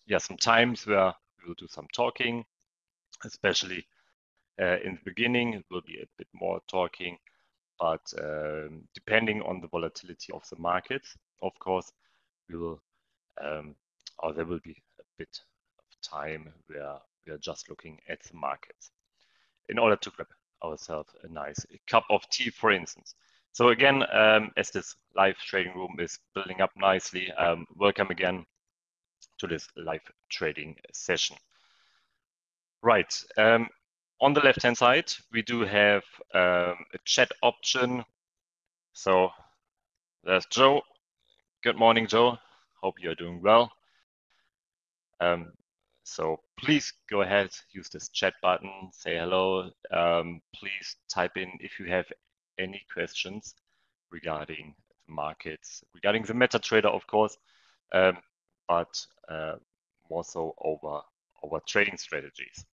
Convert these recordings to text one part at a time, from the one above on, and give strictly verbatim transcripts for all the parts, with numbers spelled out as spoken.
yeah, some times where we will do some talking, especially uh, in the beginning. It will be a bit more talking, but um, depending on the volatility of the markets, of course, we will, um, or there will be a bit of time where we are just looking at the markets in order to grab ourselves a nice cup of tea, for instance. So again, um, as this live trading room is building up nicely, um, welcome again to this live trading session. Right. Um, on the left-hand side, we do have um, a chat option. So there's Joe. Good morning, Joe. Hope you're doing well. Um, so please go ahead, use this chat button, say hello. Um, please type in if you have any questions regarding the markets, regarding the MetaTrader, of course, um, but uh, more so over over trading strategies.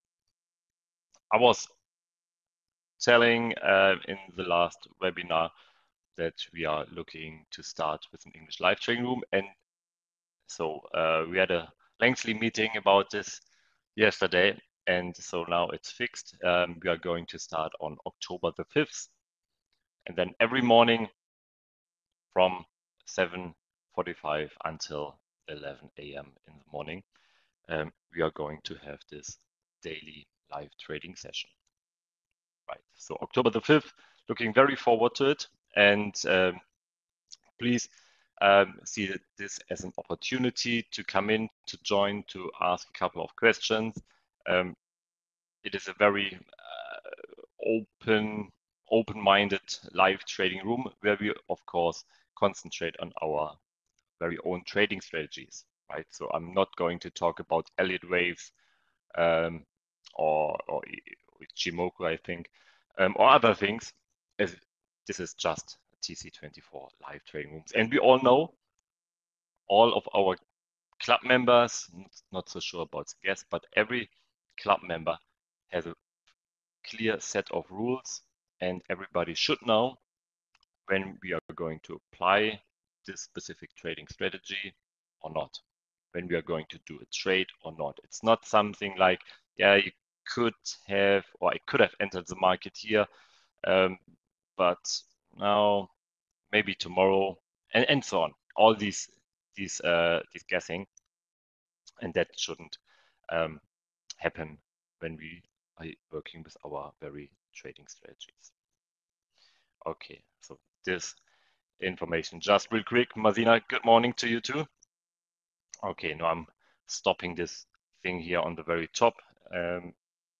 I was telling uh, in the last webinar that we are looking to start with an English live trading room, and so uh, we had a lengthy meeting about this yesterday, and so now it's fixed. Um, we are going to start on October the fifth, and then every morning from seven forty-five until eleven A M in the morning, um, we are going to have this daily live trading session. Right, so October the fifth, looking very forward to it, and um, please um, see this as an opportunity to come in, to join, to ask a couple of questions. Um, it is a very uh, open, open-minded live trading room where we, of course, concentrate on our very own trading strategies, right? So I'm not going to talk about Elliott waves um, or, or Ichimoku, I think, um, or other things. As this is just T C twenty-four live trading rooms. And we all know, all of our club members, not so sure about the guests, but every club member has a clear set of rules, and everybody should know when we are going to apply this specific trading strategy or not, when we are going to do a trade or not. It's not something like, yeah, you could have, or I could have entered the market here, um, but now maybe tomorrow, and, and so on. All these these uh, these guessing, and that shouldn't um, happen when we are working with our very trading strategies. Okay, so this information just real quick. Mazina, good morning to you too. Okay, now I'm stopping this thing here on the very top. Um,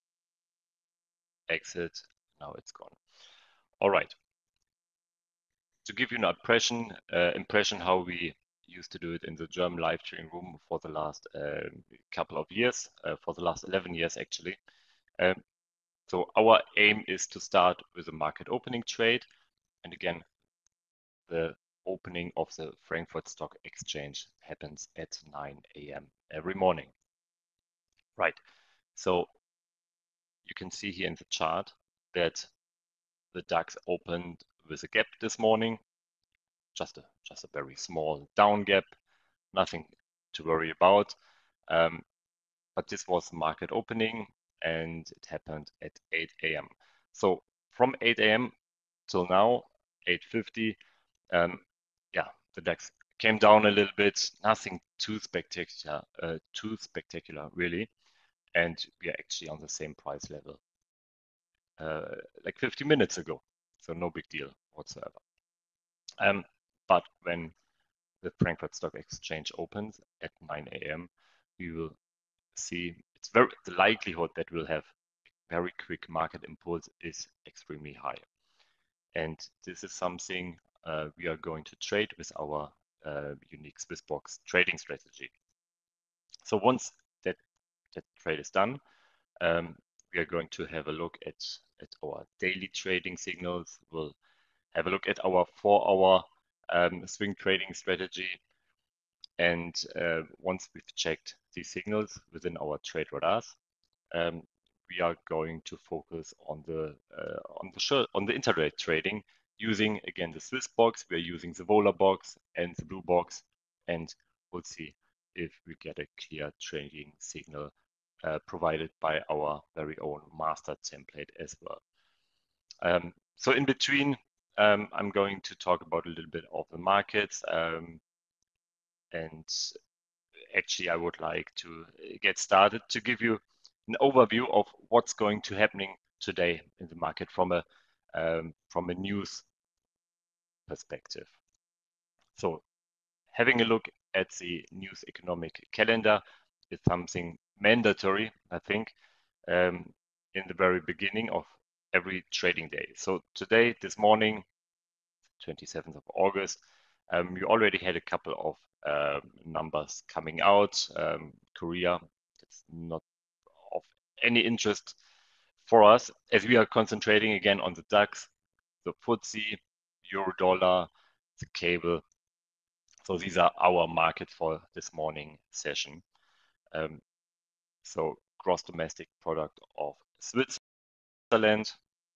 exit, now it's gone. All right. To give you an impression, uh, impression how we used to do it in the German live trading room for the last uh, couple of years, uh, for the last eleven years actually. Um, so our aim is to start with a market opening trade, and again, the opening of the Frankfurt Stock Exchange happens at nine A M every morning. Right. So you can see here in the chart that the DAX opened with a gap this morning, just a just a very small down gap, nothing to worry about. Um, but this was market opening, and it happened at eight A M So from eight A M till now, eight fifty, um, yeah, the DAX came down a little bit, nothing too spectacular, uh, too spectacular really, and we are actually on the same price level uh, like fifty minutes ago, so no big deal whatsoever. Um, but when the Frankfurt Stock Exchange opens at nine A M, we will see it's very the likelihood that we'll have a very quick market impulse is extremely high, and this is something uh, we are going to trade with our uh, unique Swissbox trading strategy. So once that that trade is done, um, we are going to have a look at at our daily trading signals. We'll have a look at our four-hour um, swing trading strategy. And uh, once we've checked these signals within our trade radars, um, we are going to focus on the uh, on the on the intraday trading using again the Swissbox. We are using the Vola box and the Blue box, and we'll see if we get a clear trading signal uh, provided by our very own master template as well. Um, so in between, um, I'm going to talk about a little bit of the markets, um, and actually I would like to get started to give you an overview of what's going to happening today in the market from a um, from a news perspective. So having a look at the news economic calendar is something mandatory, I think, um, in the very beginning of every trading day. So today, this morning, twenty-seventh of August, um, you already had a couple of um, numbers coming out. Um, Korea, it's not of any interest for us as we are concentrating again on the DAX, the F T S E, Euro dollar, the cable. So these are our markets for this morning session. Um, so gross domestic product of Switzerland,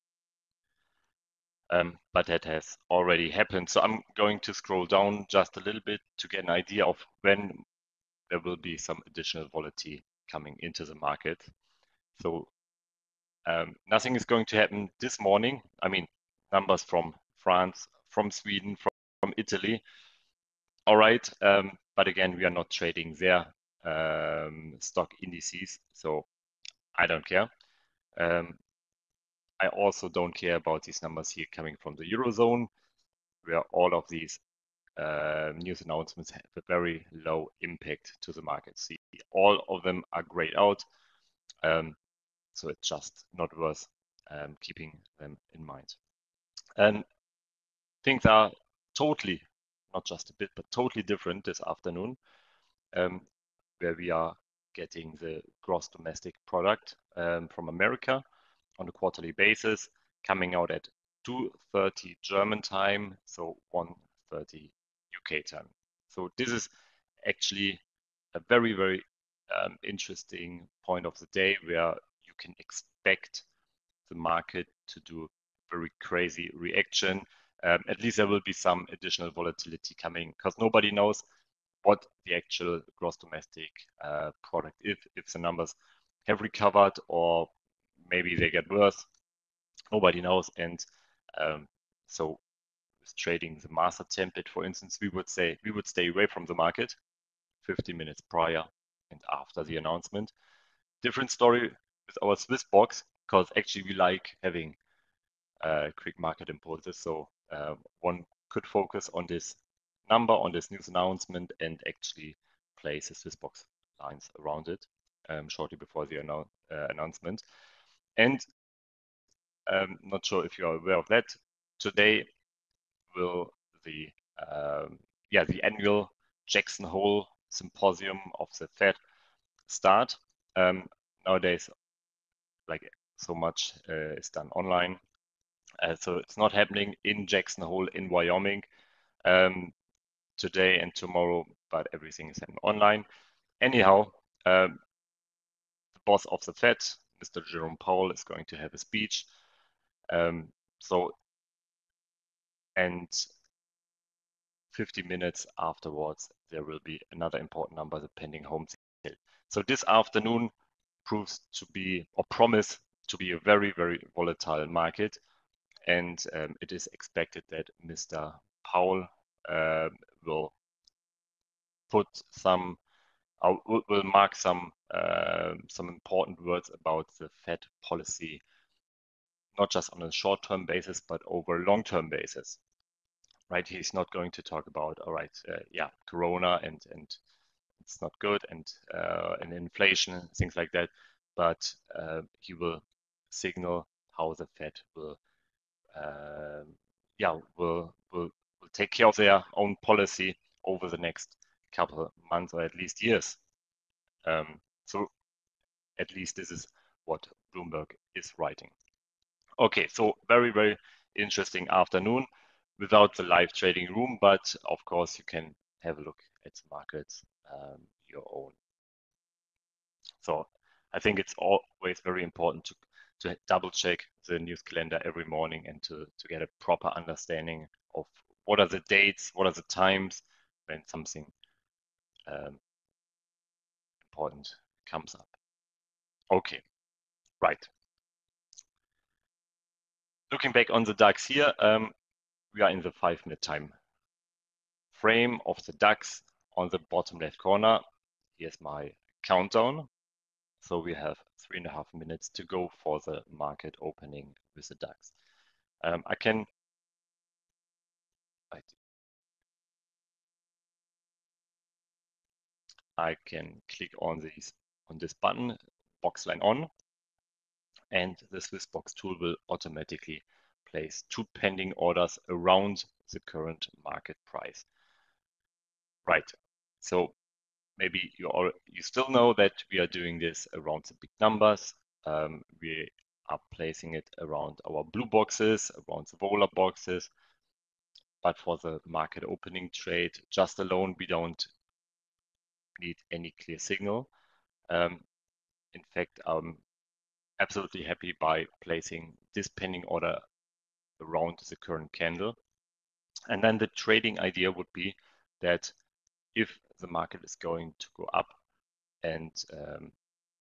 um, but that has already happened. So I'm going to scroll down just a little bit to get an idea of when there will be some additional volatility coming into the market. So um, nothing is going to happen this morning. I mean, numbers from France, from Sweden, from, from Italy. All right, um, but again, we are not trading their um, stock indices, so I don't care. Um, I also don't care about these numbers here coming from the Eurozone, where all of these uh, news announcements have a very low impact to the market. See, all of them are grayed out, um, so it's just not worth um, keeping them in mind. And things are totally, not just a bit, but totally different this afternoon, um, where we are getting the gross domestic product um, from America on a quarterly basis, coming out at two thirty German time, so one thirty U K time. So this is actually a very, very um, interesting point of the day where you can expect the market to do a very crazy reaction. Um, at least there will be some additional volatility coming because nobody knows what the actual gross domestic uh, product is, if the numbers have recovered or maybe they get worse. Nobody knows. And um, so with trading the master template, for instance, we would say we would stay away from the market fifteen minutes prior and after the announcement. Different story with our Swiss box, because actually we like having uh, quick market impulses. So uh, one could focus on this number, on this news announcement, and actually place the Swiss box lines around it um, shortly before the annou uh, announcement. And I'm not sure if you are aware of that. Today will the um, yeah the annual Jackson Hole Symposium of the Fed start. Um, nowadays, like so much uh, is done online, uh, so it's not happening in Jackson Hole in Wyoming um, today and tomorrow, but everything is happening online. Anyhow, um, the boss of the Fed, Mister Jerome Powell, is going to have a speech. Um, so and fifty minutes afterwards, there will be another important number, the pending home sale. So this afternoon proves to be, or promise to be, a very, very volatile market. And um, it is expected that Mister Powell uh, will put some, uh, will, will mark some, uh, some important words about the Fed policy, not just on a short-term basis, but over a long-term basis. Right? He's not going to talk about, all right, uh, yeah, Corona and and it's not good, and uh, and inflation, things like that. But uh, he will signal how the Fed will, uh, yeah, will will will take care of their own policy over the next couple of months or at least years. Um, so at least this is what Bloomberg is writing. Okay, so very, very interesting afternoon without the live trading room, but of course you can have a look at the markets um, your own. So I think it's always very important to, to double check the news calendar every morning and to, to get a proper understanding of what are the dates, what are the times when something um, important comes up. Okay, right. Looking back on the DAX here, um, we are in the five minute time frame of the DAX. On the bottom left corner, here's my countdown. So we have three and a half minutes to go for the market opening with the DAX. Um, I can I, I can click on these on this button, box line on, and the Swissbox tool will automatically place two pending orders around the current market price. Right. So maybe you all you still know that we are doing this around the big numbers. Um, we are placing it around our blue boxes, around the Vola boxes. But for the market opening trade, just alone, we don't need any clear signal. Um, in fact, I'm absolutely happy by placing this pending order around the current candle. And then the trading idea would be that if the market is going to go up, and um,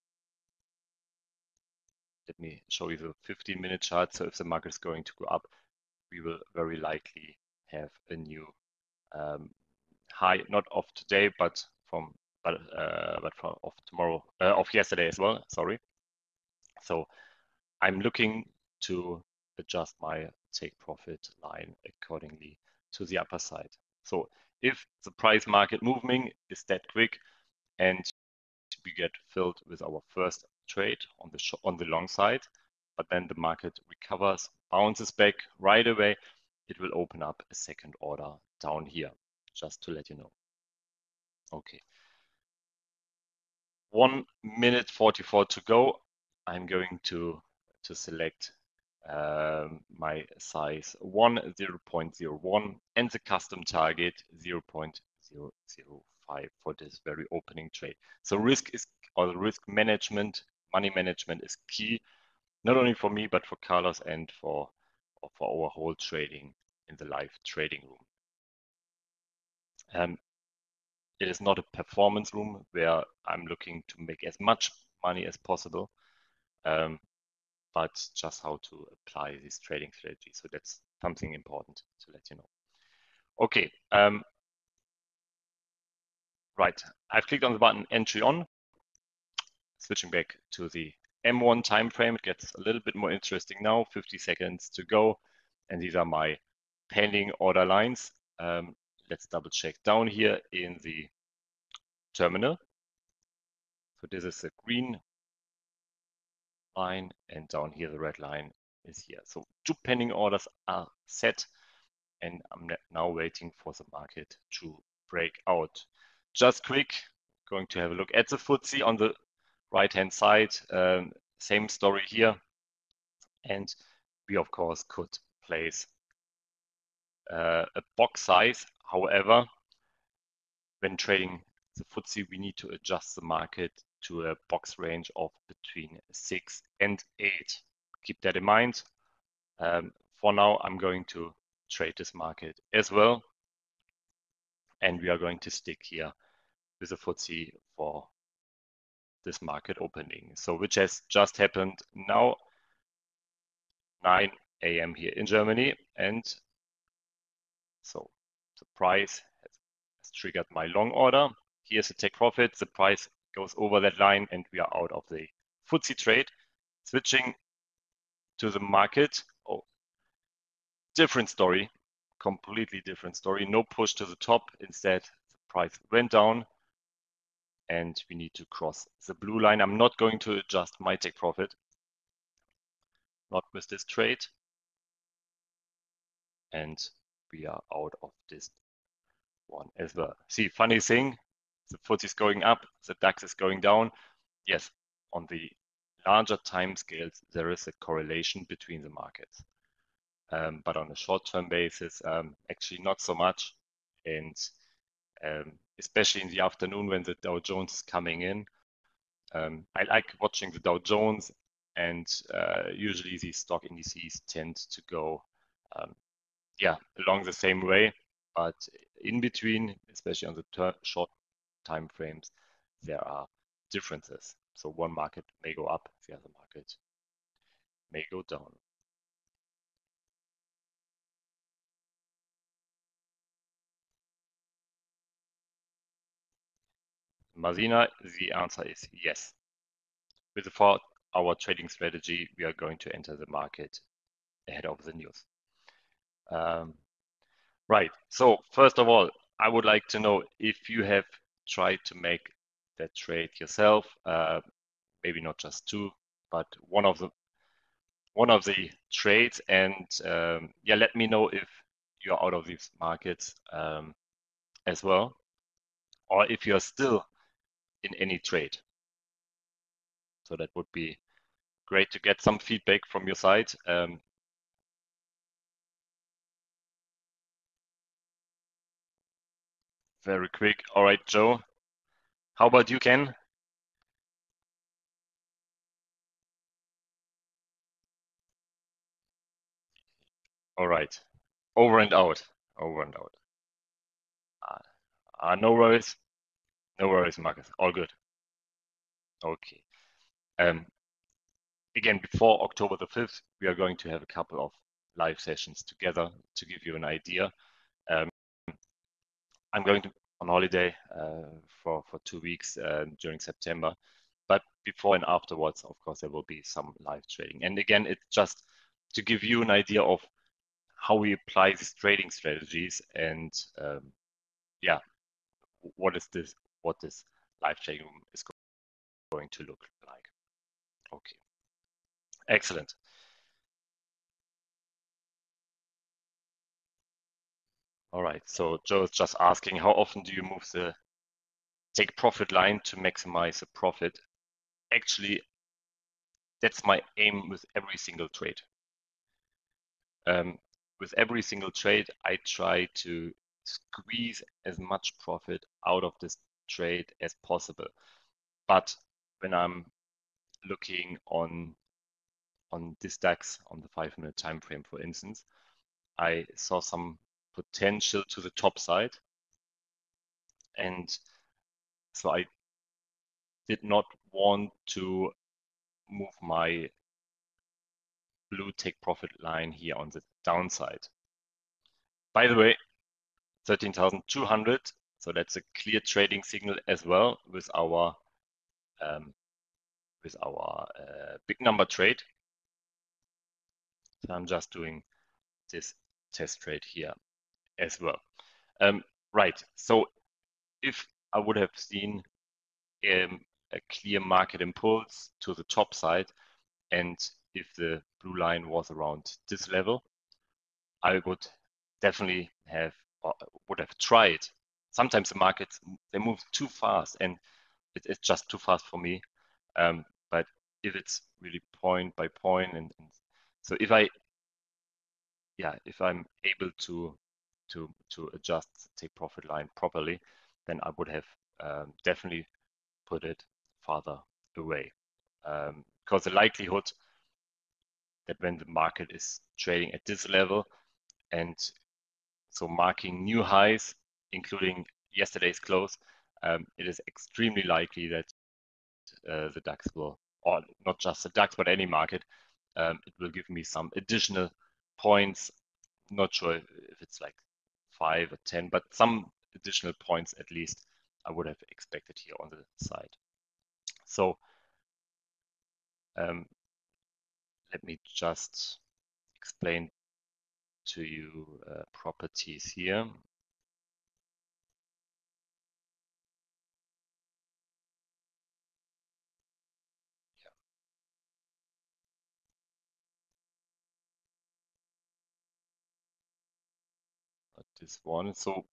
let me show you the fifteen minute chart. So if the market is going to go up, we will very likely have a new um, high, not of today, but from but uh, but from of tomorrow, uh, of yesterday as well. Sorry. So I'm looking to adjust my take profit line accordingly to the upper side. So if the price market movement is that quick and we get filled with our first trade on the on the long side, but then the market recovers, bounces back right away, it will open up a second order down here, just to let you know. Okay. One minute forty-four to go. I'm going to to select um, my size one, zero point zero one, and the custom target zero point zero zero five for this very opening trade. So risk is, or the risk management, money management is key, not only for me, but for Carlos and for, for our whole trading in the live trading room. Um, it is not a performance room where I'm looking to make as much money as possible. Um, but just how to apply this trading strategy. So that's something important to let you know. Okay, um, right. I've clicked on the button entry on. Switching back to the M one time frame, it gets a little bit more interesting now. fifty seconds to go, and these are my pending order lines. Um, let's double check down here in the terminal. So this is the green line, and down here the red line is here. So two pending orders are set, and I'm now waiting for the market to break out. Just quick, going to have a look at the F T S E on the right hand side. Um, same story here, and we of course could place uh, a box size. However, when trading the F T S E, we need to adjust the market to a box range of between six and eight. Keep that in mind. Um, for now, I'm going to trade this market as well. And we are going to stick here with the F T S E for this market opening. So which has just happened now, nine A M here in Germany. And so the price has, has triggered my long order. Here's the take profit. The price goes over that line and we are out of the F T S E trade. Switching to the market. Oh, different story, completely different story. No push to the top. Instead, the price went down and we need to cross the blue line. I'm not going to adjust my take profit, not with this trade. And we are out of this one as well. See, funny thing, the F T S E is going up, the DAX is going down. Yes, on the larger time scales, there is a correlation between the markets. Um, but on a short-term basis, um, actually not so much. And um, especially in the afternoon when the Dow Jones is coming in, um, I like watching the Dow Jones, and uh, usually these stock indices tend to go, um, yeah, along the same way. But in between, especially on the short time frames, there are differences. So one market may go up, the other market may go down. Martina, the answer is yes. With the four hour trading strategy, we are going to enter the market ahead of the news. Um, right. So first of all, I would like to know if you have tried to make that trade yourself. Uh, maybe not just two, but one of the one of the trades. And um, yeah, let me know if you're out of these markets um, as well, or if you're still in any trade. So that would be great to get some feedback from your side. Um, very quick. All right, Joe. How about you, Ken? All right. Over and out. Over and out. Uh, uh, no worries. No worries, Marcus. All good. Okay. Um, again, before October the fifth, we are going to have a couple of live sessions together to give you an idea. Um, I'm going to on holiday uh, for for two weeks uh, during September, but before and afterwards, of course, there will be some live trading. And again, it's just to give you an idea of how we apply these trading strategies and um, yeah, what is this? What this live trading is going to look like? Okay, excellent. All right. So Joe is just asking, how often do you move the take profit line to maximize the profit? Actually, that's my aim with every single trade. Um, with every single trade, I try to squeeze as much profit out of this trade as possible. But when I'm looking on on this DAX on the five minute time frame, for instance, I saw some potential to the top side, and so I did not want to move my blue take profit line here on the downside. By the way, thirteen thousand two hundred, so that's a clear trading signal as well with our um, with our uh, big number trade. So I'm just doing this test trade here as well. Um, right, so if I would have seen um, a clear market impulse to the top side, and if the blue line was around this level, I would definitely have or would have tried. Sometimes the markets they move too fast, and it, it's just too fast for me. Um, but if it's really point by point, and, and so if I, yeah, if I'm able to to to adjust the take profit line properly, then I would have um, definitely put it farther away, um, because the likelihood that when the market is trading at this level and so marking new highs, including yesterday's close, um, it is extremely likely that uh, the DAX will, or not just the DAX, but any market, um, it will give me some additional points. Not sure if it's like five or ten, but some additional points at least I would have expected here on the side. So um, let me just explain to you uh, properties here. Not this one. So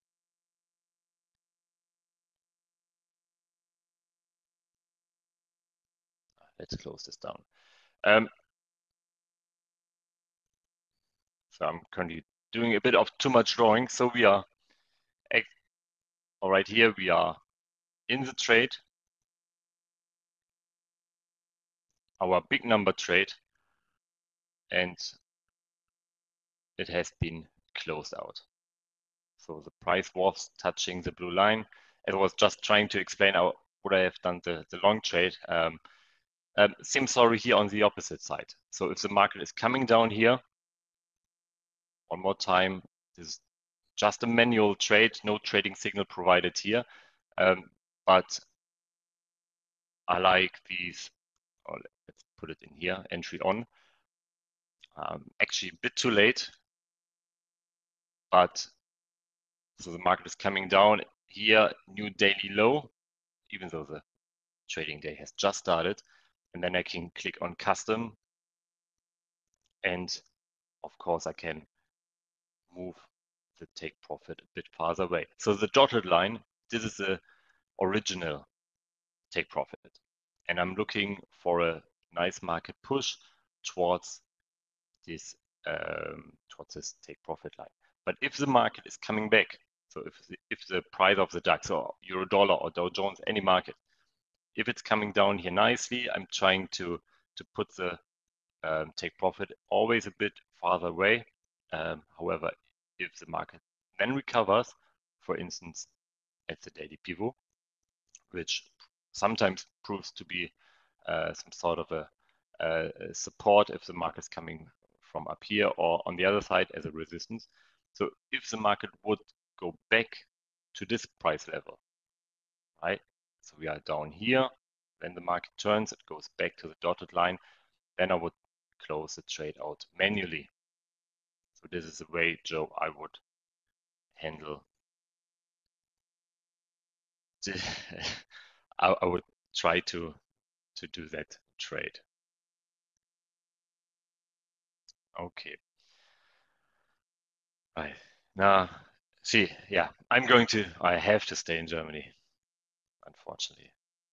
let's close this down. Um, so I'm currently doing a bit of too much drawing. So we are, all right, here we are in the trade, our big number trade, and it has been closed out. So the price was touching the blue line. I was just trying to explain our would I have done the, the long trade? Um, um, same story here on the opposite side. So if the market is coming down here, one more time, this is just a manual trade, no trading signal provided here. Um, but I like these, oh, let's put it in here, entry on. Um, actually a bit too late, but so the market is coming down here, new daily low, even though the trading day has just started. And then I can click on custom. And of course I can move the take profit a bit farther away. So the dotted line, this is the original take profit. And I'm looking for a nice market push towards this um, towards this take profit line. But if the market is coming back, so if the, if the price of the DAX or Euro dollar or Dow Jones, any market, if it's coming down here nicely, I'm trying to to put the um, take profit always a bit farther away. Um, however, if the market then recovers, for instance, at the daily pivot, which sometimes proves to be uh, some sort of a, a support if the market is coming from up here, or on the other side as a resistance. So if the market would go back to this price level, right? So we are down here, when the market turns, it goes back to the dotted line, then I would close the trade out manually. So this is the way, Joe, I would handle the, I, I would try to to do that trade. Okay. Right. Now, see, yeah, I'm going to, I have to stay in Germany, unfortunately.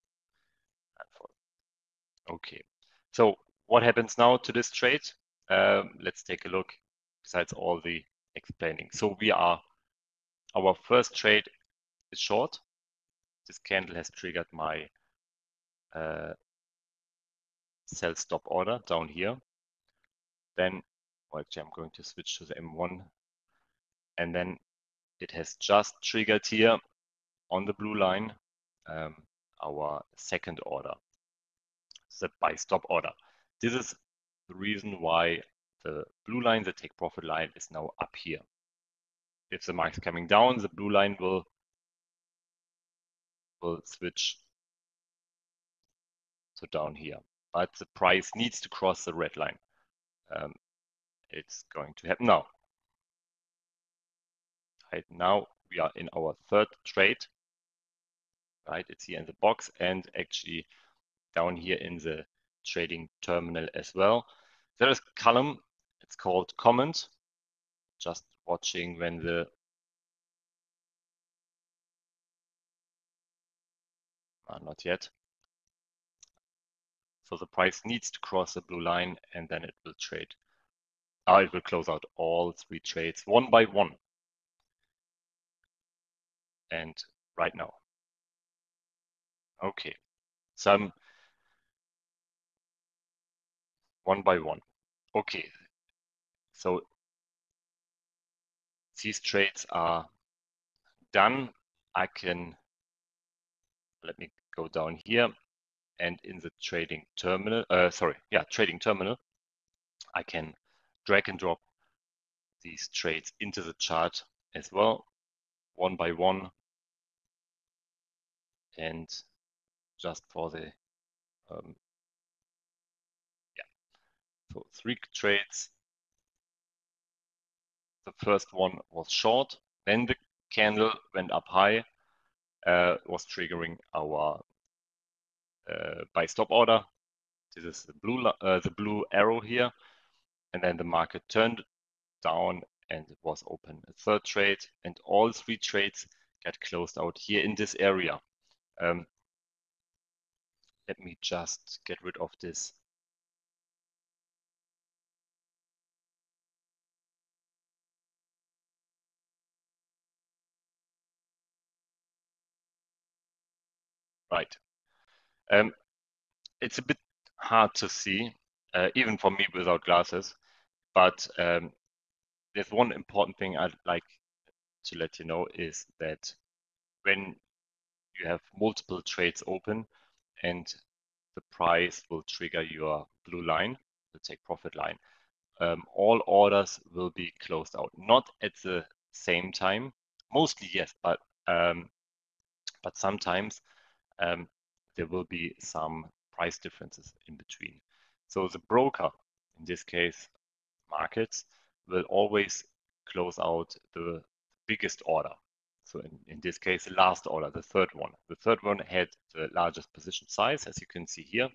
Okay. So what happens now to this trade? Um, let's take a look besides all the explaining. So we are, our first trade is short. This candle has triggered my uh, sell stop order down here. Then, well, actually, I'm going to switch to the M one. And then it has just triggered here on the blue line um, our second order, the buy stop order. This is the reason why the blue line, the take profit line, is now up here. If the market is coming down, the blue line will will switch to down here. But the price needs to cross the red line. Um, it's going to happen now. Right now, we are in our third trade. Right, it's here in the box and actually down here in the trading terminal as well. There is a column, it's called comment. Just watching when the uh, not yet. So the price needs to cross the blue line and then it will trade. Uh, it will close out all three trades one by one. And right now. Okay. Some one by one. Okay. So these trades are done. I can, let me go down here and in the trading terminal, uh, sorry, yeah, trading terminal, I can drag and drop these trades into the chart as well, one by one. And just for the, um, yeah, so three trades. The first one was short, then the candle went up high, uh, was triggering our uh, buy stop order. This is the blue, uh, the blue arrow here. And then the market turned down and it was open. A third trade and all three trades get closed out here in this area. Um, let me just get rid of this. Right. Um, it's a bit hard to see, uh, even for me without glasses, but um, there's one important thing I'd like to let you know is that when you have multiple trades open and the price will trigger your blue line, the take profit line. Um, all orders will be closed out, not at the same time. Mostly yes, but um, but sometimes um, there will be some price differences in between. So the broker, in this case, markets, will always close out the biggest order. So in, in this case, the last order, the third one. The third one had the largest position size, as you can see here.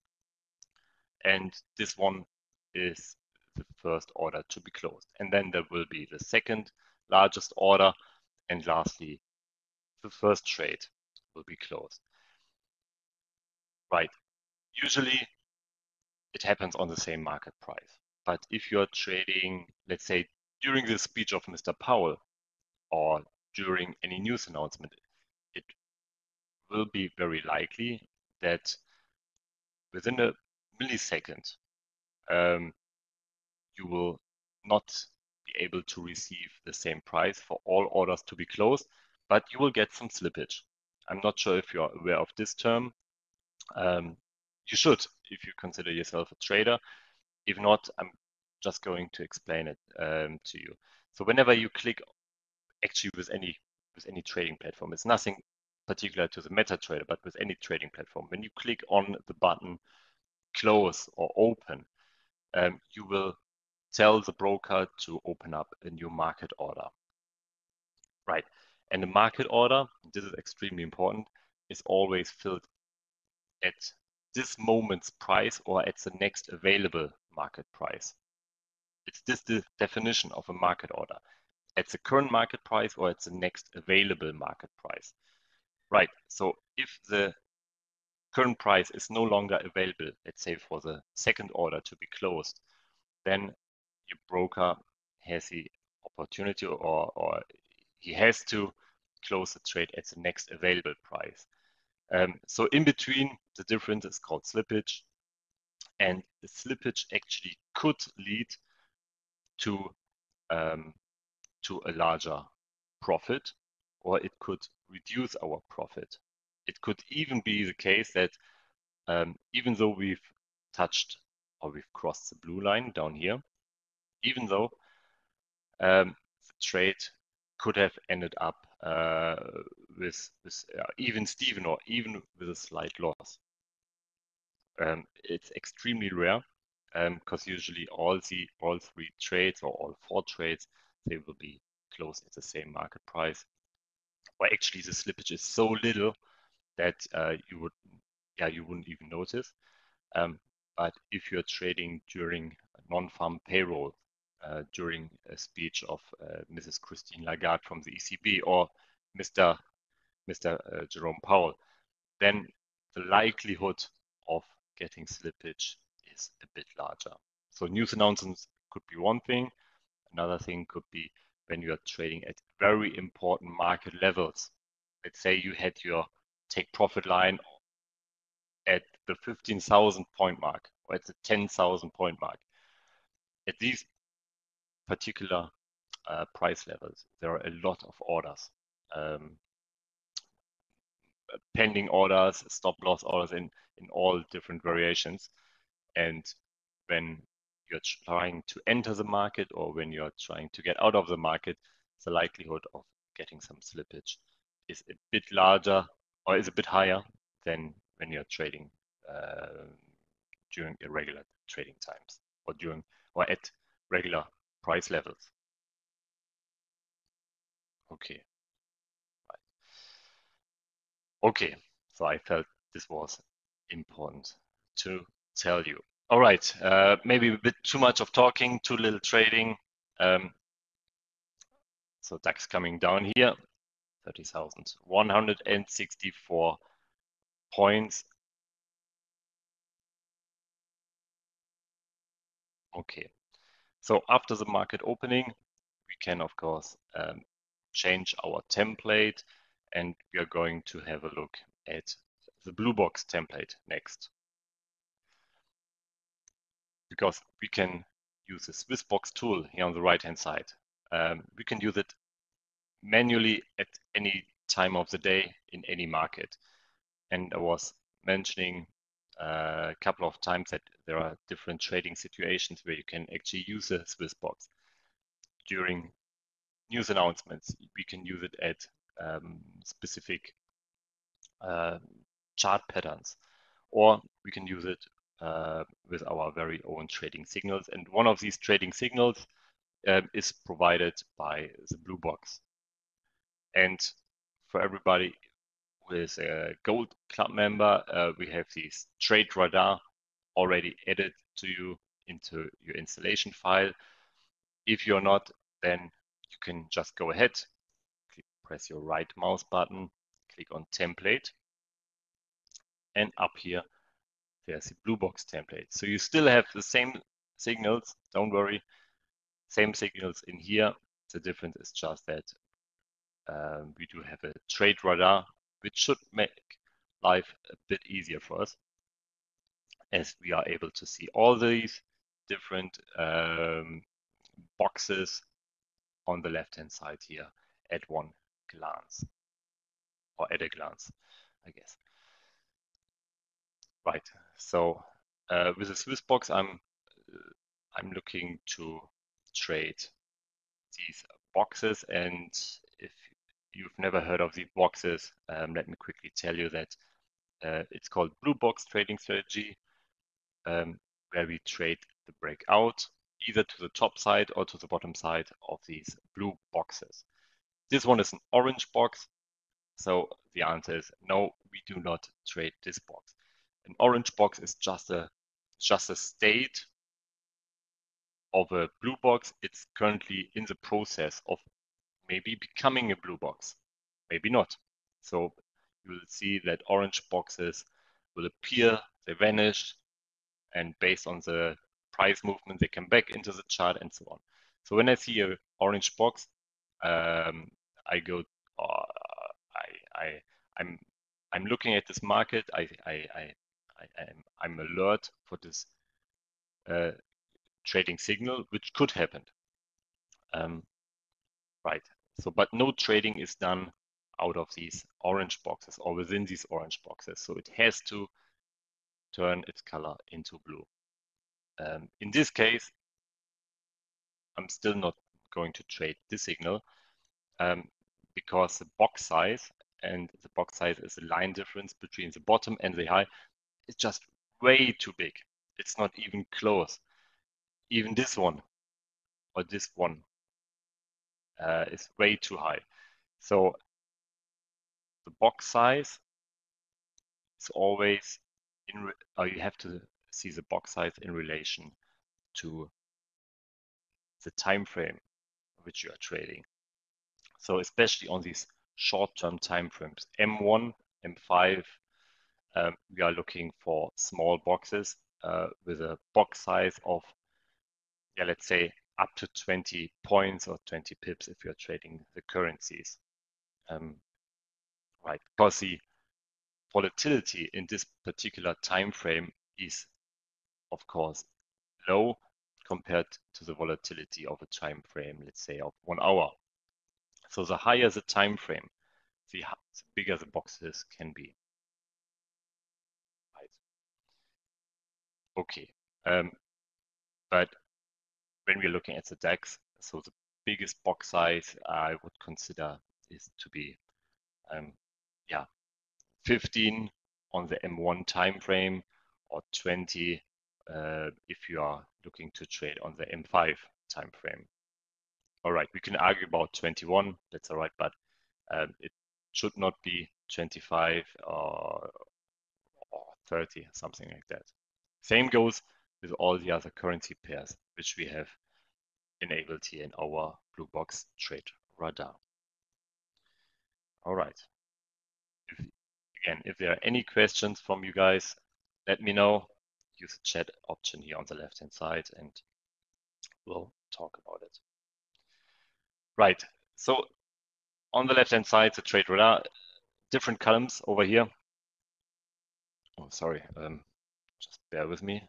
And this one is the first order to be closed. And then there will be the second largest order. And lastly, the first trade will be closed. Right. Usually it happens on the same market price. But if you're trading, let's say, during the speech of Mister Powell or during any news announcement, it will be very likely that within a millisecond, um, you will not be able to receive the same price for all orders to be closed, but you will get some slippage. I'm not sure if you're aware of this term. Um, you should, if you consider yourself a trader. If not, I'm just going to explain it um, to you. So whenever you click, actually with any with any trading platform, it's nothing particular to the MetaTrader, but with any trading platform, when you click on the button close or open, um, you will tell the broker to open up a new market order. Right. And the market order, this is extremely important, is always filled at this moment's price or at the next available market price. It's this the definition of a market order. At the current market price or at the next available market price. Right. So if the current price is no longer available, let's say for the second order to be closed, then your broker has the opportunity or, or he has to close the trade at the next available price. Um, so in between, the difference is called slippage. And the slippage actually could lead to, um, to a larger profit, or it could reduce our profit. It could even be the case that um, even though we've touched or we've crossed the blue line down here, even though um, the trade could have ended up uh, with, with uh, even Steven or even with a slight loss. Um, it's extremely rare because um, usually all the all three trades or all four trades, they will be closed at the same market price. Or actually the slippage is so little that uh, you would yeah you wouldn't even notice. Um, but if you're trading during non-farm payroll, uh, during a speech of uh, Missus Christine Lagarde from the E C B or Mister Mister Uh, Jerome Powell, then the likelihood of getting slippage is a bit larger. So news announcements could be one thing. Another thing could be when you are trading at very important market levels. Let's say you had your take profit line at the fifteen thousand point mark or at the ten thousand point mark. At these particular uh, price levels, there are a lot of orders, um, pending orders, stop loss orders in, in all different variations. And when you're trying to enter the market or when you're trying to get out of the market, the likelihood of getting some slippage is a bit larger or is a bit higher than when you're trading uh, during irregular trading times or during or at regular price levels. Okay. Right. Okay. So I felt this was important to tell you. All right. Uh, maybe a bit too much of talking, too little trading. Um, so DAX coming down here, thirty thousand one hundred sixty-four points. Okay. So after the market opening, we can, of course, um, change our template, and we are going to have a look at the blue box template next. Because we can use the Swissbox tool here on the right-hand side. Um, we can use it manually at any time of the day in any market. And I was mentioning uh, a couple of times that there are different trading situations where you can actually use a Swissbox. During news announcements, we can use it at um, specific uh, chart patterns, or we can use it uh, with our very own trading signals. And one of these trading signals uh, is provided by the Blue Box. And for everybody who is a Gold Club member, uh, we have this Trade Radar already added to you into your installation file. If you're not, then you can just go ahead, click, press your right mouse button, click on Template, and up here there's the Blue Box template. So you still have the same signals, don't worry, same signals in here. The difference is just that um, we do have a Trade Radar, which should make life a bit easier for us, as we are able to see all these different um, boxes on the left-hand side here at one glance, or at a glance, I guess. Right. So uh, with the Swissbox, I'm uh, I'm looking to trade these boxes, and if you've never heard of these boxes, um, let me quickly tell you that uh, it's called Blue Box Trading Strategy, um, where we trade the breakout either to the top side or to the bottom side of these blue boxes. This one is an orange box, so the answer is no, we do not trade this box. An orange box is just a just a state of a blue box. It's currently in the process of maybe becoming a blue box, maybe not. So you will see that orange boxes will appear, they vanish, and based on the price movement, they come back into the chart and so on. So when I see a orange box, um, I go, uh, I, I, I'm, I'm looking at this market. I, I, I, I I'm, I'm alert for this uh, trading signal, which could happen. Um, right. So, but no trading is done out of these orange boxes or within these orange boxes. So it has to turn its color into blue. Um, in this case, I'm still not going to trade this signal um, because the box size, and the box size is the line difference between the bottom and the high, is just way too big. It's not even close. Even this one or this one uh, is way too high. So the box size is always in, or you have to see the box size in relation to the time frame which you are trading. So especially on these short-term time frames, M one, M five, um, we are looking for small boxes uh, with a box size of, yeah, let's say up to twenty points or twenty pips if you're trading the currencies. Um, right, because the volatility in this particular time frame is, of course, low compared to the volatility of a time frame, let's say, of one hour. So the higher the time frame, the, the bigger the boxes can be. Right. Okay. Um, but when we're looking at the DAX, so the biggest box size I would consider is to be, um, yeah, fifteen on the M one time frame, or twenty uh, if you are looking to trade on the M five time frame. All right, we can argue about twenty-one. That's all right, but um, it should not be twenty-five or, or thirty, something like that. Same goes with all the other currency pairs which we have enabled here in our Blue Box Trade Radar. All right. If, again, if there are any questions from you guys, let me know. Use the chat option here on the left-hand side, and we'll talk about it. Right. So on the left-hand side, the Trade Radar, different columns over here. Oh, sorry. Um, just bear with me.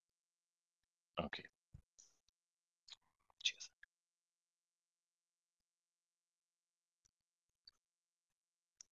Okay. Cheers.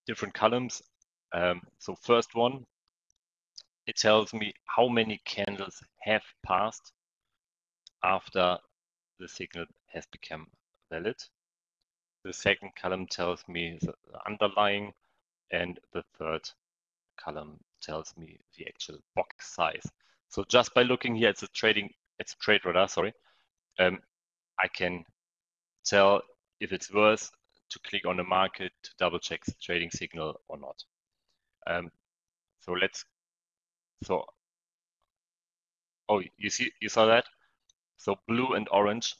different columns. Um, so first one, it tells me how many candles have passed after the signal has become valid. The second column tells me the underlying, and the third column tells me the actual box size. So just by looking here at the trading, it's trade radar, sorry, um, I can tell if it's worth to click on the market to double check the trading signal or not. Um, so let's, so, oh, you see, you saw that? So blue and orange.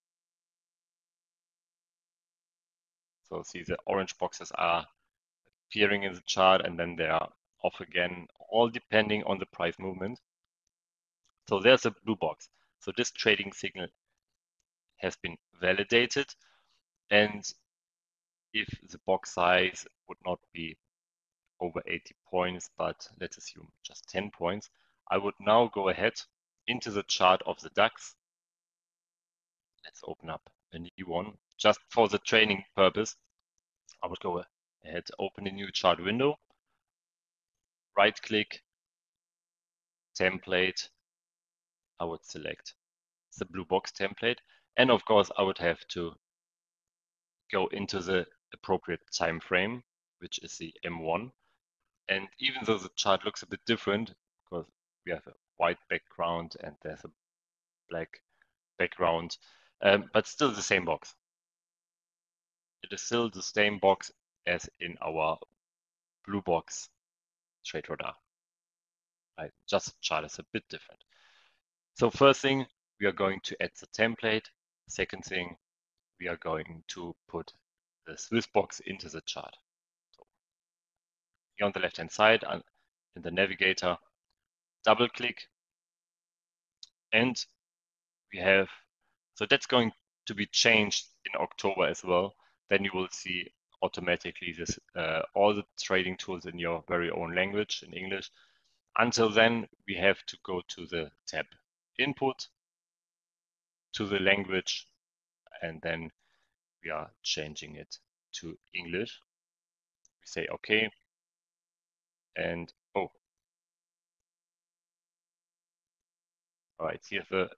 So see the orange boxes are appearing in the chart and then they are off again, all depending on the price movement. So there's a blue box. So this trading signal has been validated, and if the box size would not be over eighty points, but let's assume just ten points, I would now go ahead into the chart of the DAX. Let's open up a new one. Just for the training purpose, I would go ahead, open a new chart window, right click, template. I would select the blue box template. And of course, I would have to go into the appropriate time frame, which is the M one. And even though the chart looks a bit different, because we have a white background and there's a black background, um, but still the same box. It is still the same box as in our blue box trade radar. Right? Just the chart is a bit different. So first thing, we are going to add the template. Second thing, we are going to put the Swiss box into the chart. So here on the left hand side in the navigator, double click, and we have, so that's going to be changed in October as well. Then you will see automatically this uh, all the trading tools in your very own language, in English. Until then, we have to go to the tab input, to the language, and then we are changing it to English. We say okay, and oh, all right, here's a,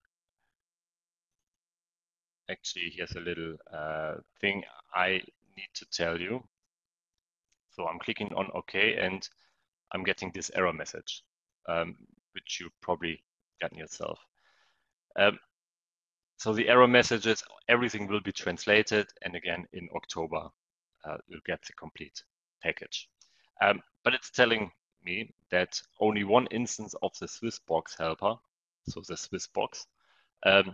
actually here's a little uh, thing I need to tell you. So I'm clicking on OK, and I'm getting this error message, um, which you probably gotten yourself. Um, so the error message is everything will be translated, and again in October uh, you'll get the complete package. Um, but it's telling me that only one instance of the Swiss box helper, so the Swiss box, um,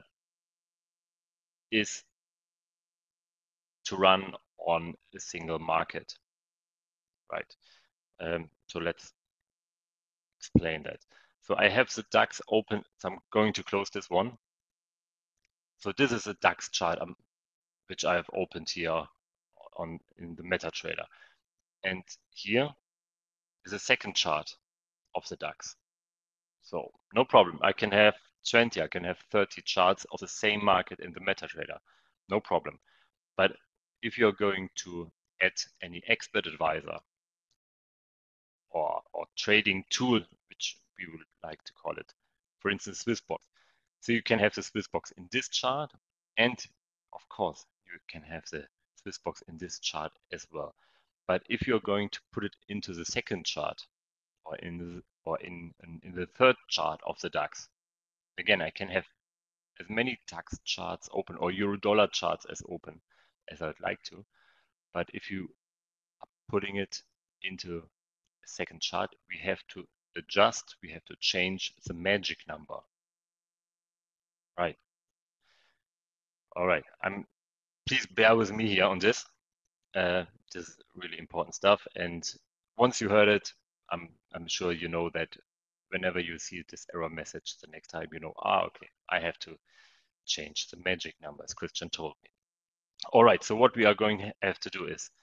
is to run on a single market, right? Um, so let's explain that. So I have the DAX open, so I'm going to close this one. So this is a DAX chart um, which I have opened here on in the MetaTrader. And here is a second chart of the DAX. So no problem. I can have twenty, I can have thirty charts of the same market in the MetaTrader. No problem. But if you're going to add any expert advisor or, or trading tool, which we would like to call it, for instance, Swissbox. So you can have the Swissbox in this chart, and of course, you can have the Swissbox in this chart as well. But if you're going to put it into the second chart, or in the, or in, in, in the third chart of the DAX, again, I can have as many DAX charts open or Euro dollar charts as open as I'd like to. But if you are putting it into a second chart, we have to adjust, we have to change the magic number. Right. All right. I'm please bear with me here on this. Uh, this is really important stuff. And once you heard it, I'm I'm sure you know that whenever you see this error message the next time, you know, ah, okay, I have to change the magic number, as Christian told me. All right, so what we are going to have to do is,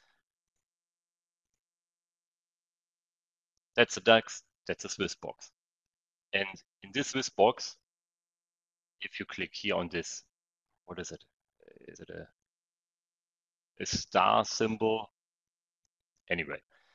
that's a DAX, that's a Swiss box. And in this Swiss box, if you click here on this, what is it? Is it a, a star symbol? Anyway,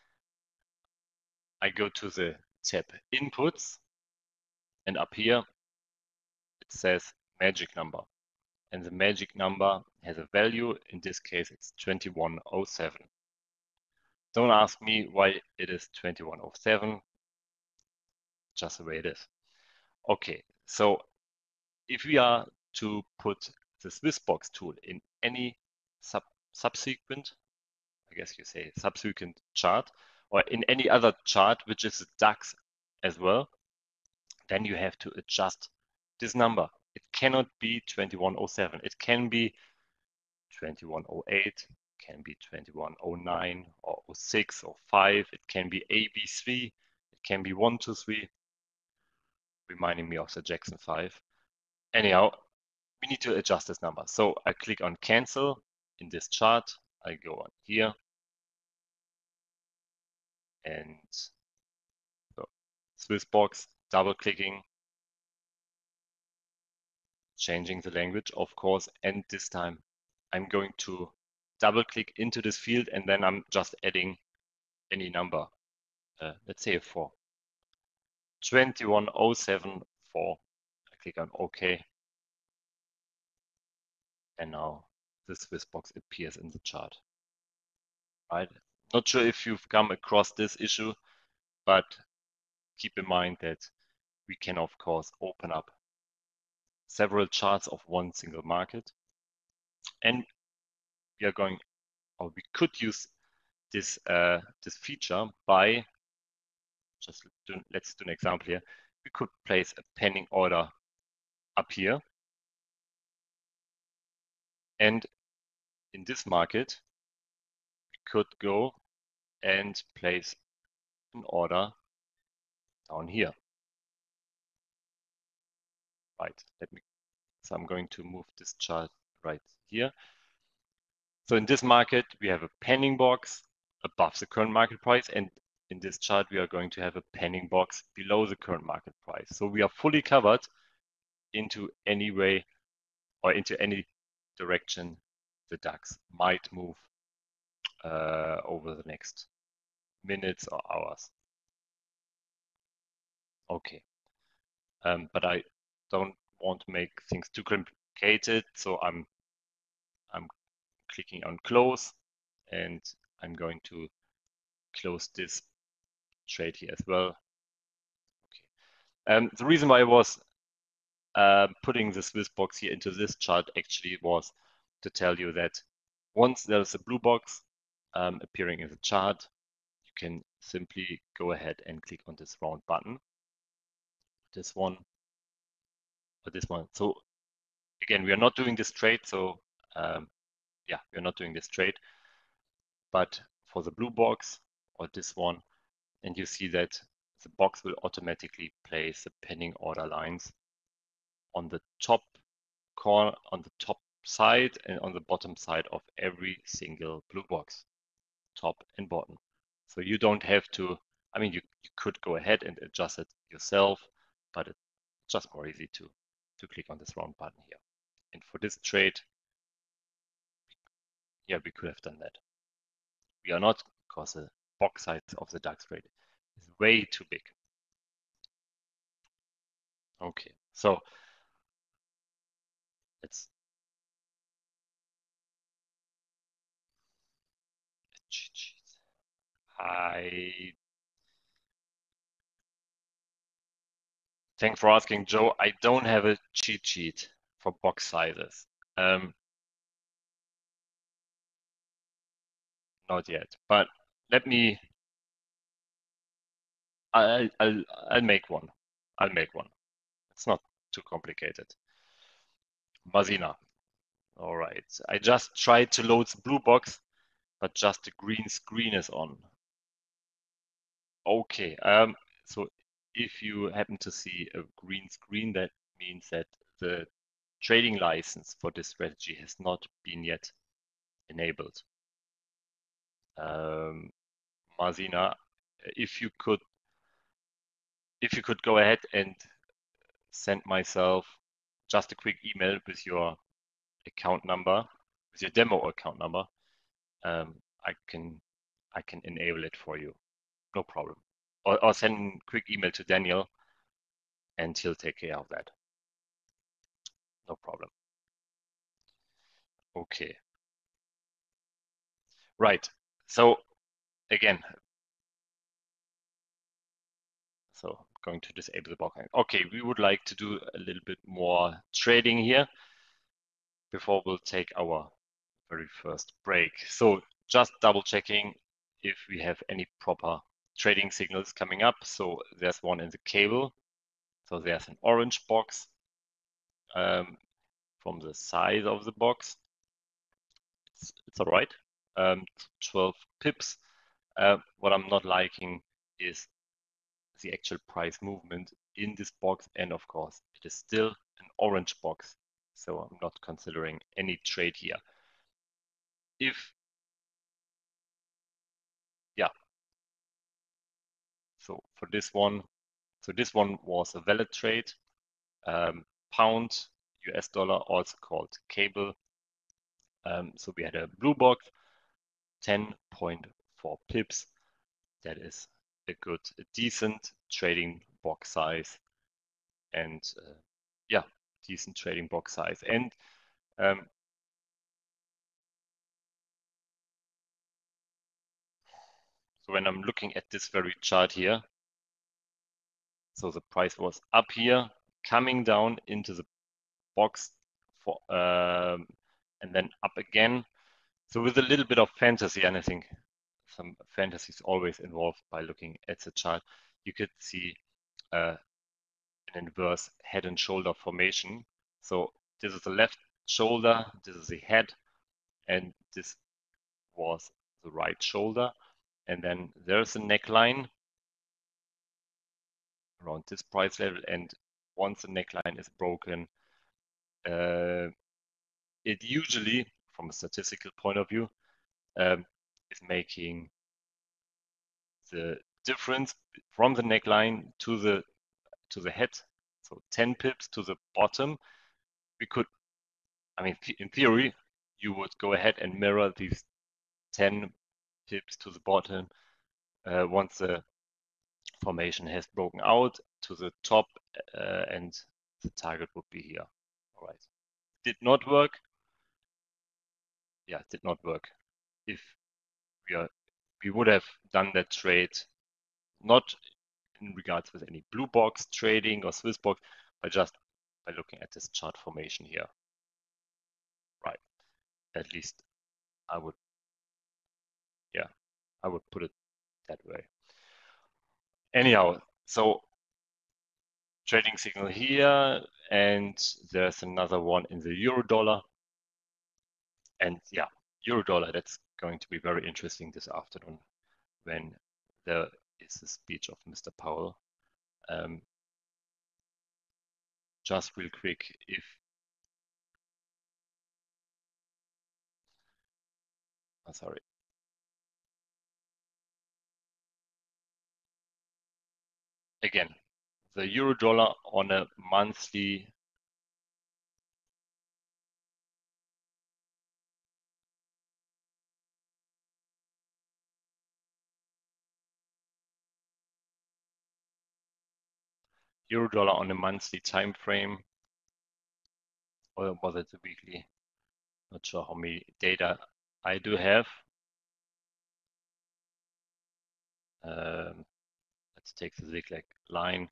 I go to the tab Inputs, and up here it says magic number. And the magic number has a value. In this case, it's twenty-one oh seven. Don't ask me why it is twenty-one oh seven, just the way it is. Okay, so if we are to put the Swissbox tool in any sub subsequent, I guess you say subsequent chart, or in any other chart, which is the DAX as well, then you have to adjust this number. It cannot be twenty-one oh seven. It can be twenty-one oh eight, can be twenty-one oh nine or oh six or five. It can be A B three. It can be one two three, reminding me of the Jackson five. Anyhow, we need to adjust this number. So I click on cancel in this chart. I go on here and so Swissbox, double clicking, changing the language, of course, and this time I'm going to double click into this field and then I'm just adding any number. Uh, let's say a four. twenty-one oh seven four. I click on OK. And now the Swissbox appears in the chart. Right? Not sure if you've come across this issue, but keep in mind that we can, of course, open up several charts of one single market. And we are going, or we could use this, uh, this feature by, just do, let's do an example here. We could place a pending order up here. And in this market, we could go and place an order down here. Right, let me, so I'm going to move this chart right here. So in this market, we have a pending box above the current market price. And in this chart, we are going to have a pending box below the current market price. So we are fully covered into any way or into any direction the DAX might move uh, over the next minutes or hours. Okay, um, but I don't want to make things too complicated, so I'm I'm clicking on close, and I'm going to close this trade here as well. Okay. Um, the reason why I was uh, putting the Swissbox here into this chart actually was to tell you that once there's a blue box um, appearing in the chart, you can simply go ahead and click on this round button, this one, or this one. So again, we are not doing this trade. So um, yeah, we are not doing this trade. But for the blue box or this one, and you see that the box will automatically place the pending order lines on the top corner, on the top side and on the bottom side of every single blue box, top and bottom. So you don't have to, I mean, you, you could go ahead and adjust it yourself, but it's just more easy to, to click on this round button here. And for this trade, yeah, we could have done that. We are not, because the box size of the DAX trade is way too big. Okay, so let's I thanks for asking, Joe. I don't have a cheat sheet for box sizes. Um, not yet, but let me. I'll I'll I'll make one. I'll make one. It's not too complicated. Mazina. All right. I just tried to load the blue box, but just the green screen is on. Okay. Um. So if you happen to see a green screen, that means that the trading license for this strategy has not been yet enabled. Um, Mazina, if you could, if you could go ahead and send myself just a quick email with your account number, with your demo account number, um, I can I can enable it for you. No problem. or, or send a quick email to Daniel and he'll take care of that. No problem. Okay. Right. So again, so going to disable the block. Okay, we would like to do a little bit more trading here before we'll take our very first break. So just double checking if we have any proper trading signals coming up. So there's one in the cable. So there's an orange box um, from the size of the box. It's, it's all right. Um, twelve pips. Uh, what I'm not liking is the actual price movement in this box. And of course, it is still an orange box. So I'm not considering any trade here. If, yeah. So for this one, so this one was a valid trade. Um, pound, U S dollar, also called cable. Um, so we had a blue box, ten point four pips. That is a good, a decent trading box size. And uh, yeah, decent trading box size. And um, so when I'm looking at this very chart here, so the price was up here, coming down into the box for, um, and then up again. So with a little bit of fantasy, and I think some fantasy is always involved by looking at the chart, you could see uh, an inverse head and shoulder formation. So this is the left shoulder, this is the head, and this was the right shoulder. And then there's a neckline around this price level. And once the neckline is broken, uh, it usually, from a statistical point of view, um, is making the difference from the neckline to the to the head, so ten pips to the bottom. We could, I mean, in theory, you would go ahead and mirror these ten pips to the bottom uh, once the formation has broken out to the top, uh, and the target would be here. All right. Did not work. Yeah, did not work. If we are, we would have done that trade not in regards with any blue box trading or Swiss box, but just by looking at this chart formation here. Right. At least I would, yeah, I would put it that way. Anyhow, so trading signal here, and there's another one in the euro dollar. And yeah, euro dollar, that's going to be very interesting this afternoon when there is the speech of Mister Powell. Um, just real quick, if oh, sorry. Again, the euro dollar on a monthly euro dollar on a monthly time frame, or was it a weekly? Not sure how many data I do have. Um, let's take the zigzag line.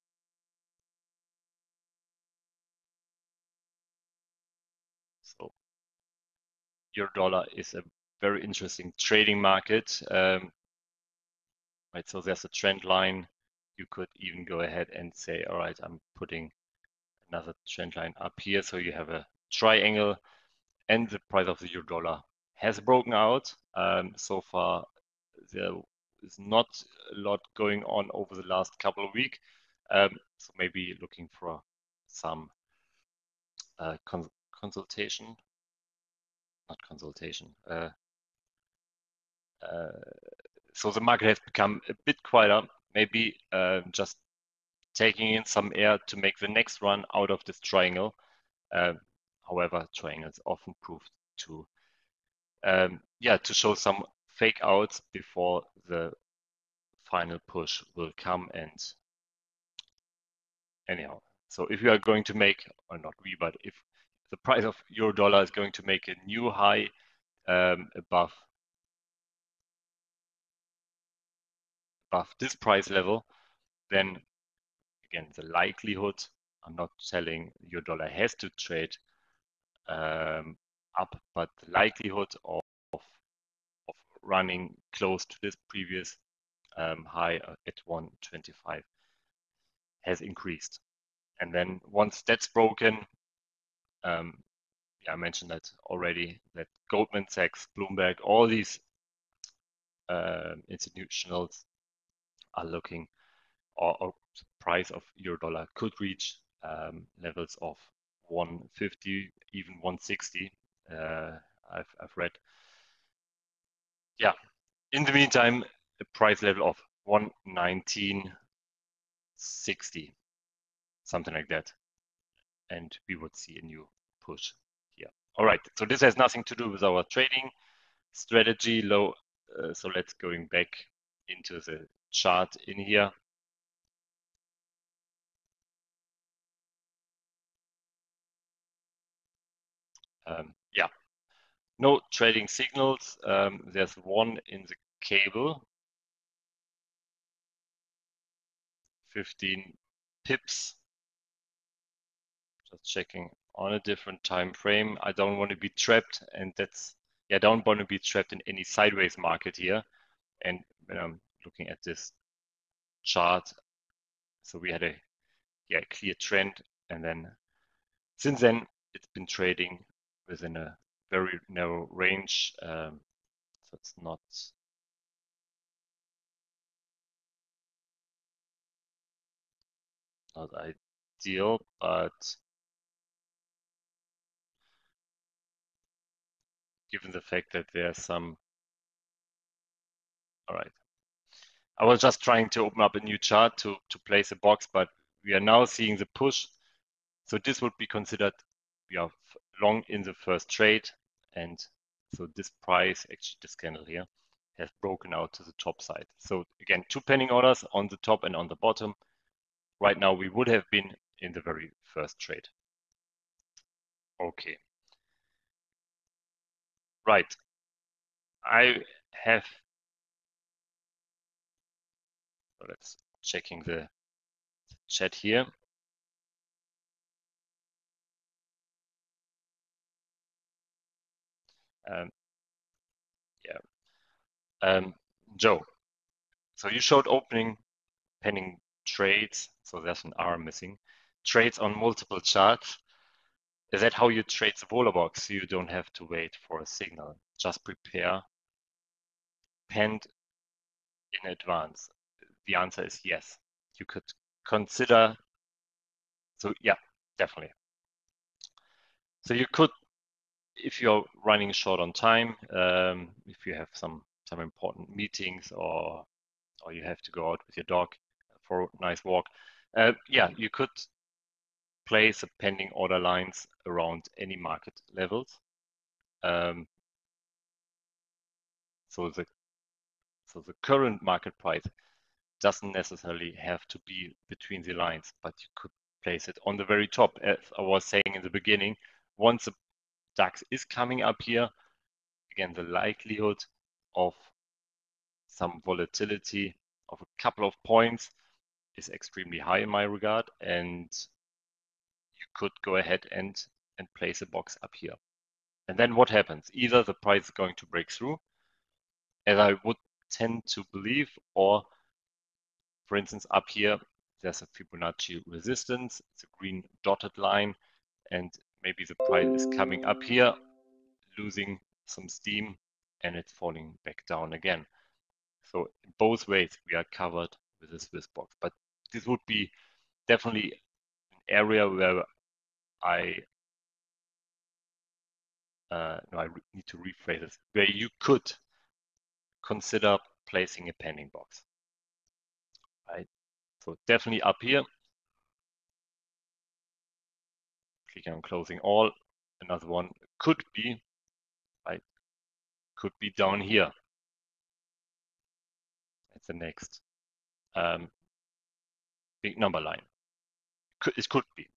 So euro dollar is a very interesting trading market. Um, right, so there's a trend line. You could even go ahead and say, all right, I'm putting another trend line up here. So you have a triangle, and the price of the euro dollar has broken out. Um, so far, there is not a lot going on over the last couple of weeks. Um, so maybe looking for some uh, cons consultation, not consultation. Uh, uh, so the market has become a bit quieter, maybe uh, just taking in some air to make the next run out of this triangle. Uh, however, triangles often prove to, um, yeah, to show some fake outs before the final push will come. And anyhow, so if you are going to make, or not we, but if the price of euro dollar is going to make a new high um, above above this price level, then again, the likelihood, I'm not telling your dollar has to trade um, up, but the likelihood of, of, of running close to this previous um, high at one twenty-five has increased. And then once that's broken, um, yeah, I mentioned that already, that Goldman Sachs, Bloomberg, all these uh, institutionals are looking, or, or the price of euro dollar could reach um, levels of one fifty, even one sixty. Uh, I've, I've read. Yeah. In the meantime, a price level of one nineteen sixty, something like that, and we would see a new push here. All right. So this has nothing to do with our trading strategy. Low. Uh, so let's going back into the chart in here. Um, yeah. No trading signals. Um, there's one in the cable, fifteen pips. Just checking on a different time frame. I don't want to be trapped, and that's yeah, I don't want to be trapped in any sideways market here. And when I'm looking at this chart, so we had a yeah clear trend, and then since then it's been trading within a very narrow range. Um, so it's not not ideal, but given the fact that there's some, all right. I was just trying to open up a new chart to, to place a box, but we are now seeing the push. So this would be considered, we are long in the first trade. And so this price, actually this candle here, has broken out to the top side. So again, two pending orders on the top and on the bottom. Right now, we would have been in the very first trade. Okay. Right. I have, let's checking the chat here. Um, yeah. Um, Joe, so you showed opening pending trades, so there's an R missing, trades on multiple charts. Is that how you trade the Vola box? So you don't have to wait for a signal, just prepare penned in advance. The answer is yes. You could consider, so yeah, definitely. So you could, if you're running short on time, um, if you have some some important meetings, or or you have to go out with your dog for a nice walk, uh, yeah, you could place the pending order lines around any market levels. Um, so the so the current market price doesn't necessarily have to be between the lines, but you could place it on the very top. As I was saying in the beginning, once the DAX is coming up here, again, the likelihood of some volatility of a couple of points is extremely high in my regard, and you could go ahead and and place a box up here. And then what happens? Either the price is going to break through, as I would tend to believe, or for instance, up here, there's a Fibonacci resistance. It's a green dotted line, and maybe the price is coming up here, losing some steam, and it's falling back down again. So in both ways, we are covered with a Swiss box. But this would be definitely an area where I uh, no, I need to rephrase this, where you could consider placing a pending box, right? So definitely up here. Click on closing all. Another one could be, right? Could be down here at the next um, big number line. Could, it could be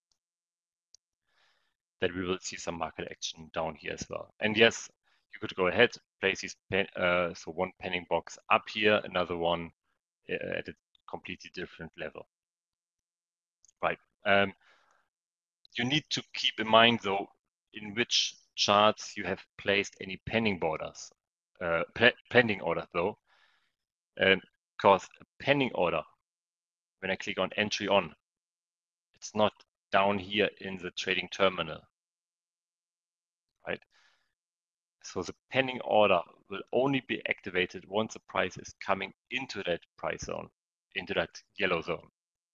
that we will see some market action down here as well. And yes, you could go ahead, place these pen, uh, so one pending box up here, another one uh, at a completely different level, right? Um, you need to keep in mind though, in which charts you have placed any pending orders, uh, pending order though, because um, a pending order, when I click on entry on, it's not down here in the trading terminal, right? So the pending order will only be activated once the price is coming into that price zone, into that yellow zone.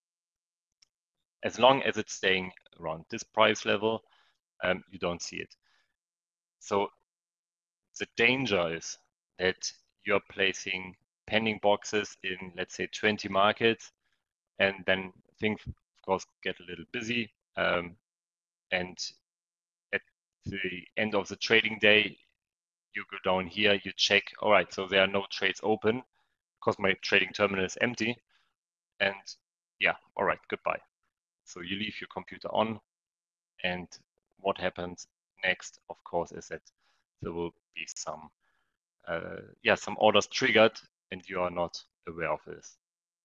As long as it's staying around this price level, um, you don't see it. So the danger is that you're placing pending boxes in, let's say, twenty markets, and then things, of course, get a little busy. Um, and at the end of the trading day, you go down here, you check, all right, so there are no trades open because my trading terminal is empty. And yeah, all right, goodbye. So you leave your computer on, and what happens next, of course, is that there will be some, uh, yeah, some orders triggered, and you are not aware of this.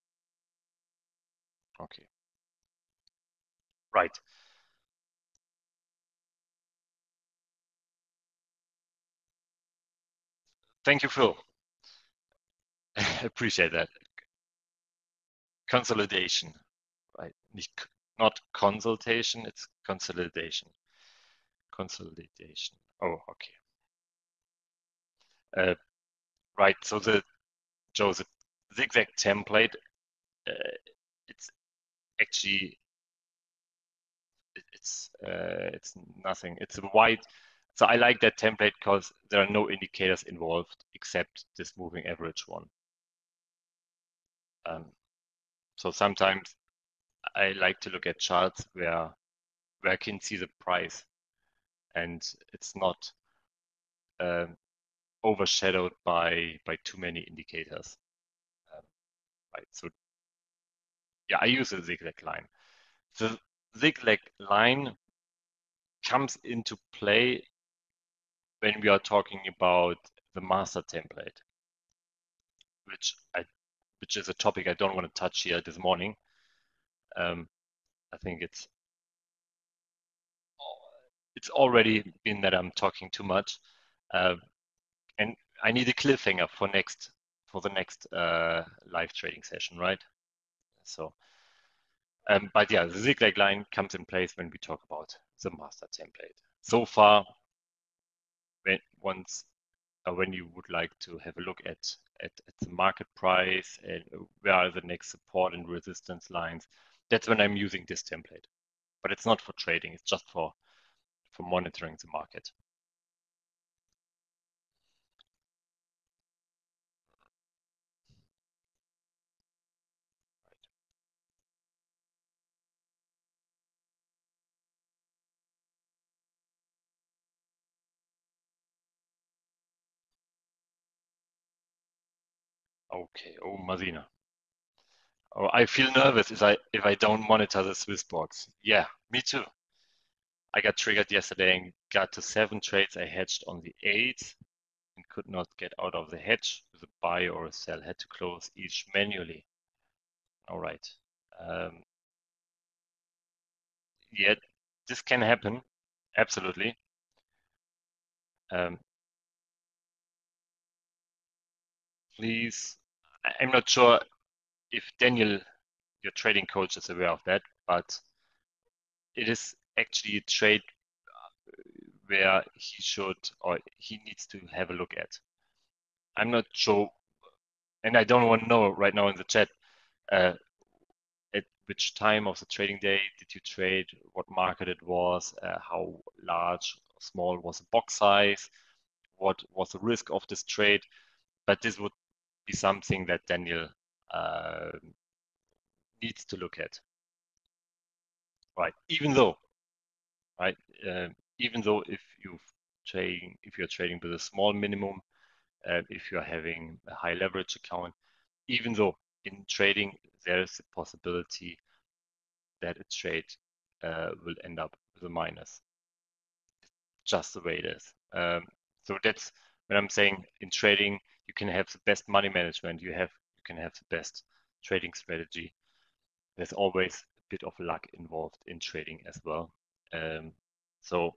Okay. Right. Thank you, Phil. Appreciate that. Consolidation, right? Not consultation, it's consolidation. Consolidation. Oh, okay. Uh, right. So the Joe, the zigzag template, uh, it's actually it's uh, it's nothing. It's a white. So I like that template because there are no indicators involved except this moving average one. Um, so sometimes I like to look at charts where where I can see the price, and it's not um, overshadowed by by too many indicators. Um, right. So yeah, I use a zigzag line. The zigzag line comes into play when we are talking about the master template, which I which is a topic I don't want to touch here this morning. Um, I think it's it's already been that I'm talking too much, uh, and I need a cliffhanger for next for the next uh, live trading session, right? So, um, but yeah, the zigzag line comes in place when we talk about the master template. So far, when once uh, when you would like to have a look at, at at the market price and where are the next support and resistance lines, that's when I'm using this template. But it's not for trading; it's just for for monitoring the market. Okay. Oh, Marina. Oh, I feel nervous if I if I don't monitor the Swiss box. Yeah, me too. I got triggered yesterday and got to seven trades. I hedged on the eighth and could not get out of the hedge with a buy or a sell. Had to close each manually. All right. Um, yeah, this can happen. Absolutely. Um, please, I'm not sure if Daniel, your trading coach, is aware of that, but it is actually a trade where he should or he needs to have a look at. I'm not sure, and I don't want to know right now in the chat uh, at which time of the trading day did you trade, what market it was, uh, how large or small was the box size, what was the risk of this trade. But this would be something that Daniel uh, needs to look at, right? Even though, right, uh, even though if you trading, if you're trading with a small minimum, uh, if you're having a high leverage account, even though in trading, there is the possibility that a trade uh, will end up with a minus. Just the way it is. Um, so that's when I'm saying in trading, you can have the best money management, you have you can have the best trading strategy. There's always a bit of luck involved in trading as well. Um, so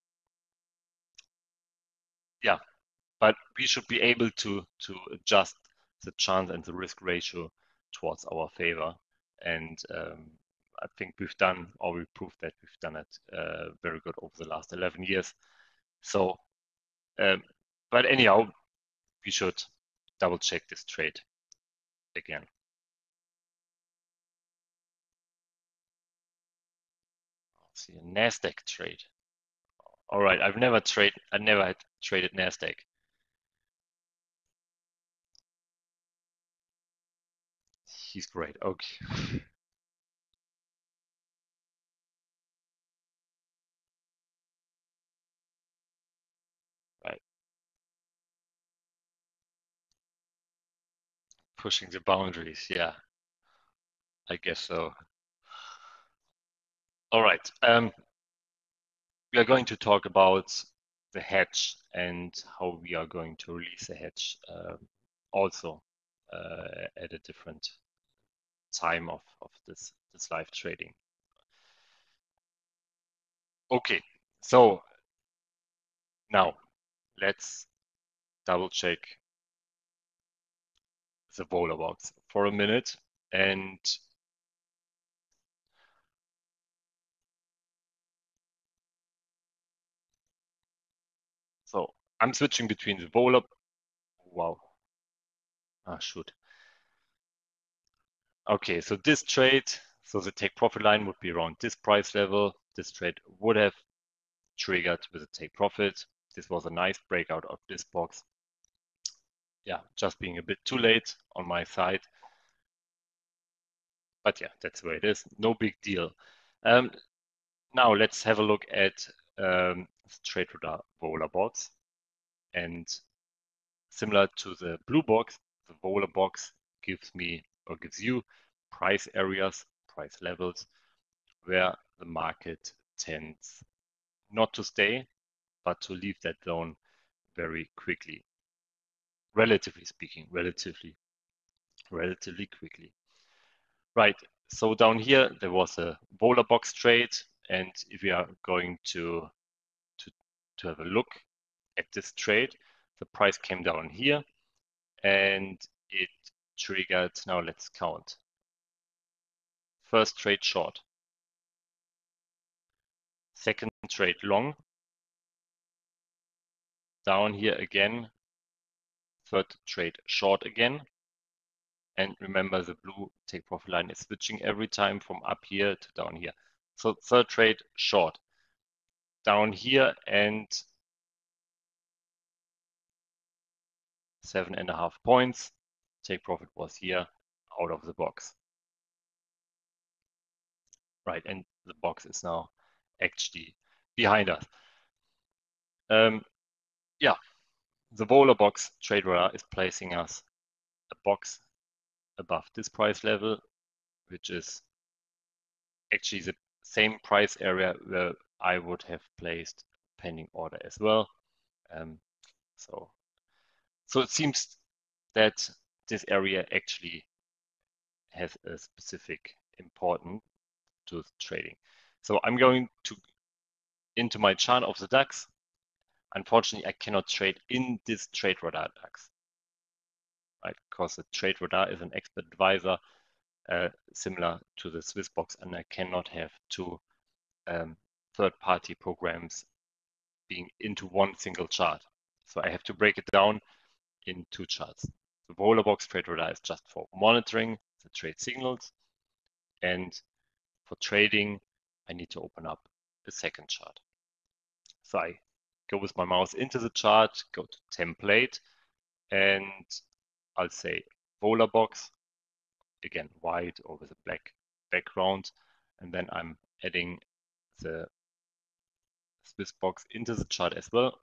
yeah, but we should be able to to adjust the chance and the risk ratio towards our favor. And um, I think we've done, or we proved that we've done it uh, very good over the last eleven years. So, um, but anyhow, we should double check this trade again. Let's see a NASDAQ trade. All right, I've never trade, I never had traded NASDAQ. He's great. Okay. Right. Pushing the boundaries. Yeah, I guess so. All right. Um, we are going to talk about the hedge and how we are going to release the hedge um, also uh, at a different time of, of this, this live trading. Okay, so now let's double check the Vola box for a minute. And so I'm switching between the Vola. Wow. Ah, shoot. Okay, so this trade, so the take profit line would be around this price level. This trade would have triggered with a take profit. This was a nice breakout of this box. Yeah, just being a bit too late on my side. But yeah, that's where it is. No big deal. Um, now let's have a look at um, the TradeRadar Vola box. And similar to the blue box, the Vola box gives me or gives you price areas, price levels where the market tends not to stay, but to leave that zone very quickly. Relatively speaking, relatively, relatively quickly. Right. So down here there was a Vola box trade, and if we are going to to to have a look at this trade, the price came down here, and it triggered. Now let's count. First trade short, second trade long, down here again, third trade short again. And remember, the blue take profit line is switching every time from up here to down here. So third trade short, down here, and seven and a half points. Take profit was here, out of the box. Right, and the box is now actually behind us. Um, yeah, the Vola box TradeRadar is placing us a box above this price level, which is actually the same price area where I would have placed pending order as well. Um, so, so it seems that this area actually has a specific importance to trading. So I'm going to into my chart of the DAX. Unfortunately, I cannot trade in this TradeRadar DAX, right? Because the TradeRadar is an expert advisor uh, similar to the Swissbox, and I cannot have two um, third-party programs being into one single chart. So I have to break it down in two charts. The Volabox TradeRadar is just for monitoring the trade signals, and for trading, I need to open up a second chart. So I go with my mouse into the chart, go to template, and I'll say Volabox, again white or with a black background, and then I'm adding the Swissbox into the chart as well.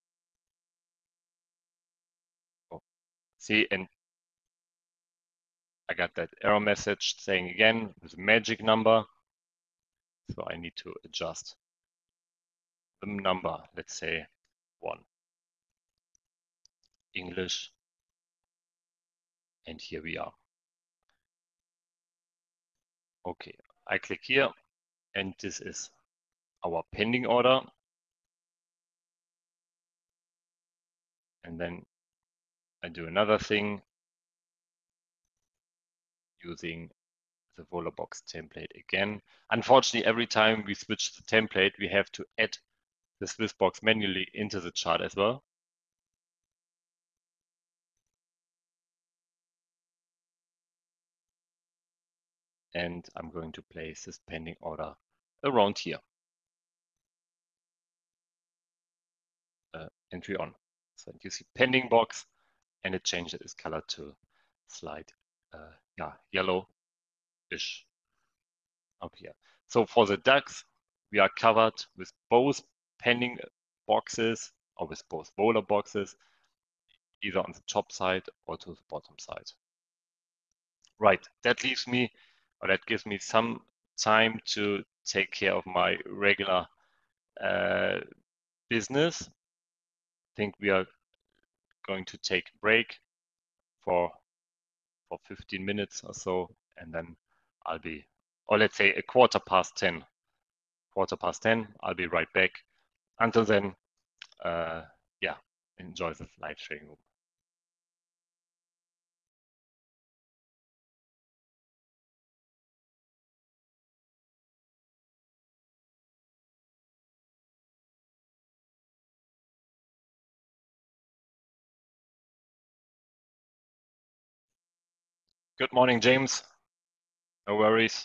Oh, see, and I got that error message saying again with a magic number. So I need to adjust the number, let's say one. English. And here we are. Okay, I click here and this is our pending order. And then I do another thing using the Volobox template again. Unfortunately, every time we switch the template, we have to add the Swissbox manually into the chart as well. And I'm going to place this pending order around here. Uh, entry on. So you see pending box, and it changes its color to slight uh, yeah, yellow-ish up here. So for the DAX, we are covered with both pending boxes or with both Vola boxes, either on the top side or to the bottom side. Right, that leaves me, or that gives me some time to take care of my regular uh, business. I think we are going to take a break for for fifteen minutes or so, and then I'll be, or let's say a quarter past ten. Quarter past ten, I'll be right back. Until then, uh, yeah, enjoy the live trading room. Good morning, James. No worries.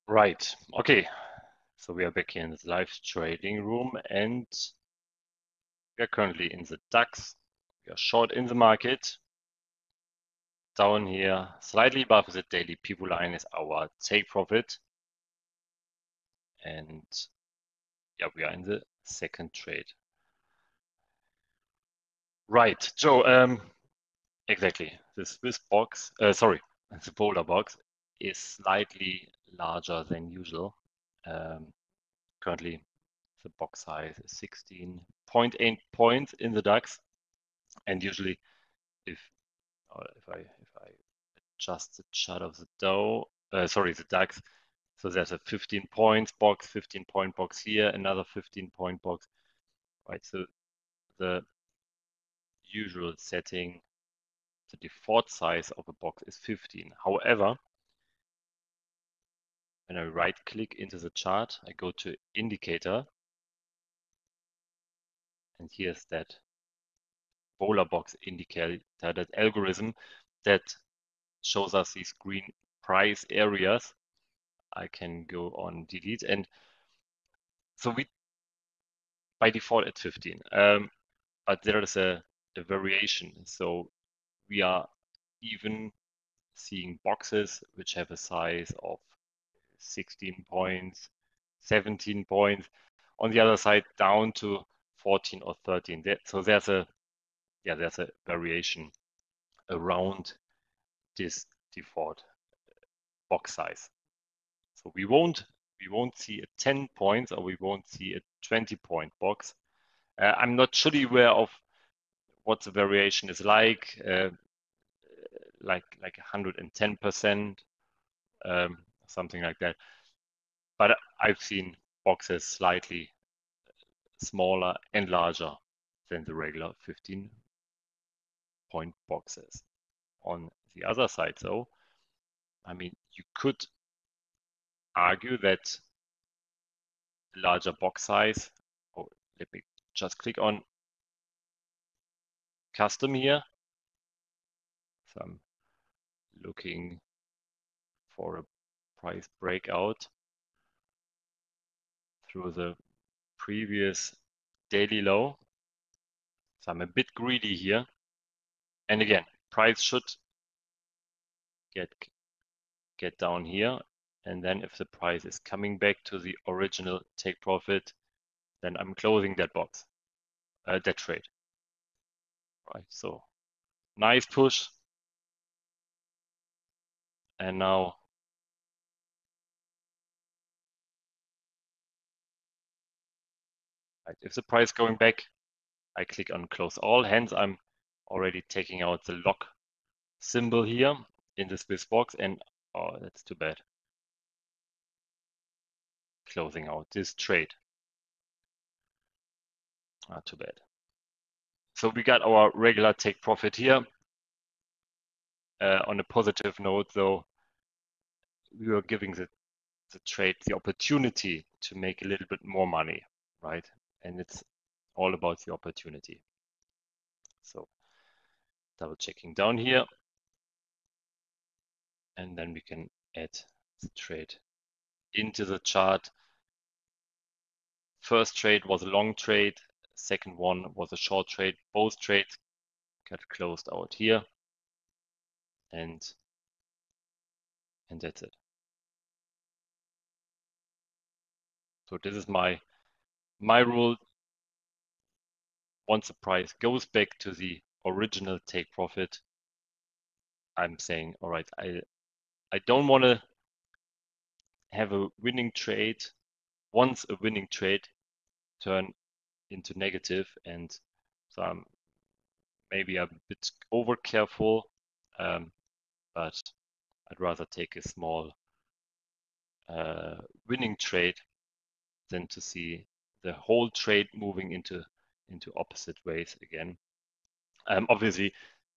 Right. Okay. So we are back here in the live trading room and we are currently in the DAX. We are short in the market. Down here, slightly above the daily pivot line is our take profit. And yeah, we are in the second trade. Right. Joe, um, exactly. The Swiss box, uh, sorry, the polar box is slightly larger than usual. Um, currently, the box size is sixteen point eight points in the DAX, and usually, if uh, if I if I adjust the chart of the Dow, uh, sorry, the DAX, so there's a fifteen points box, fifteen point box here, another fifteen point box, right? So the usual setting, the default size of a box is fifteen. However, when I right click into the chart, I go to indicator, and here's that polar box indicator, that algorithm that shows us these green price areas. I can go on delete, and so we by default at fifteen, um, but there is a, a variation. So we are even seeing boxes which have a size of sixteen points, seventeen points. On the other side, down to fourteen or thirteen. So there's a yeah, there's a variation around this default box size. So we won't we won't see a ten points or we won't see a twenty point box. Uh, I'm not fully aware of what the variation is like, uh, like like one hundred ten percent, um, something like that. But I've seen boxes slightly smaller and larger than the regular fifteen point boxes. On the other side, though, I mean, you could argue that larger box size, oh, let me just click on custom here. So I'm looking for a price breakout through the previous daily low. So I'm a bit greedy here. And again, price should get get down here. And then if the price is coming back to the original take profit, then I'm closing that box, uh, that trade. Right. So nice push. And now right, if the price going back, I click on close all. Hence, I'm already taking out the lock symbol here in the Swiss box, and oh, that's too bad. Closing out this trade. Ah, too bad. So we got our regular take profit here. Uh, on a positive note, though, we were giving the, the trade the opportunity to make a little bit more money, right? And it's all about the opportunity. So double checking down here. And then we can add the trade into the chart. First trade was a long trade. Second one was a short trade. Both trades got closed out here. And, and that's it. So this is my, my rule. Once the price goes back to the original take profit, I'm saying, all right, I, I don't want to have a winning trade. Once a winning trade turn into negative, and so I'm maybe a bit over careful, um, but I'd rather take a small uh, winning trade than to see the whole trade moving into into opposite ways again. Um, obviously,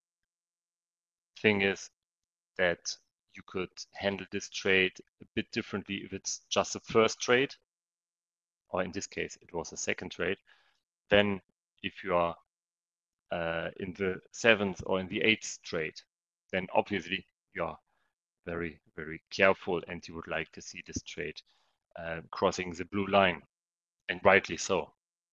thing is that you could handle this trade a bit differently if it's just a first trade, or in this case, it was a second trade. Then if you are uh, in the seventh or in the eighth trade, then obviously you are very, very careful and you would like to see this trade uh, crossing the blue line, and rightly so.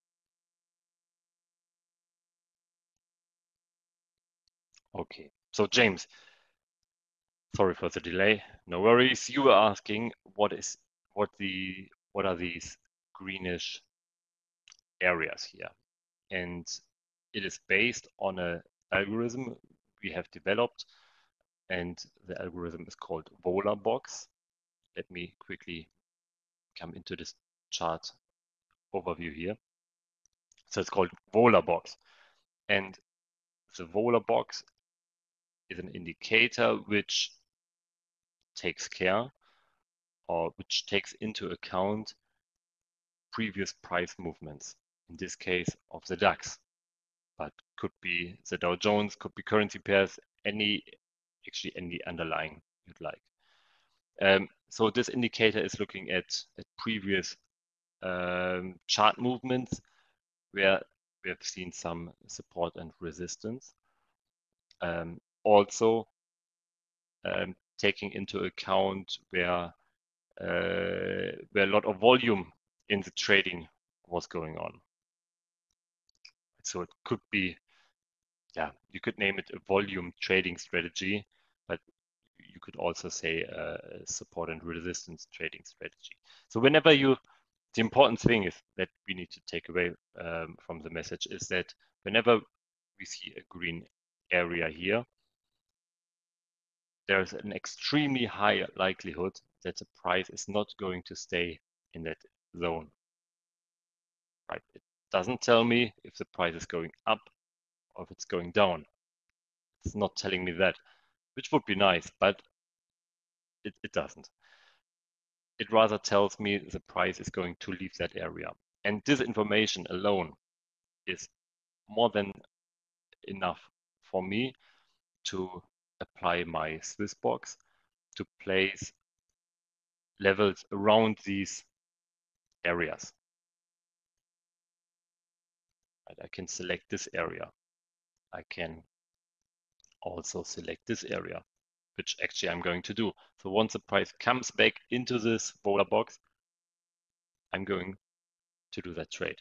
Okay, so James, sorry for the delay. No worries. You were asking what is what the what are these greenish areas here, and it is based on an algorithm we have developed, and the algorithm is called Volabox. Let me quickly come into this chart overview here. So it's called Volabox, and the Volabox is an indicator which takes care or which takes into account previous price movements, in this case of the DAX, but could be the Dow Jones, could be currency pairs, any actually any underlying you'd like. Um, so this indicator is looking at, at previous um, chart movements where we have seen some support and resistance. Um, also um, taking into account where uh, where a lot of volume in the trading was going on. So it could be, yeah, you could name it a volume trading strategy, but you could also say a support and resistance trading strategy. So whenever you, the important thing is that we need to take away um, from the message is that whenever we see a green area here, there's an extremely high likelihood that the price is not going to stay in that zone. Right? It doesn't tell me if the price is going up or if it's going down. It's not telling me that, which would be nice, but it, it doesn't. It rather tells me the price is going to leave that area. And this information alone is more than enough for me to apply my Swissbox to place levels around these areas. Right? I can select this area. I can also select this area, which actually I'm going to do. So once the price comes back into this Volabox, I'm going to do that trade.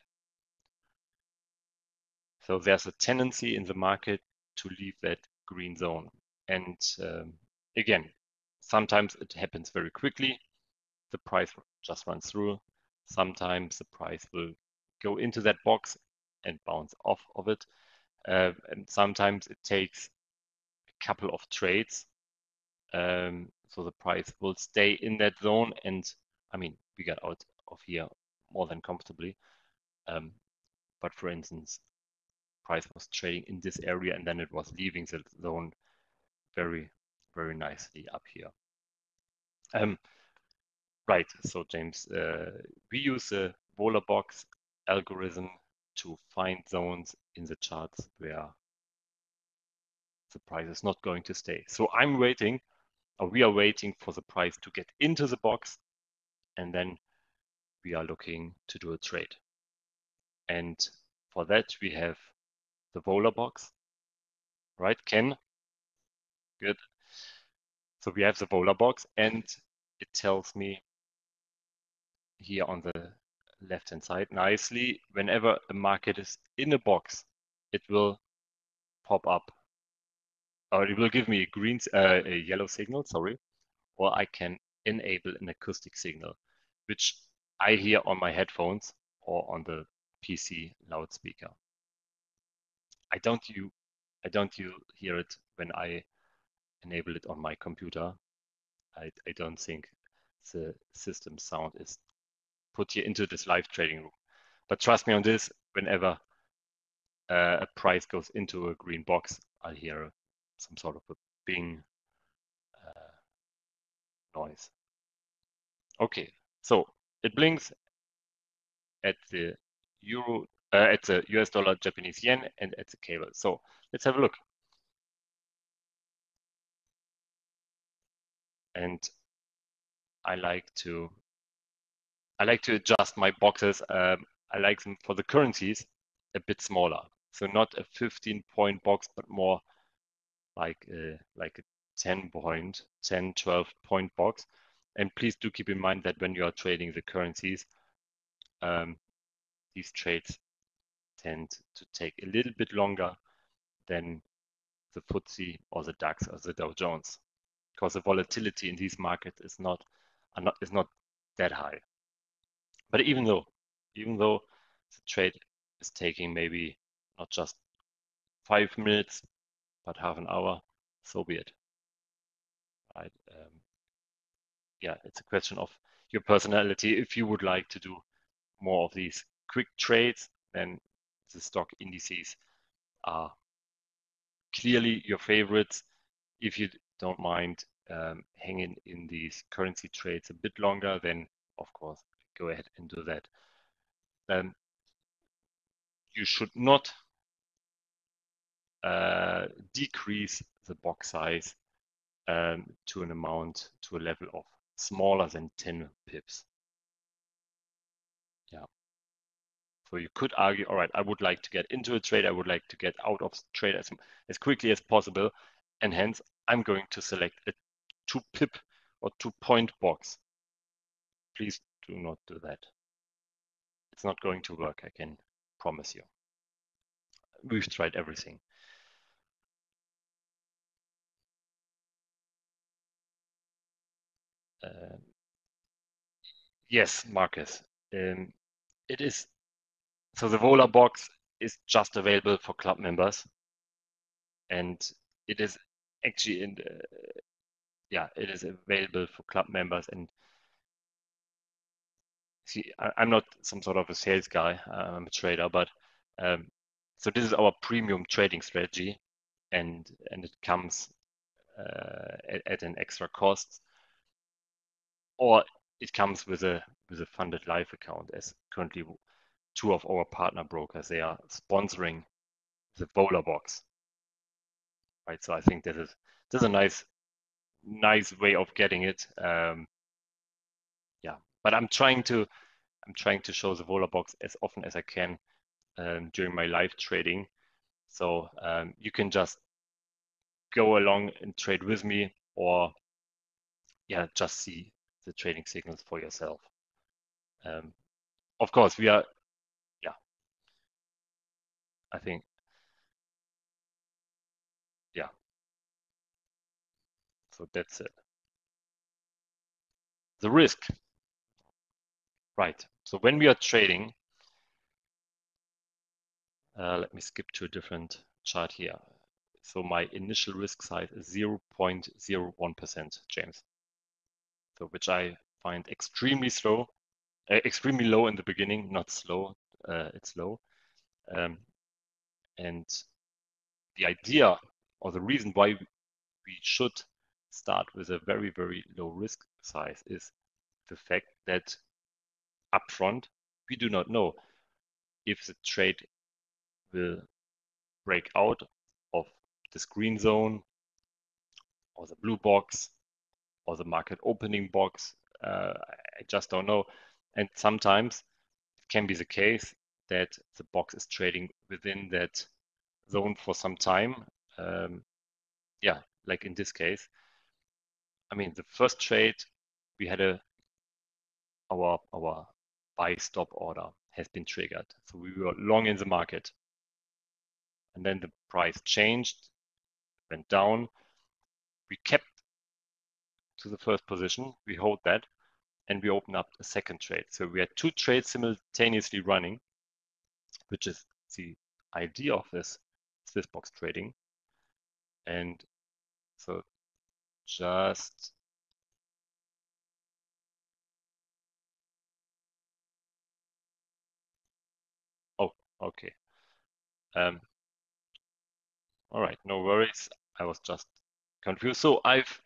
So there's a tendency in the market to leave that green zone. And um, again, sometimes it happens very quickly. The price just runs through. Sometimes the price will go into that box and bounce off of it. Uh, and sometimes it takes a couple of trades. Um, so the price will stay in that zone. And I mean, we got out of here more than comfortably. Um, but for instance, price was trading in this area and then it was leaving the zone very, very nicely up here. Um, right, so James, uh, we use a Volabox algorithm to find zones in the charts where the price is not going to stay. So I'm waiting, or we are waiting for the price to get into the box, and then we are looking to do a trade. And for that, we have the Volabox, right, Ken? Good. So we have the Volabox, and it tells me here on the left hand side nicely, whenever a market is in a box, it will pop up, or it will give me a green, uh, a yellow signal, sorry, or I can enable an acoustic signal, which I hear on my headphones or on the P C loudspeaker. I don't you, I don't you hear it when I enable it on my computer. I, I don't think the system sound is put here into this live trading room. But trust me on this, whenever uh, a price goes into a green box, I'll hear some sort of a bing uh, noise. Okay, so it blinks at the euro, uh, at the U S dollar, Japanese yen, and at the cable. So let's have a look. And I like to, I like to adjust my boxes. Um, I like them for the currencies a bit smaller. So not a fifteen point box, but more like a, like a ten point, ten, twelve point box. And please do keep in mind that when you are trading the currencies, um, these trades tend to take a little bit longer than the F T S E or the DAX or the Dow Jones, because the volatility in these markets is not, not is not that high. But even though, even though the trade is taking maybe not just five minutes, but half an hour, so be it. Right? Um, yeah, it's a question of your personality. If you would like to do more of these quick trades, then the stock indices are clearly your favorites. If you don't mind um, hanging in these currency trades a bit longer, then of course go ahead and do that. Um, you should not uh, decrease the box size um, to an amount, to a level of smaller than ten pips. Yeah. So you could argue, all right, I would like to get into a trade. I would like to get out of the trade as, as quickly as possible. And hence, I'm going to select a two pip or two point box. Please do not do that. It's not going to work, I can promise you. We've tried everything. Um, yes, Marcus. Um, it is, so the Vola box is just available for club members. And it is actually in the, yeah, it is available for club members. And see, I, I'm not some sort of a sales guy. I'm a trader, but um, so this is our premium trading strategy, and and it comes uh, at, at an extra cost, or it comes with a with a funded live account. As currently two of our partner brokers, they are sponsoring the Vola box, right? So I think this is this is a nice nice way of getting it. Um, yeah, but I'm trying to I'm trying to show the Vola box as often as I can um, during my live trading. So um, you can just go along and trade with me, or yeah, just see the trading signals for yourself. Um, of course, we are, yeah, I think, yeah. So that's it. The risk, right. So when we are trading, uh, let me skip to a different chart here. So my initial risk size is zero point zero one percent, James. So which I find extremely slow, uh, extremely low in the beginning, not slow, uh, it's low. Um, and the idea or the reason why we should start with a very, very low risk size is the fact that upfront, we do not know if the trade will break out of this green zone or the blue box or the market opening box. Uh, I just don't know. And sometimes it can be the case that the box is trading within that zone for some time. Um, yeah, like in this case. I mean, the first trade we had a our our buy stop order has been triggered. So we were long in the market. And then the price changed, went down. We kept to the first position, we hold that, and we open up a second trade. So we had two trades simultaneously running, which is the idea of this Swiss box trading. And so just oh, okay. Um, all right, no worries. I was just confused. So I've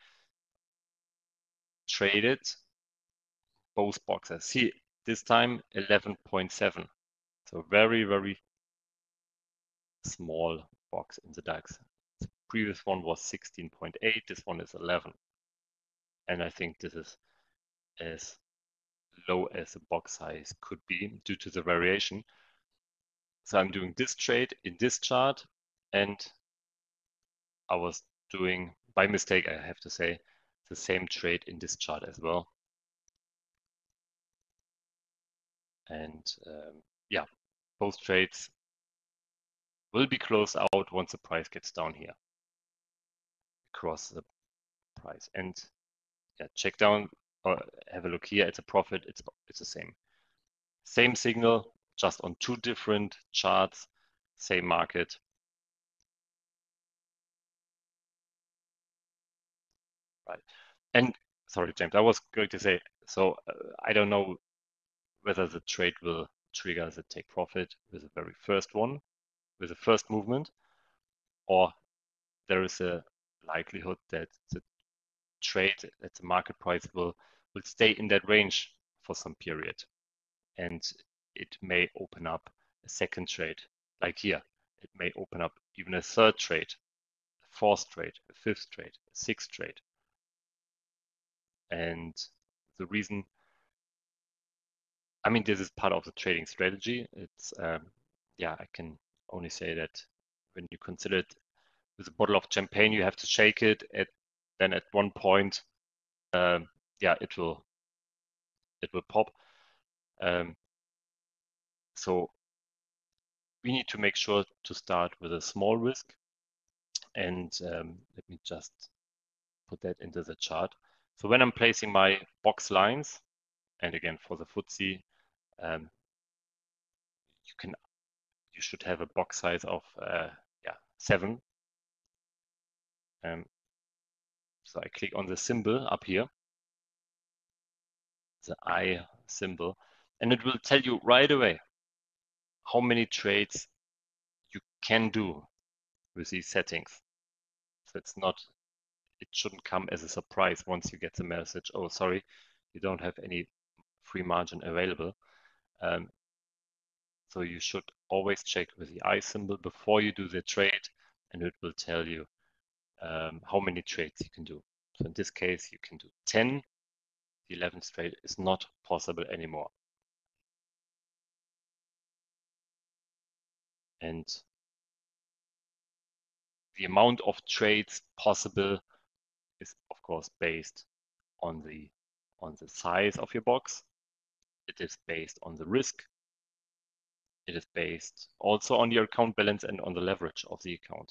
traded both boxes. See, this time eleven point seven. So very, very small box in the DAX. The previous one was sixteen point eight. This one is eleven. And I think this is as low as the box size could be due to the variation. So I'm doing this trade in this chart, and I was doing by mistake, I have to say, the same trade in this chart as well. And um, yeah, both trades will be closed out once the price gets down here across the price. And yeah, check down or have a look here at the profit. It's it's the same, same signal, just on two different charts, same market. Right. And sorry, James, I was going to say, so uh, I don't know whether the trade will trigger the take profit with the very first one, with the first movement, or there is a likelihood that the trade at the market price will will stay in that range for some period, and it may open up a second trade, like here. It may open up even a third trade, a fourth trade, a fifth trade, a sixth trade. And the reason, I mean, this is part of the trading strategy. It's, um, yeah, I can only say that when you consider it with a bottle of champagne, you have to shake it. At then at one point, um, yeah, it will it will pop. Um, so we need to make sure to start with a small risk. And um, let me just put that into the chart. So when I'm placing my box lines, and again for the F T S E, um, you can you should have a box size of uh, yeah seven. Um, so I click on the symbol up here, the I symbol, and it will tell you right away how many trades you can do with these settings. So it's not, it shouldn't come as a surprise once you get the message, oh, sorry, you don't have any free margin available. Um, so you should always check with the I symbol before you do the trade, and it will tell you um, how many trades you can do. So in this case, you can do ten. The eleventh trade is not possible anymore. And the amount of trades possible is, of course, based on the on the size of your box. It is based on the risk. It is based also on your account balance and on the leverage of the account.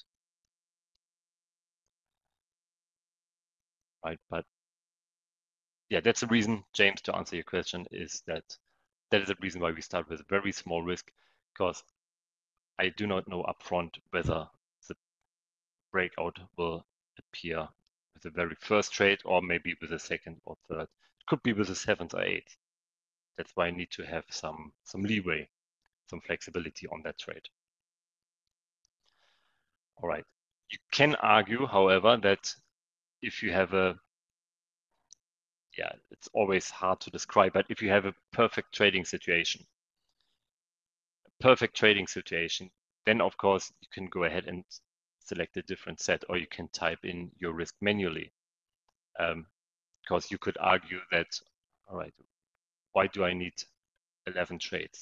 Right, but yeah, that's the reason, James, to answer your question, is that that is the reason why we start with a very small risk, because I do not know upfront whether the breakout will appear with the very first trade or maybe with the second or third. It could be with the seventh or eighth. That's why I need to have some some leeway, some flexibility on that trade. All right. You can argue, however, that if you have a, yeah, it's always hard to describe, but if you have a perfect trading situation, a perfect trading situation, then of course you can go ahead and select a different set, or you can type in your risk manually. Um, because you could argue that, all right, why do I need eleven trades?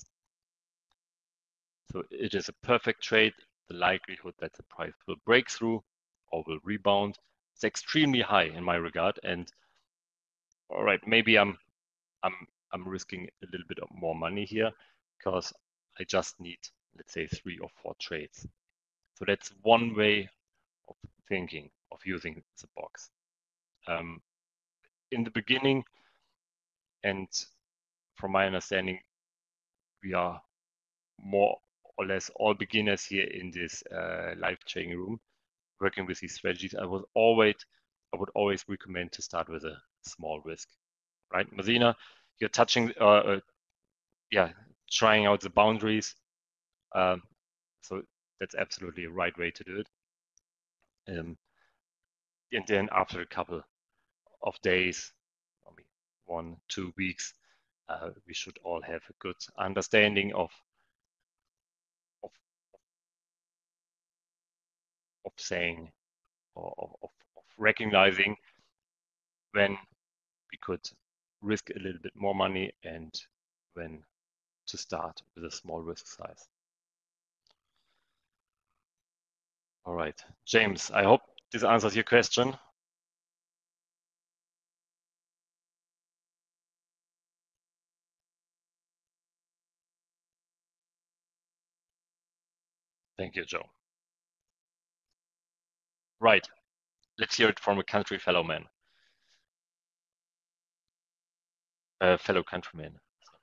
So it is a perfect trade. The likelihood that the price will break through or will rebound is extremely high in my regard. And all right, maybe I'm I'm I'm risking a little bit of more money here because I just need, let's say, three or four trades. So that's one way of thinking, of using the box. Um, in the beginning, and from my understanding, we are more or less all beginners here in this uh, live trading room working with these strategies. I would always I would always recommend to start with a small risk, right? Mazina, you're touching, uh, uh, yeah, trying out the boundaries. Um, so that's absolutely a right way to do it. Um, and then after a couple of days, I mean, one, two weeks, uh, we should all have a good understanding of of of saying or of, of recognizing when we could risk a little bit more money and when to start with a small risk size. All right, James, I hope this answers your question. Thank you, Joe. Right. Let's hear it from a country fellow man. Uh, fellow countryman.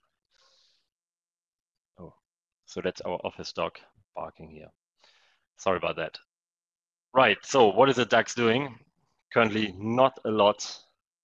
Oh, so that's our office dog barking here. Sorry about that. Right. So what is the DAX doing? Currently, not a lot.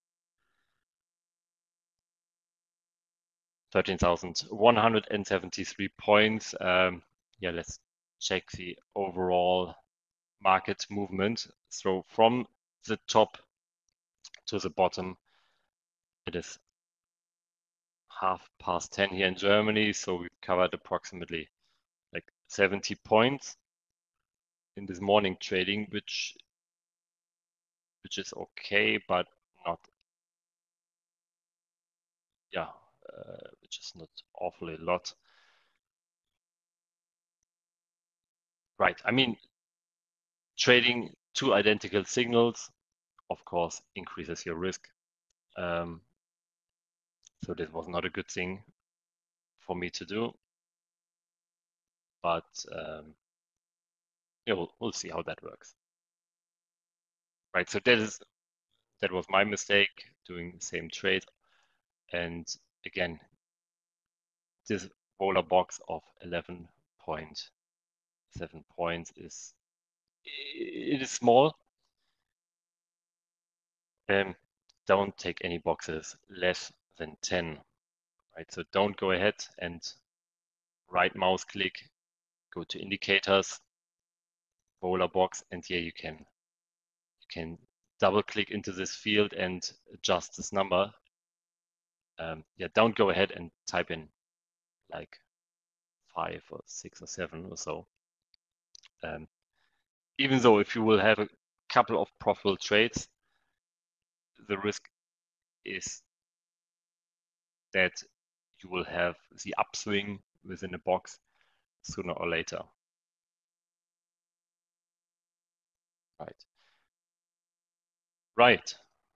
thirteen thousand one hundred seventy-three points. Um, yeah, let's check the overall market movement. So from the top to the bottom, it is half past ten here in Germany. So we've covered approximately like seventy points in this morning trading, which which is okay, but not, yeah, uh, which is not awfully a lot. Right. I mean, trading two identical signals, of course, increases your risk. Um, so this was not a good thing for me to do, but um, yeah, we'll, we'll see how that works. Right. So that is that was my mistake doing the same trade, and again, this Vola box of eleven point seven points is it is small. Um, don't take any boxes less than ten, right? So don't go ahead and right mouse click, go to indicators, Vola box, and here you can you can double click into this field and adjust this number. Um, yeah, don't go ahead and type in like five or six or seven or so. Um, even though if you will have a couple of profitable trades, the risk is that you will have the upswing within a box sooner or later. Right. Right.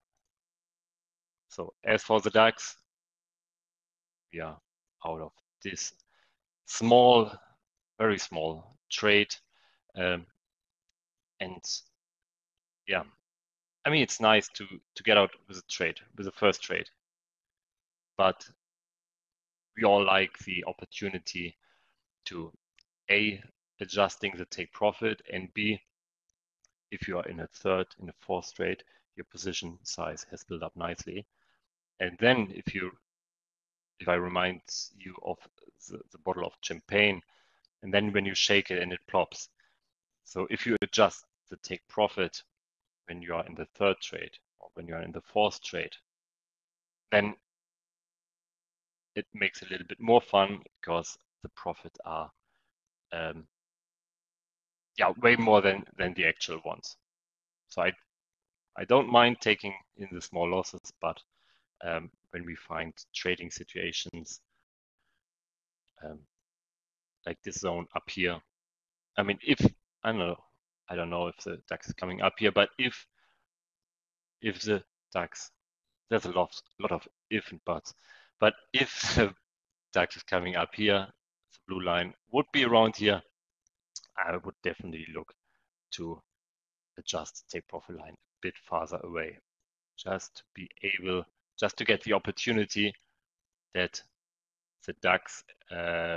So as for the DAX, we are out of this small, very small trade. Um, and yeah, I mean, it's nice to, to get out with a trade, with the first trade. But we all like the opportunity to A, adjusting the take profit, and B, if you are in a third, in a fourth trade, your position size has built up nicely. And then if you, if I remind you of the, the bottle of champagne, and then when you shake it and it plops. So if you adjust the take profit when you are in the third trade or when you are in the fourth trade, then it makes it a little bit more fun because the profits are um, yeah, way more than, than the actual ones. So I, I don't mind taking in the small losses, but um, when we find trading situations um, like this zone up here, I mean, if, I don't know, I don't know if the DAX is coming up here, but if if the DAX, there's a lot, lot of if and buts, but if the DAX is coming up here, the blue line would be around here, I would definitely look to adjust the take profit line a bit farther away, just to be able, just to get the opportunity that the DAX uh,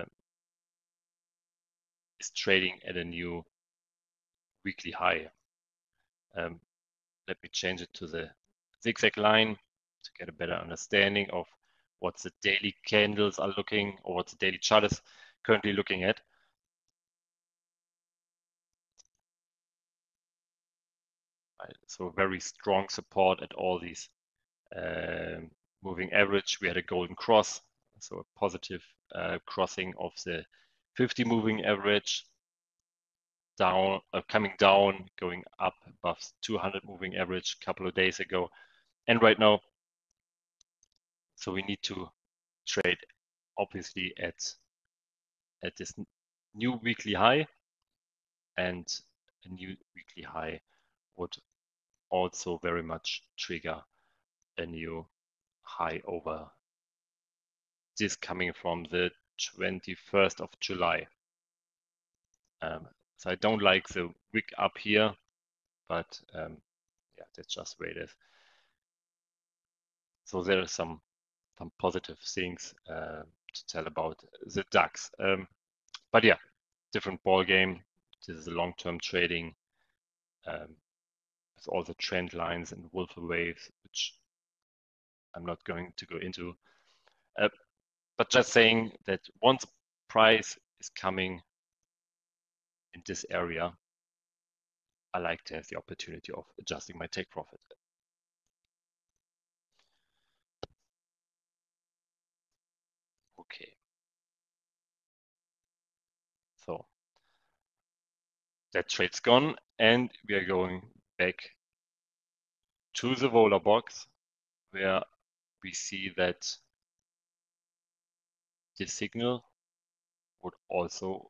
is trading at a new weekly high. Um, let me change it to the zigzag line to get a better understanding of what the daily candles are looking, or what the daily chart is currently looking at. Right, so very strong support at all these um, moving average. We had a golden cross, so a positive uh, crossing of the fifty moving average, down, uh, coming down, going up above two hundred moving average a couple of days ago. And right now, so we need to trade obviously at at this new weekly high, and a new weekly high would also very much trigger a new high over this coming from the twenty-first of July. Um, So I don't like the wick up here, but um, yeah, that's just the way it is. So there are some some positive things uh, to tell about the DAX. Um, but yeah, different ball game. This is a long-term trading um, with all the trend lines and Wolfe waves, which I'm not going to go into. Uh, but just saying that once price is coming in this area, I like to have the opportunity of adjusting my take profit. Okay. So that trade's gone, and we are going back to the Vola box where we see that this signal would also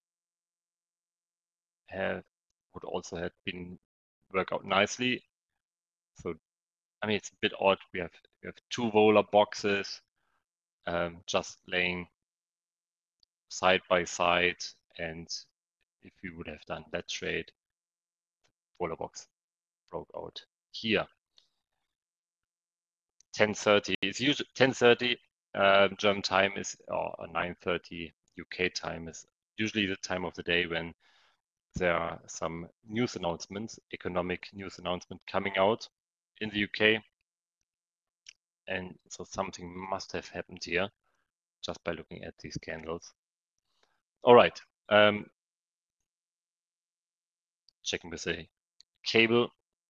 have would also have been work out nicely. So I mean it's a bit odd. We have we have two Vola boxes um, just laying side by side, and if we would have done that trade, the Vola box broke out here. ten thirty is usually ten thirty uh, German time is or nine thirty U K time is usually the time of the day when there are some news announcements, economic news announcement coming out in the U K. And so something must have happened here just by looking at these candles. All right. Um, checking with a cable.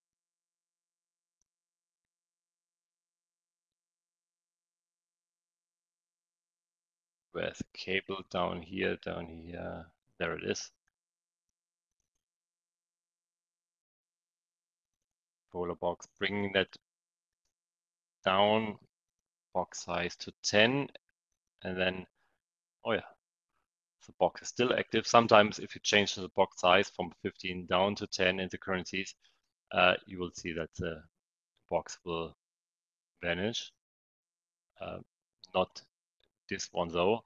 Where's the cable? Down here, down here. There it is. Polar box, bringing that down, box size to ten, and then, oh yeah, the box is still active. Sometimes if you change the box size from fifteen down to ten in the currencies, uh, you will see that the box will vanish. Uh, not this one though.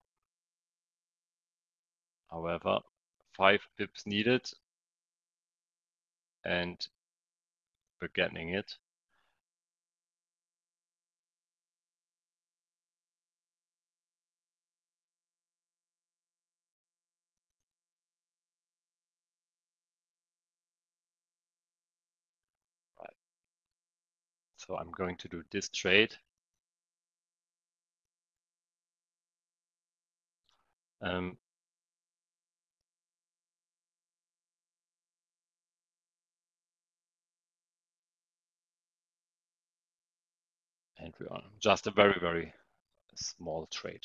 However, five pips needed, and we're getting it. Right. So I'm going to do this trade. Um, and we are just a very, very small trade.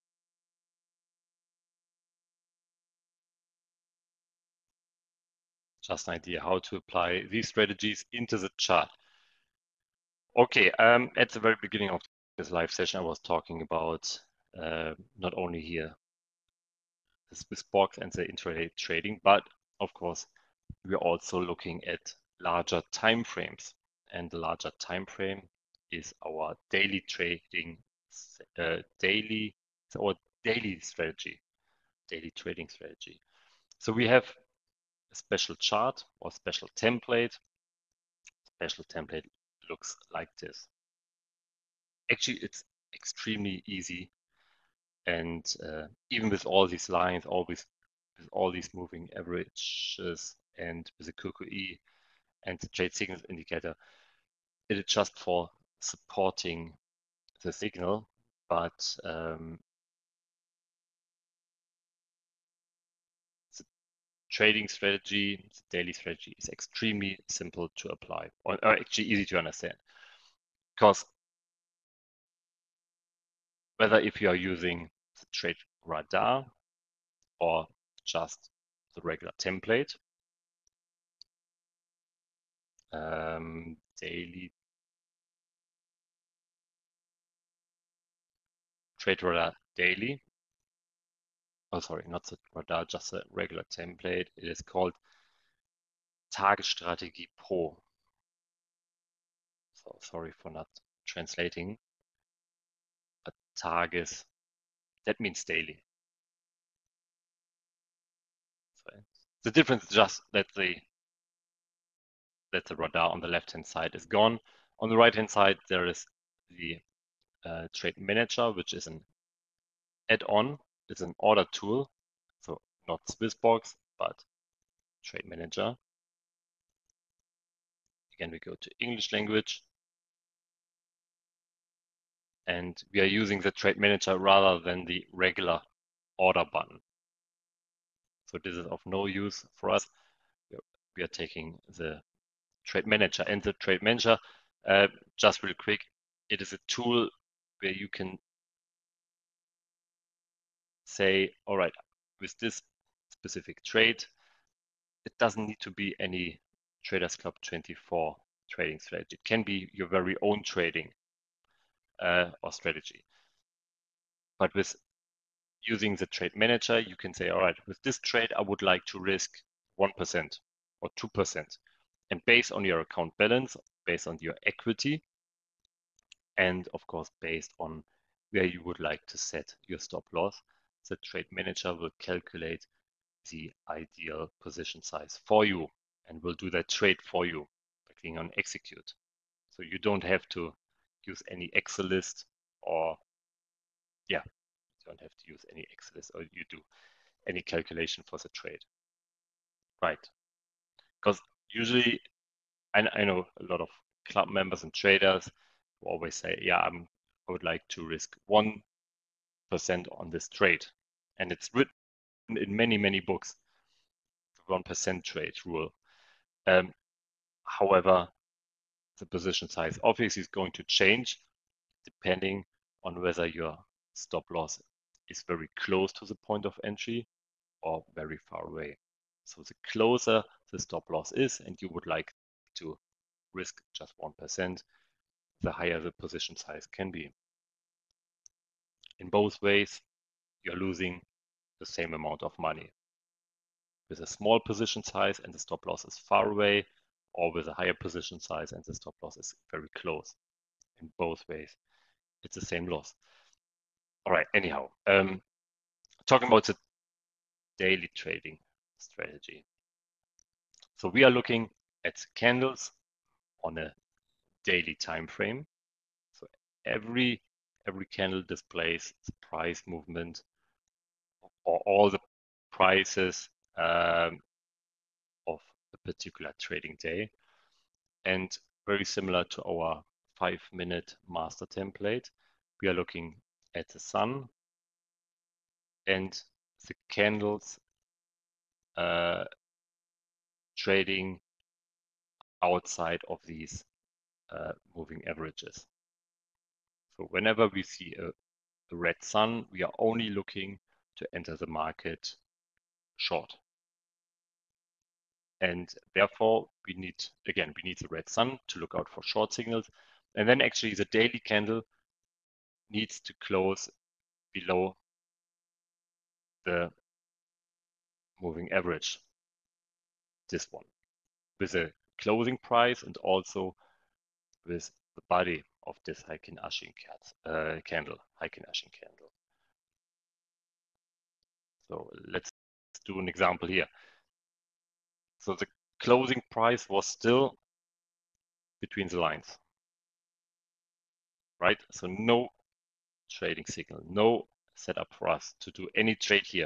Just an idea how to apply these strategies into the chart. Okay, um, at the very beginning of this live session, I was talking about uh, not only here the Swiss box and the intraday trading, but of course, we're also looking at larger time frames. And the larger time frame is our daily trading, uh, daily, it's our daily strategy, daily trading strategy. So we have a special chart or special template. Special template looks like this. Actually, it's extremely easy. And uh, even with all these lines, always with all these moving averages and with the Q Q E and the trade signals indicator, it is just for supporting the signal, but um, the trading strategy, the daily strategy is extremely simple to apply, or, or actually easy to understand. Because whether if you are using the trade radar or just the regular template, um, daily trade radar daily. Oh, sorry, not the radar, just a regular template. It is called Tagesstrategie Pro. So sorry for not translating. But Tages, that means daily. So The difference is just that the that the radar on the left-hand side is gone. On the right-hand side, there is the uh, Trade Manager, which is an add-on. It's an order tool, so not Swissbox, but Trade Manager. Again, we go to English language, and we are using the Trade Manager rather than the regular order button. So this is of no use for us. We are taking the Trade Manager, and the Trade Manager, uh, just real quick, it is a tool where you can say, all right, with this specific trade, it doesn't need to be any Traders Club twenty-four trading strategy. It can be your very own trading uh, or strategy. But with using the Trade Manager, you can say, all right, with this trade, I would like to risk one percent or two percent. And based on your account balance, based on your equity, and of course, based on where you would like to set your stop loss, the Trade Manager will calculate the ideal position size for you and will do that trade for you by clicking on execute. So you don't have to use any Excel list or, yeah, you don't have to use any Excel list or you do any calculation for the trade. Right. Because usually, I, I know a lot of club members and traders who always say, yeah, I'm, I would like to risk one percent on this trade. And it's written in many, many books, the one percent trade rule. Um, however, the position size obviously is going to change depending on whether your stop loss is very close to the point of entry or very far away. So the closer the stop loss is and you would like to risk just one percent, the higher the position size can be. In both ways, you're losing the same amount of money. With a small position size and the stop loss is far away, or with a higher position size and the stop loss is very close. In both ways, it's the same loss. All right, anyhow, um, talking about the daily trading strategy. So we are looking at candles on a daily time frame. So every every candle displays the price movement or all the prices um, of a particular trading day. And very similar to our five minute master template, we are looking at the sun and the candles uh, trading outside of these uh, moving averages. So whenever we see a, a red sun, we are only looking to enter the market short. And therefore, we need, again, we need the red sun to look out for short signals. And then actually the daily candle needs to close below the moving average, this one, with a closing price and also with the body of this Heikin Ashi uh, candle, Heikin Ashi candle. So let's do an example here. So the closing price was still between the lines, right? So no trading signal, no setup for us to do any trade here.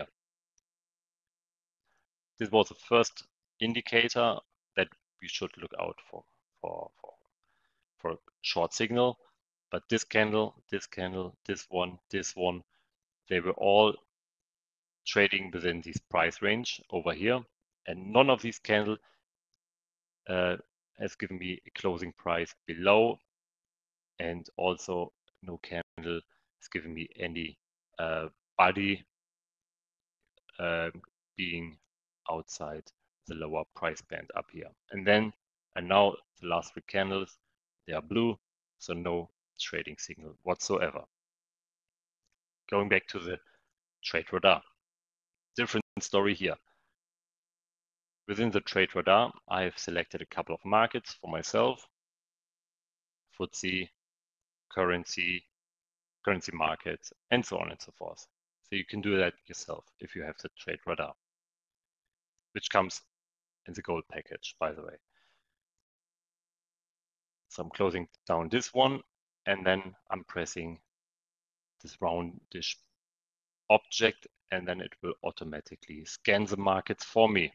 This was the first indicator that we should look out for, for, for, for a short signal. But this candle, this candle, this one, this one, they were all trading within this price range over here. And none of these candles uh, has given me a closing price below. And also no candle has given me any uh, body uh, being outside the lower price band up here. And then, and now the last three candles, they are blue, so no trading signal whatsoever. Going back to the Trade Radar, different story here. Within the Trade Radar, I have selected a couple of markets for myself, F T S E, currency, currency markets, and so on and so forth. So you can do that yourself if you have the Trade Radar. which comes in the gold package, by the way. So I'm closing down this one, and then I'm pressing this roundish object, and then it will automatically scan the markets for me.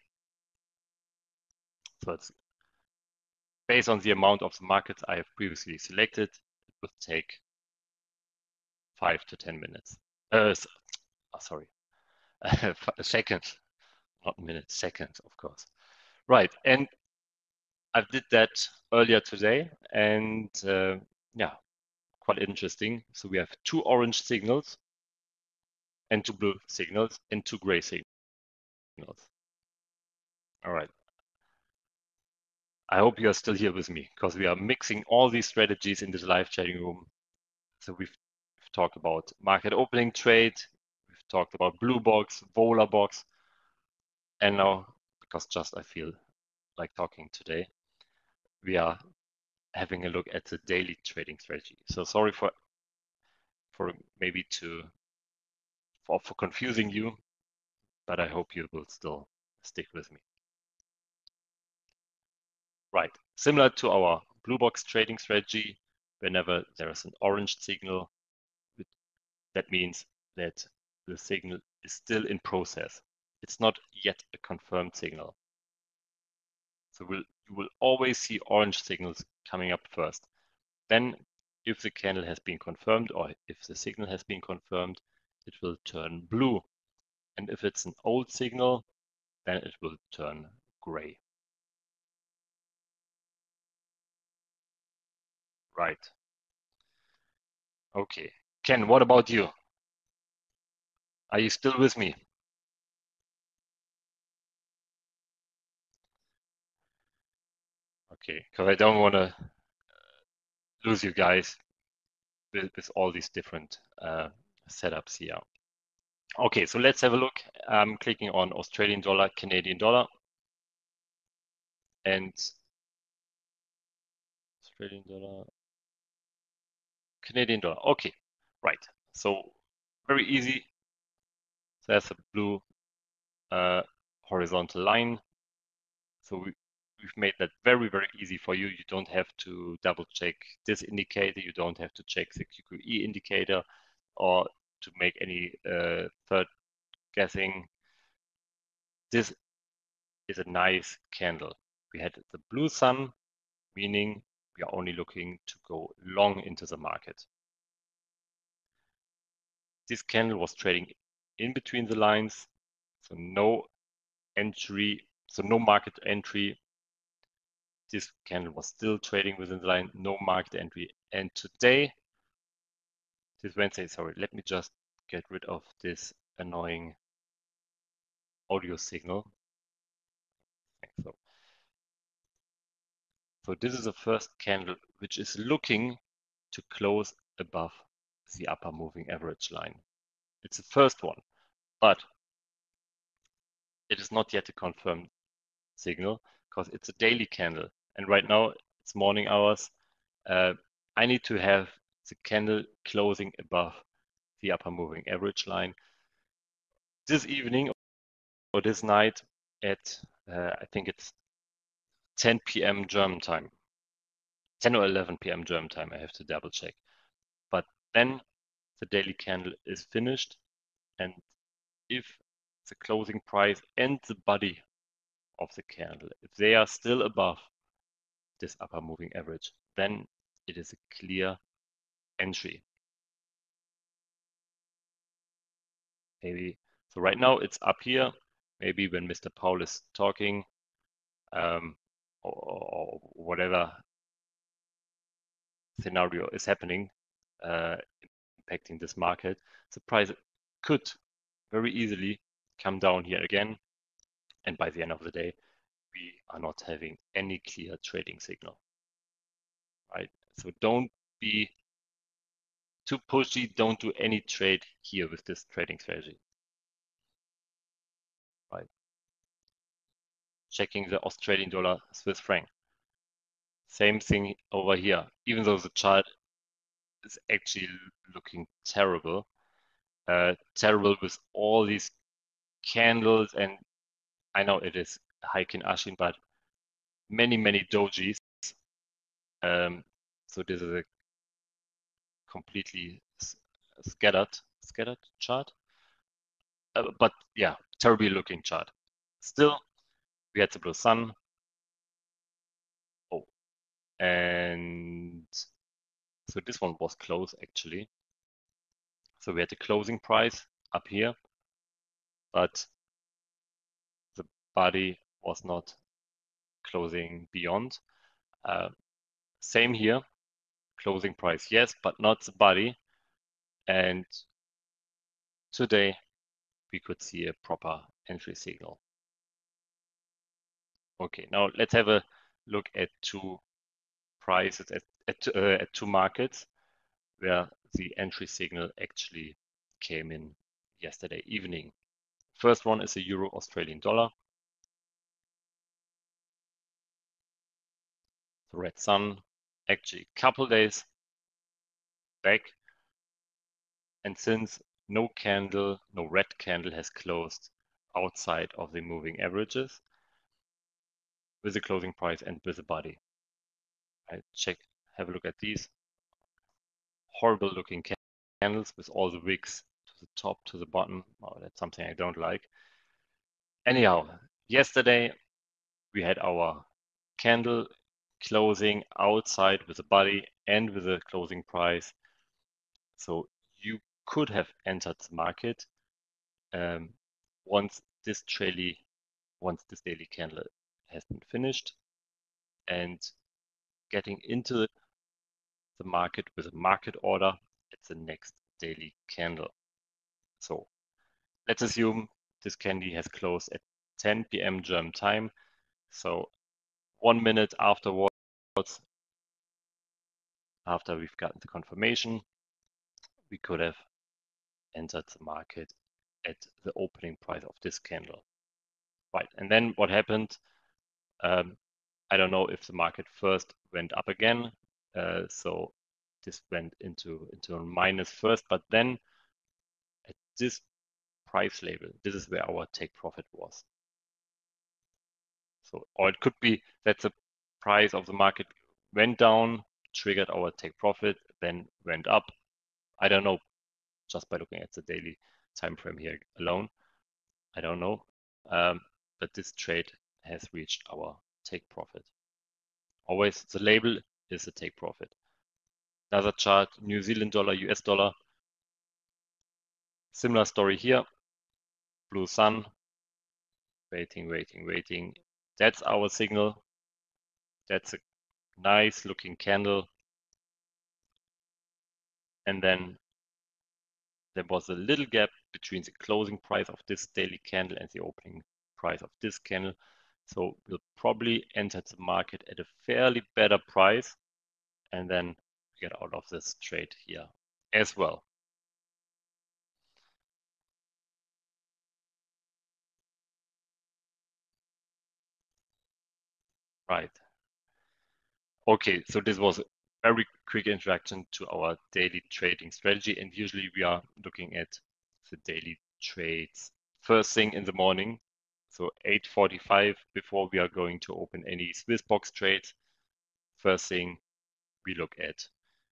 So it's based on the amount of the markets I have previously selected. It will take five to ten minutes. Uh, oh, sorry, seconds, not minutes, seconds, of course. Right, and I did that earlier today, and uh, yeah, quite interesting. So we have two orange signals and two blue signals and two gray signals. All right. I hope you are still here with me because we are mixing all these strategies in this live chatting room. So we've, we've talked about market opening trade, we've talked about blue box, vola box, and now, because just I feel like talking today, we are having a look at the daily trading strategy. So sorry for for maybe to for, for confusing you, but I hope you will still stick with me. Right, similar to our blue box trading strategy, whenever there is an orange signal, that means that the signal is still in process. It's not yet a confirmed signal. So we'll, you will always see orange signals coming up first. Then if the candle has been confirmed or if the signal has been confirmed, it will turn blue. And if it's an old signal, then it will turn gray. Right. Okay. Ken, what about you? Are you still with me? Okay, because I don't want to lose you guys with, with all these different uh, setups here. Okay, so let's have a look. I'm clicking on Australian dollar, Canadian dollar, and Australian dollar, Canadian dollar. Okay, right. So very easy. So that's a blue uh, horizontal line. So we, we've made that very, very easy for you. You don't have to double check this indicator. You don't have to check the Q Q E indicator or to make any uh, third guessing. This is a nice candle. We had the blue sun, meaning we are only looking to go long into the market. This candle was trading in between the lines, so no entry, so no market entry. This candle was still trading within the line, no market entry. And today, this Wednesday, sorry, let me just get rid of this annoying audio signal. So, so this is the first candle which is looking to close above the upper moving average line. It's the first one, but it is not yet a confirmed signal because it's a daily candle. And right now it's morning hours. Uh, I need to have the candle closing above the upper moving average line this evening or this night at, uh, I think it's ten P M German time, ten or eleven P M German time. I have to double check. But then the daily candle is finished. And if the closing price and the body of the candle, if they are still above this upper moving average, then it is a clear entry. Maybe so right now it's up here. Maybe when Mister Paul is talking, um, or, or whatever scenario is happening, uh, impacting this market, the price could very easily come down here again. And by the end of the day, we are not having any clear trading signal, right? So don't be too pushy. Don't do any trade here with this trading strategy, right? Checking the Australian dollar, Swiss franc. Same thing over here, even though the chart is actually looking terrible, uh, terrible with all these candles and I know it is Heikin Ashin, but many, many dojis. Um, so this is a completely scattered, scattered chart. Uh, but yeah, terribly looking chart. Still, we had the blue sun. Oh, and so this one was close actually. So we had the closing price up here, but the body was not closing beyond. Uh, same here, closing price, yes, but not the body. And today we could see a proper entry signal. Okay, now let's have a look at two prices, at, at, uh, at two markets where the entry signal actually came in yesterday evening. First one is the Euro Australian dollar. The red sun, actually a couple days back. And since no candle, no red candle has closed outside of the moving averages with the closing price and with the body. I check, have a look at these horrible looking candles with all the wicks to the top, to the bottom. Oh, that's something I don't like. Anyhow, yesterday we had our candle closing outside with the body and with the closing price. So you could have entered the market um, once this daily, once this daily candle has been finished, and getting into the market with a market order at the next daily candle. So let's assume this candle has closed at ten P M German time. So one minute afterwards, after we've gotten the confirmation, we could have entered the market at the opening price of this candle. Right, and then what happened? Um, I don't know if the market first went up again. Uh, so this went into, into a minus first, but then at this price label, this is where our take profit was. So, or it could be that the price of the market went down, triggered our take profit, then went up. I don't know, just by looking at the daily time frame here alone. I don't know. Um, but this trade has reached our take profit. Always the label is the take profit. Another chart, New Zealand dollar, U S dollar. Similar story here. Blue sun. Waiting, waiting, waiting. That's our signal. That's a nice looking candle. And then there was a little gap between the closing price of this daily candle and the opening price of this candle. So we'll probably enter the market at a fairly better price and then get out of this trade here as well. Right. Okay, so this was a very quick introduction to our daily trading strategy. And usually we are looking at the daily trades first thing in the morning. So eight forty-five before we are going to open any Swissbox trades. First thing we look at,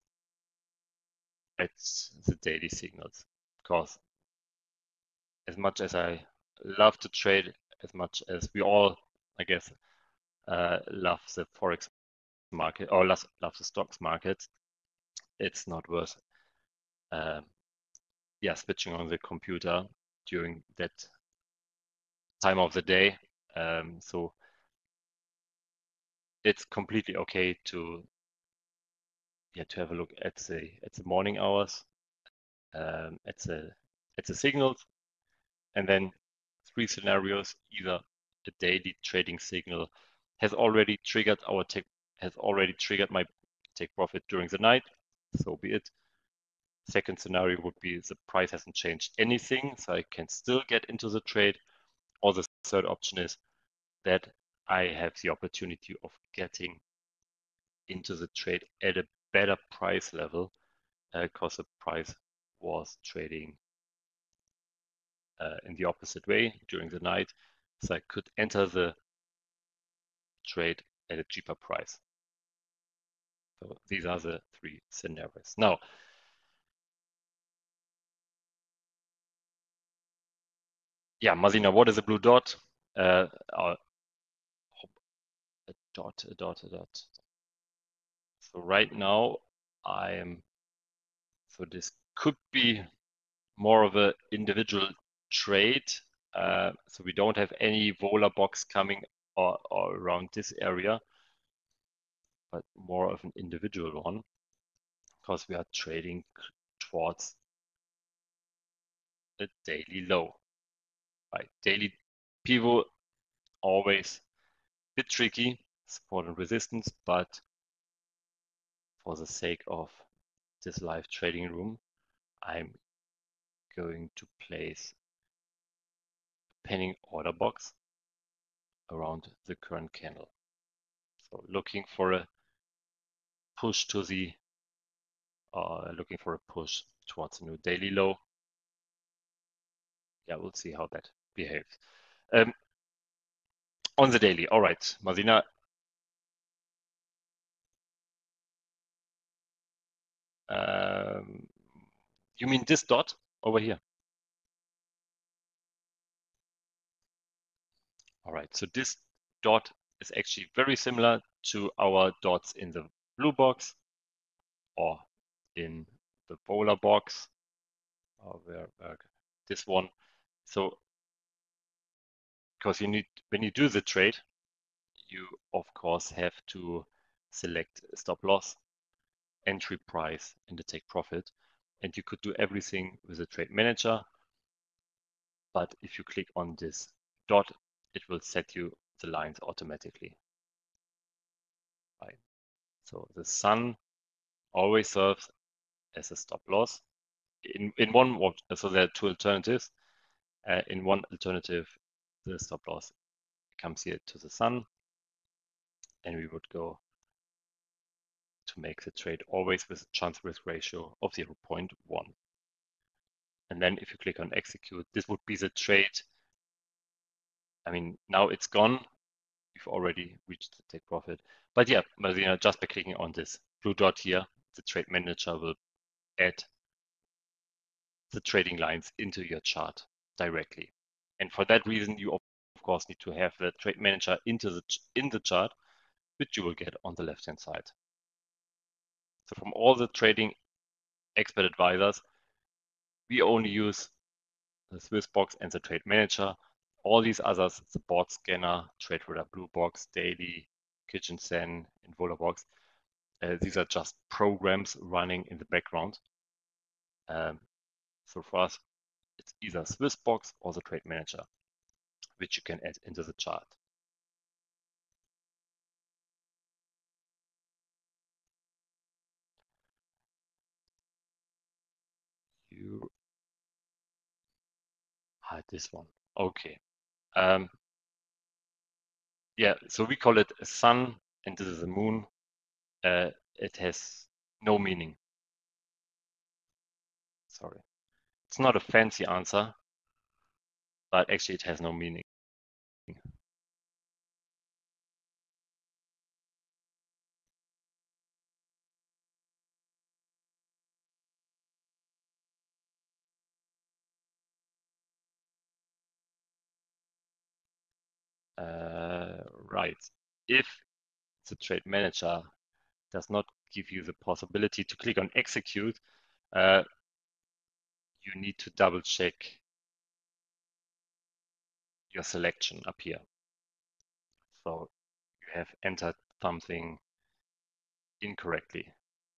at the daily signals. Because as much as I love to trade, as much as we all, I guess, uh, love the Forex market or love, love the stocks market, it's not worth uh, yeah, switching on the computer during that time of the day. Um, so it's completely okay to yeah to have a look at the at the morning hours, um, at the at the signals, and then three scenarios. Either the daily trading signal has already triggered our take has already triggered my take profit during the night, so be it. Second scenario would be the price hasn't changed anything, so I can still get into the trade. Or the third option is that I have the opportunity of getting into the trade at a better price level because uh, the price was trading uh, in the opposite way during the night. So I could enter the trade at a cheaper price. So these are the three scenarios. Now, yeah, Mazina, what is a blue dot? Uh, a dot, a dot, a dot. So right now I am, so this could be more of an individual trade. Uh, so we don't have any Vola box coming or, or around this area, but more of an individual one because we are trading towards the daily low. Right, daily pivot always a bit tricky, support and resistance, but for the sake of this live trading room, I'm going to place a penning order box around the current candle. So looking for a push to the, uh, looking for a push towards a new daily low. Yeah, we'll see how that behaves. Um, on the daily, all right, Mazina. Um, you mean this dot over here? All right, so this dot is actually very similar to our dots in the blue box or in the Vola box, or where, where this one. So, because you need, when you do the trade, you of course have to select stop loss, entry price, and the take profit. And you could do everything with the trade manager. But if you click on this dot, it will set you the lines automatically. Right. So the sun always serves as a stop loss. In in one, so there are two alternatives. Uh, in one alternative, the stop loss comes here to the sun, and we would go to make the trade always with a chance risk ratio of zero point one. And then if you click on execute, this would be the trade. I mean, now it's gone. We've already reached the take profit. But yeah, Marina, just by clicking on this blue dot here, the trade manager will add the trading lines into your chart directly. And for that reason, you of course need to have the trade manager into the in the chart, which you will get on the left hand side. So from all the trading expert advisors, we only use the Swissbox and the trade manager. All these others, the board scanner, TradeRadar Blue Box, Daily, KitchenSen, and Volabox, uh, these are just programs running in the background. Um, so for us, it's either Swissbox or the trade manager, which you can add into the chart. You ah, this one. Okay. Um, yeah, so we call it a sun, and this is a moon. Uh, it has no meaning. Sorry. It's not a fancy answer, but actually it has no meaning. Uh, right. If the trade manager does not give you the possibility to click on execute, uh, you need to double check your selection up here. So you have entered something incorrectly.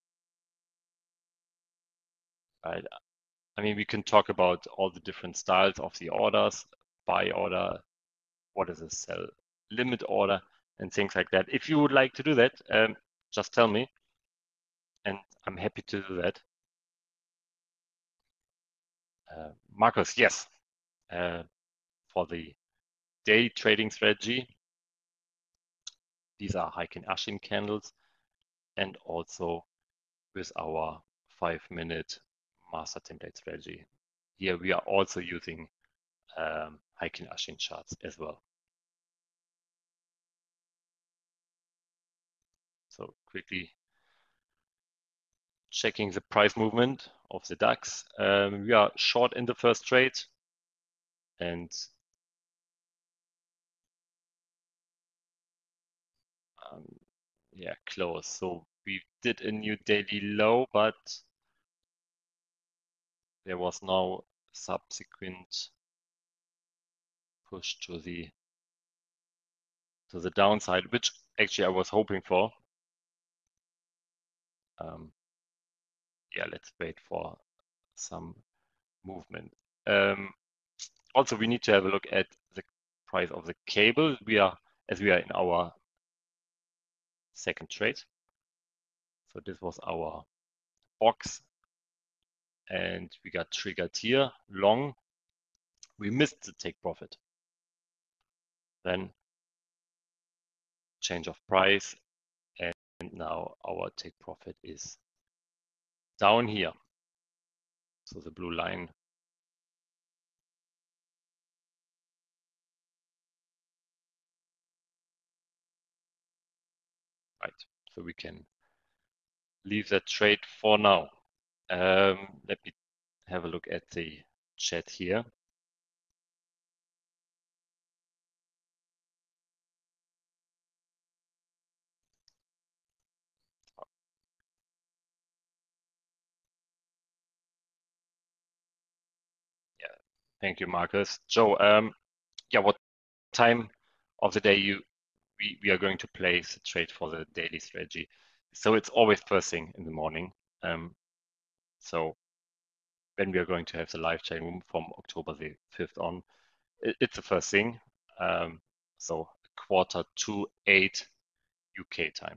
Right. I mean, we can talk about all the different styles of the orders, buy order, what is a sell limit order, and things like that. If you would like to do that, um, just tell me, and I'm happy to do that. Uh, Marcus, yes, uh, for the day trading strategy, these are Heikin Ashi candles, and also with our five-minute master template strategy. Here we are also using um, Heikin Ashi charts as well. So quickly checking the price movement of the DAX. Um, we are short in the first trade, and um, yeah, close. So we did a new daily low, but there was no subsequent push to the to the downside, which actually I was hoping for. Um, yeah, let's wait for some movement. Um, also, we need to have a look at the price of the cable. We are, as we are in our second trade. So this was our box, and we got triggered here long. We missed the take profit. Then change of price, and now our take profit is down here. So the blue line. Right, so we can leave that trade for now. Um, let me have a look at the chat here. Yeah, thank you, Marcus. Joe, um, yeah, what time of the day you we, we are going to place a trade for the daily strategy? So it's always first thing in the morning. Um, so when we are going to have the live chain room from October the fifth on, it, it's the first thing. Um, so quarter to eight U K time.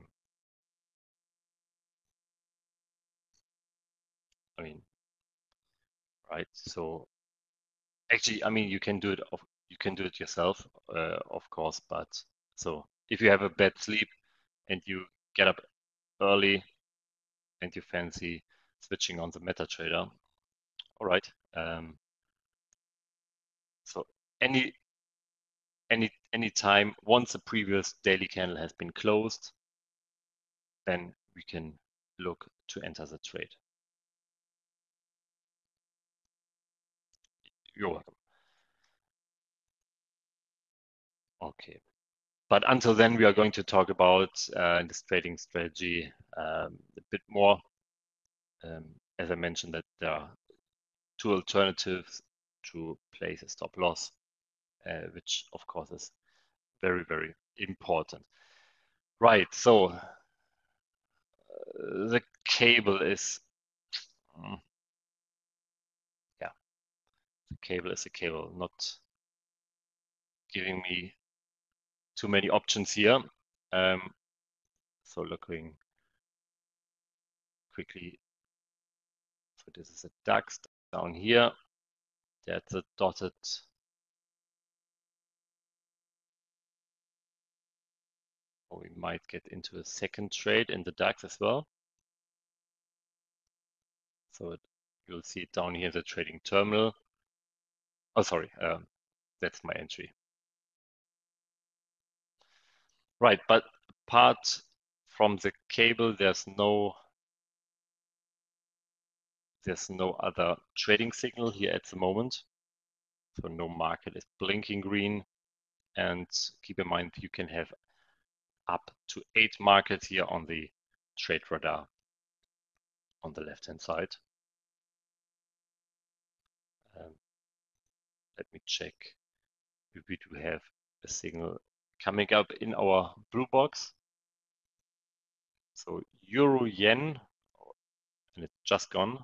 I mean, right? So actually, I mean, you can do it. Of, you can do it yourself, uh, of course. But so if you have a bad sleep and you get up early and you fancy switching on the MetaTrader, all right. Um, so any any any time once the previous daily candle has been closed, then we can look to enter the trade. You're welcome. Okay. But until then, we are going to talk about uh, this trading strategy um, a bit more. Um, as I mentioned, that there are two alternatives to place a stop loss, uh, which of course is very, very important. Right, so uh, the cable is, mm, yeah, the cable is a cable, not giving me too many options here. Um, so looking quickly, so this is a DAX down here. That's a dotted or we might get into a second trade in the DAX as well. So it, you'll see it down here, the trading terminal. Oh, sorry, um, that's my entry. Right, but apart from the cable, there's no there's no other trading signal here at the moment. So no market is blinking green. And keep in mind, you can have up to eight markets here on the trade radar on the left-hand side. Um, let me check if we do have a signal coming up in our blue box. So euro yen, and it's just gone.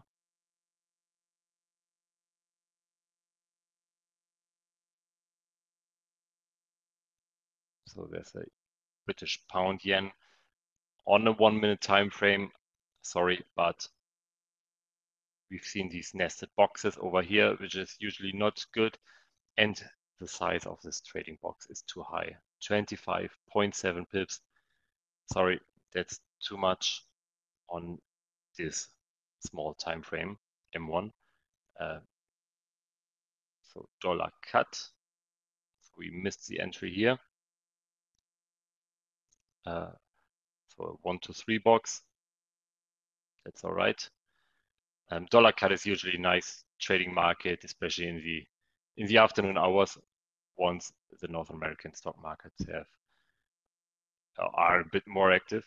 So there's a British pound yen on a one minute time frame. Sorry, but we've seen these nested boxes over here, which is usually not good. And the size of this trading box is too high, twenty-five point seven pips. Sorry, that's too much on this small time frame, M one. Uh, so dollar cut. So we missed the entry here. Uh, for a one to three box. That's all right. Um, dollar cut is usually a nice trading market, especially in the in the afternoon hours, once the North American stock markets have are a bit more active.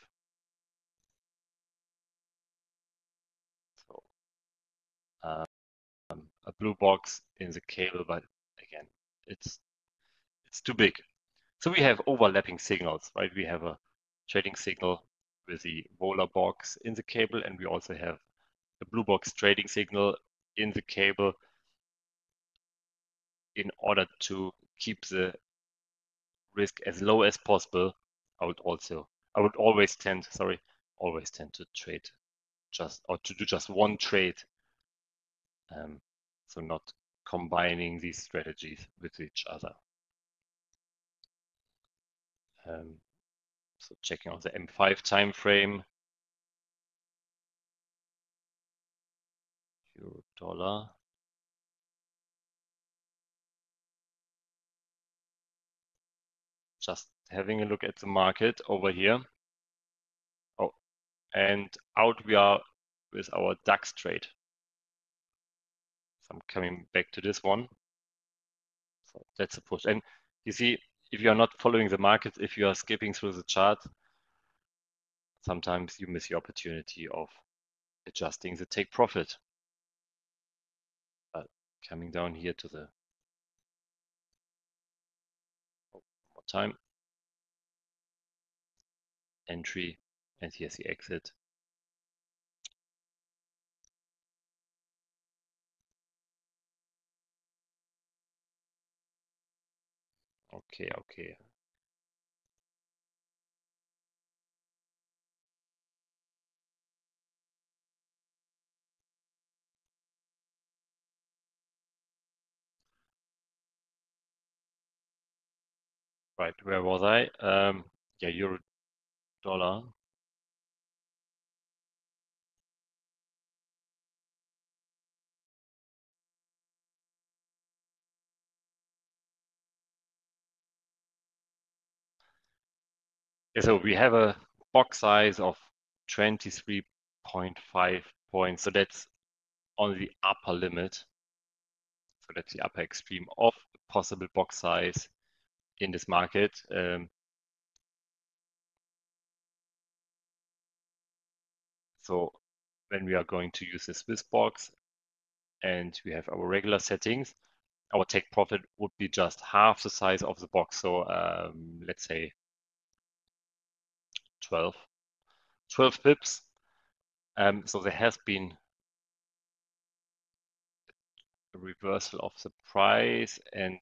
So um, a blue box in the cable, but again, it's it's too big. So we have overlapping signals, right? We have a trading signal with the Vola box in the cable, and we also have a blue box trading signal in the cable in order to keep the risk as low as possible. I would also, I would always tend, sorry, always tend to trade just, or to do just one trade. Um, so not combining these strategies with each other. Um, so checking out the M five time frame. Euro dollar. Just having a look at the market over here. Oh, and out we are with our DAX trade. So I'm coming back to this one. So that's a push. And you see, if you are not following the market, if you are skipping through the chart, sometimes you miss the opportunity of adjusting the take profit. But coming down here to the oh, one more time, entry, and here's the exit. Okay, okay. Right, where was I? Um, yeah, euro dollar. Yeah, so we have a box size of twenty-three point five points. So that's on the upper limit. So that's the upper extreme of possible box size in this market. Um, so when we are going to use the Swiss box and we have our regular settings, our take profit would be just half the size of the box. So um, let's say twelve, twelve pips. Um, so there has been a reversal of the price, and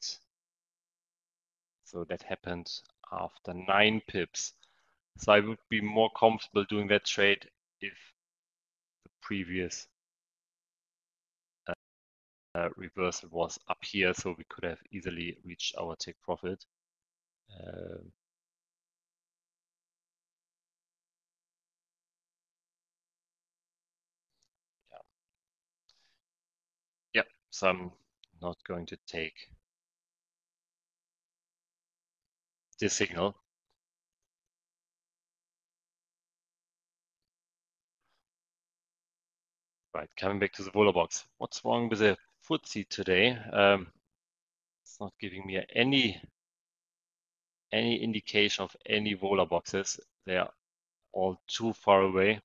so that happened after nine pips. So I would be more comfortable doing that trade if the previous uh, uh, reversal was up here, so we could have easily reached our take profit. Uh, yeah. yeah, so I'm not going to take this signal. Right, coming back to the Vola box. What's wrong with the F T S E today? Um, it's not giving me any any indication of any Vola boxes. They are all too far away.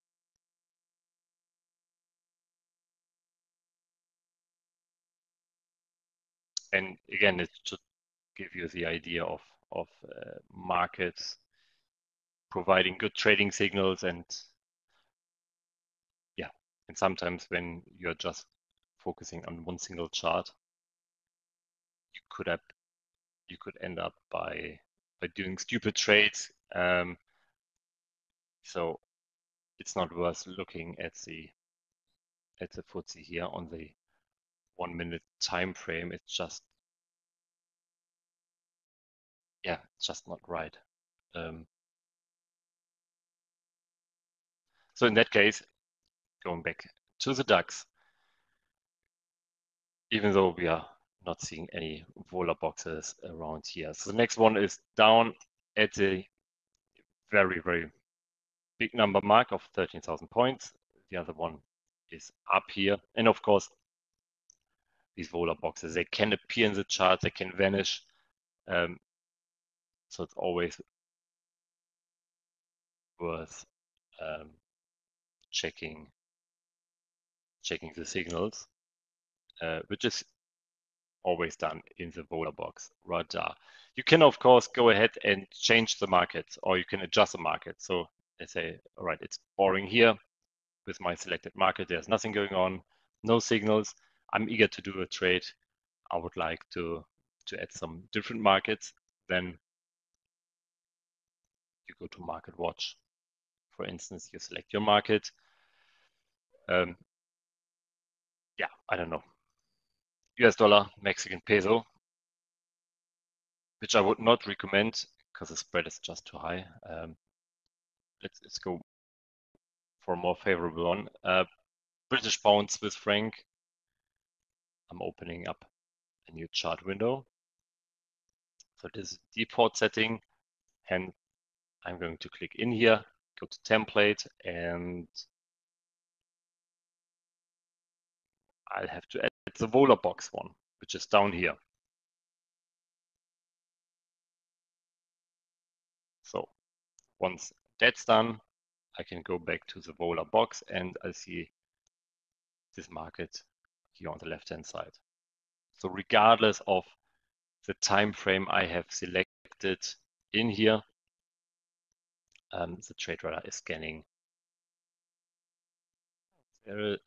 And again, it should give you the idea of of uh, markets providing good trading signals, and yeah, and sometimes when you're just focusing on one single chart, you could have you could end up by by doing stupid trades. Um, so it's not worth looking at the at the F T S E here on the one minute time frame. It's just yeah, it's just not right. Um, so in that case, going back to the DAX, even though we are not seeing any Vola boxes around here. So the next one is down at the very, very big number mark of thirteen thousand points. The other one is up here. And of course, these Vola boxes, they can appear in the chart, they can vanish. Um, so it's always worth um, checking checking the signals, uh, which is always done in the Vola box right there. You can, of course, go ahead and change the market, or you can adjust the market. So let's say, all right, it's boring here with my selected market. There's nothing going on, no signals. I'm eager to do a trade. I would like to, to add some different markets. Then you go to Market Watch. For instance, you select your market. Um, yeah, I don't know. U S dollar, Mexican peso, which I would not recommend because the spread is just too high. Um, let's, let's go for a more favorable one. Uh, British pound, Swiss franc. I'm opening up a new chart window. So this is default setting, and I'm going to click in here, go to template, and I'll have to add the Vola box one, which is down here. So once that's done, I can go back to the Vola box and I see this market here on the left-hand side. So regardless of the time frame I have selected in here, um, the trade radar is scanning. Uh,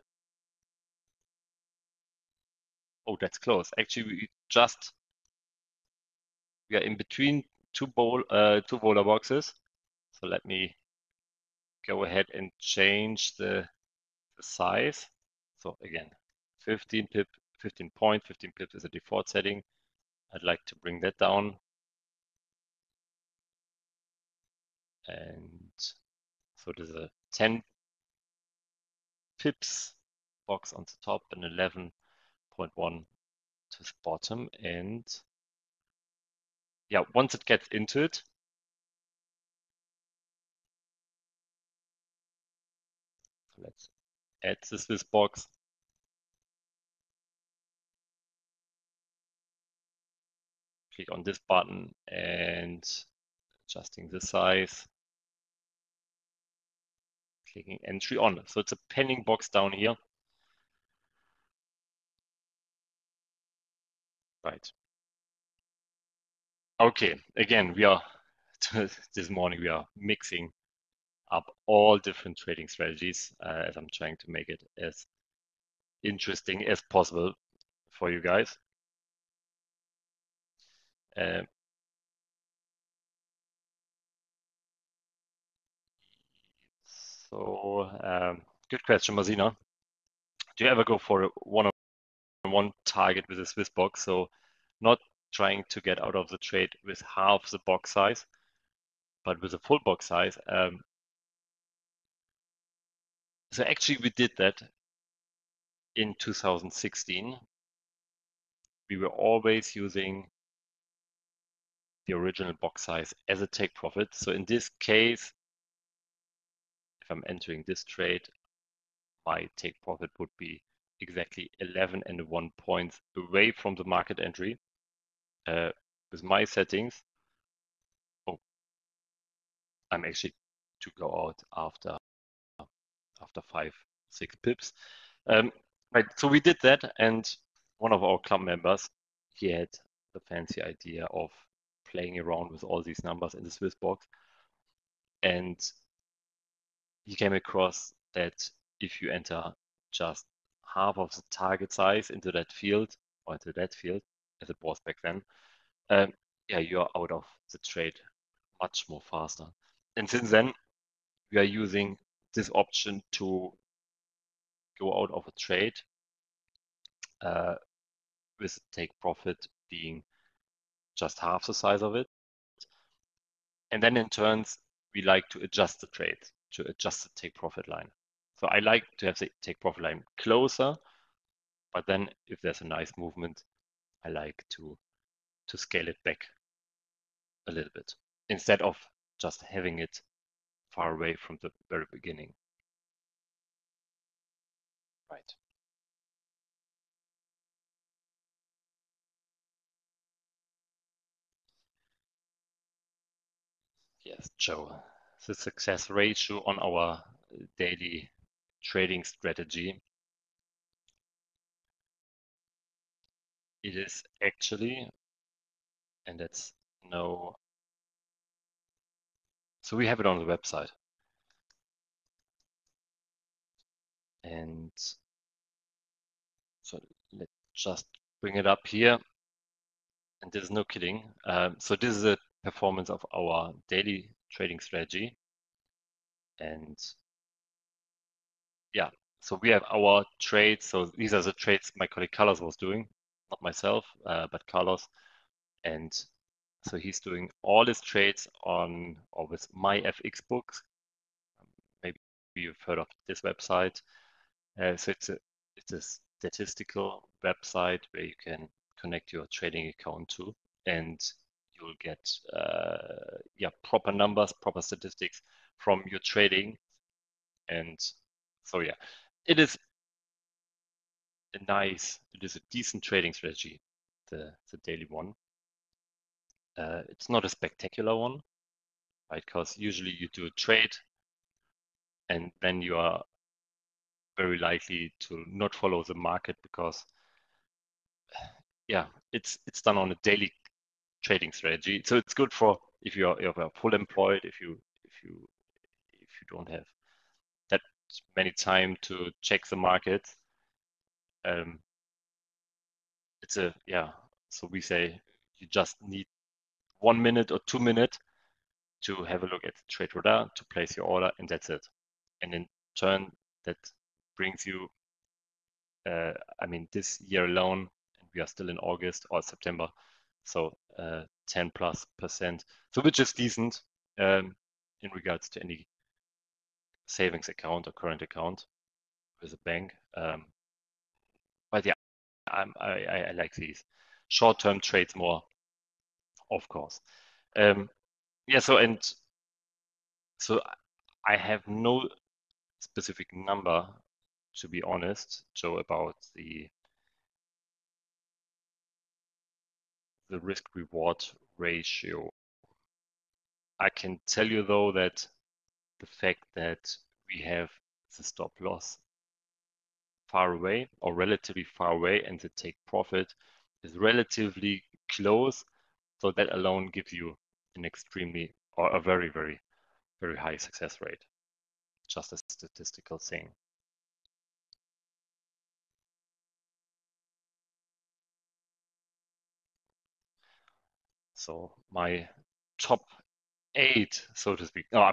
oh, that's close. Actually, we just we are in between two bowl uh, two Vola boxes. So let me go ahead and change the, the size. So again, fifteen pip, fifteen point, fifteen pip is a default setting. I'd like to bring that down. And so there's a ten pips box on the top and eleven point one to the bottom. And yeah, once it gets into it, let's add the Swiss box. Click on this button and adjusting the size. Clicking entry on. So it's a pending box down here. Right. Okay, again, we are, this morning, we are mixing up all different trading strategies uh, as I'm trying to make it as interesting as possible for you guys. Uh, so, um, good question, Mazina. Do you ever go for a one-on-one target with a Swiss box? So not trying to get out of the trade with half the box size, but with a full box size. Um, so actually we did that in two thousand sixteen. We were always using the original box size as a take profit. So in this case, if I'm entering this trade, my take profit would be exactly eleven and one points away from the market entry. Uh, with my settings, oh, I'm actually to go out after after five, six pips. Um, right, so we did that, and one of our club members, he had the fancy idea of playing around with all these numbers in the Swiss box, and he came across that if you enter just half of the target size into that field, or into that field, as it was back then, um, yeah, you're out of the trade much more faster. And since then, we are using this option to go out of a trade uh, with take profit being just half the size of it. And then in turns, we like to adjust the trade, to adjust the take profit line. So I like to have the take profit line closer, but then if there's a nice movement, I like to, to scale it back a little bit instead of just having it far away from the very beginning. Right. Yes, Joe. The success ratio on our daily trading strategy, it is actually, and that's no, so we have it on the website. And so let's just bring it up here. And there's no kidding. Um, so this is a performance of our daily trading strategy. And yeah, so we have our trades. So these are the trades my colleague Carlos was doing, not myself, uh, but Carlos. And so he's doing all his trades on or with MyFXBooks. Maybe you've heard of this website. Uh, so it's a it's a statistical website where you can connect your trading account to, and you'll get uh, yeah proper numbers, proper statistics from your trading. And so yeah, it is a nice, it is a decent trading strategy, the the daily one. Uh, it's not a spectacular one, right? Because usually you do a trade, and then you are very likely to not follow the market because yeah, it's it's done on a daily trading strategy. So it's good for if you're if you're full employed, if you if you if you don't have that many time to check the market. Um, it's a yeah. So we say you just need one minute or two minutes to have a look at the trade radar to place your order, and that's it. And in turn, that brings you. Uh, I mean, this year alone, and we are still in August or September, so uh, ten plus percent. So which is decent um, in regards to any savings account or current account with a bank. Um, but yeah, I'm, I, I like these short-term trades more, of course. Um, yeah, so and so I have no specific number, to be honest, Joe, about the the risk-reward ratio. I can tell you though that the fact that we have the stop loss far away or relatively far away and the take profit is relatively close. So that alone gives you an extremely or a very, very, very high success rate. Just a statistical thing. So my top eight, so to speak. No, I'm,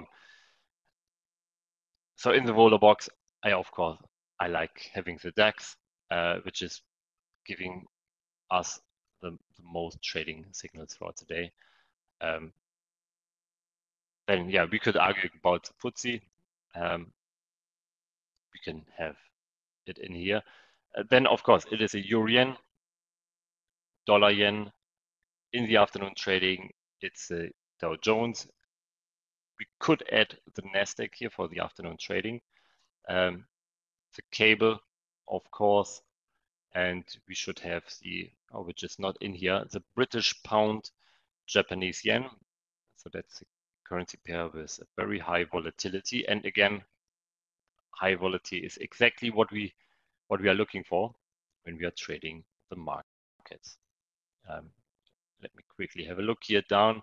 so in the roller box, I of course I like having the DAX, uh, which is giving us the, the most trading signals throughout the day. Um, then yeah, we could argue about the F T S E. Um, we can have it in here. Uh, then of course it is a Euro yen, dollar yen. In the afternoon trading, it's a Dow Jones. We could add the Nasdaq here for the afternoon trading. Um, the cable, of course, and we should have the, oh, which is not in here, the British pound, Japanese yen. So that's a currency pair with a very high volatility. And again, high volatility is exactly what we what we are looking for when we are trading the markets. Um, let me quickly have a look here down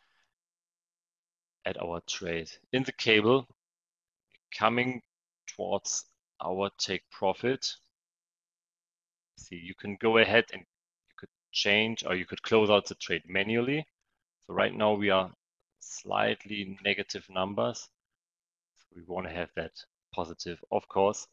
at our trade in the cable, coming towards our take profit. See, you can go ahead and you could change or you could close out the trade manually. So right now we are slightly negative numbers. So we want to have that positive, of course.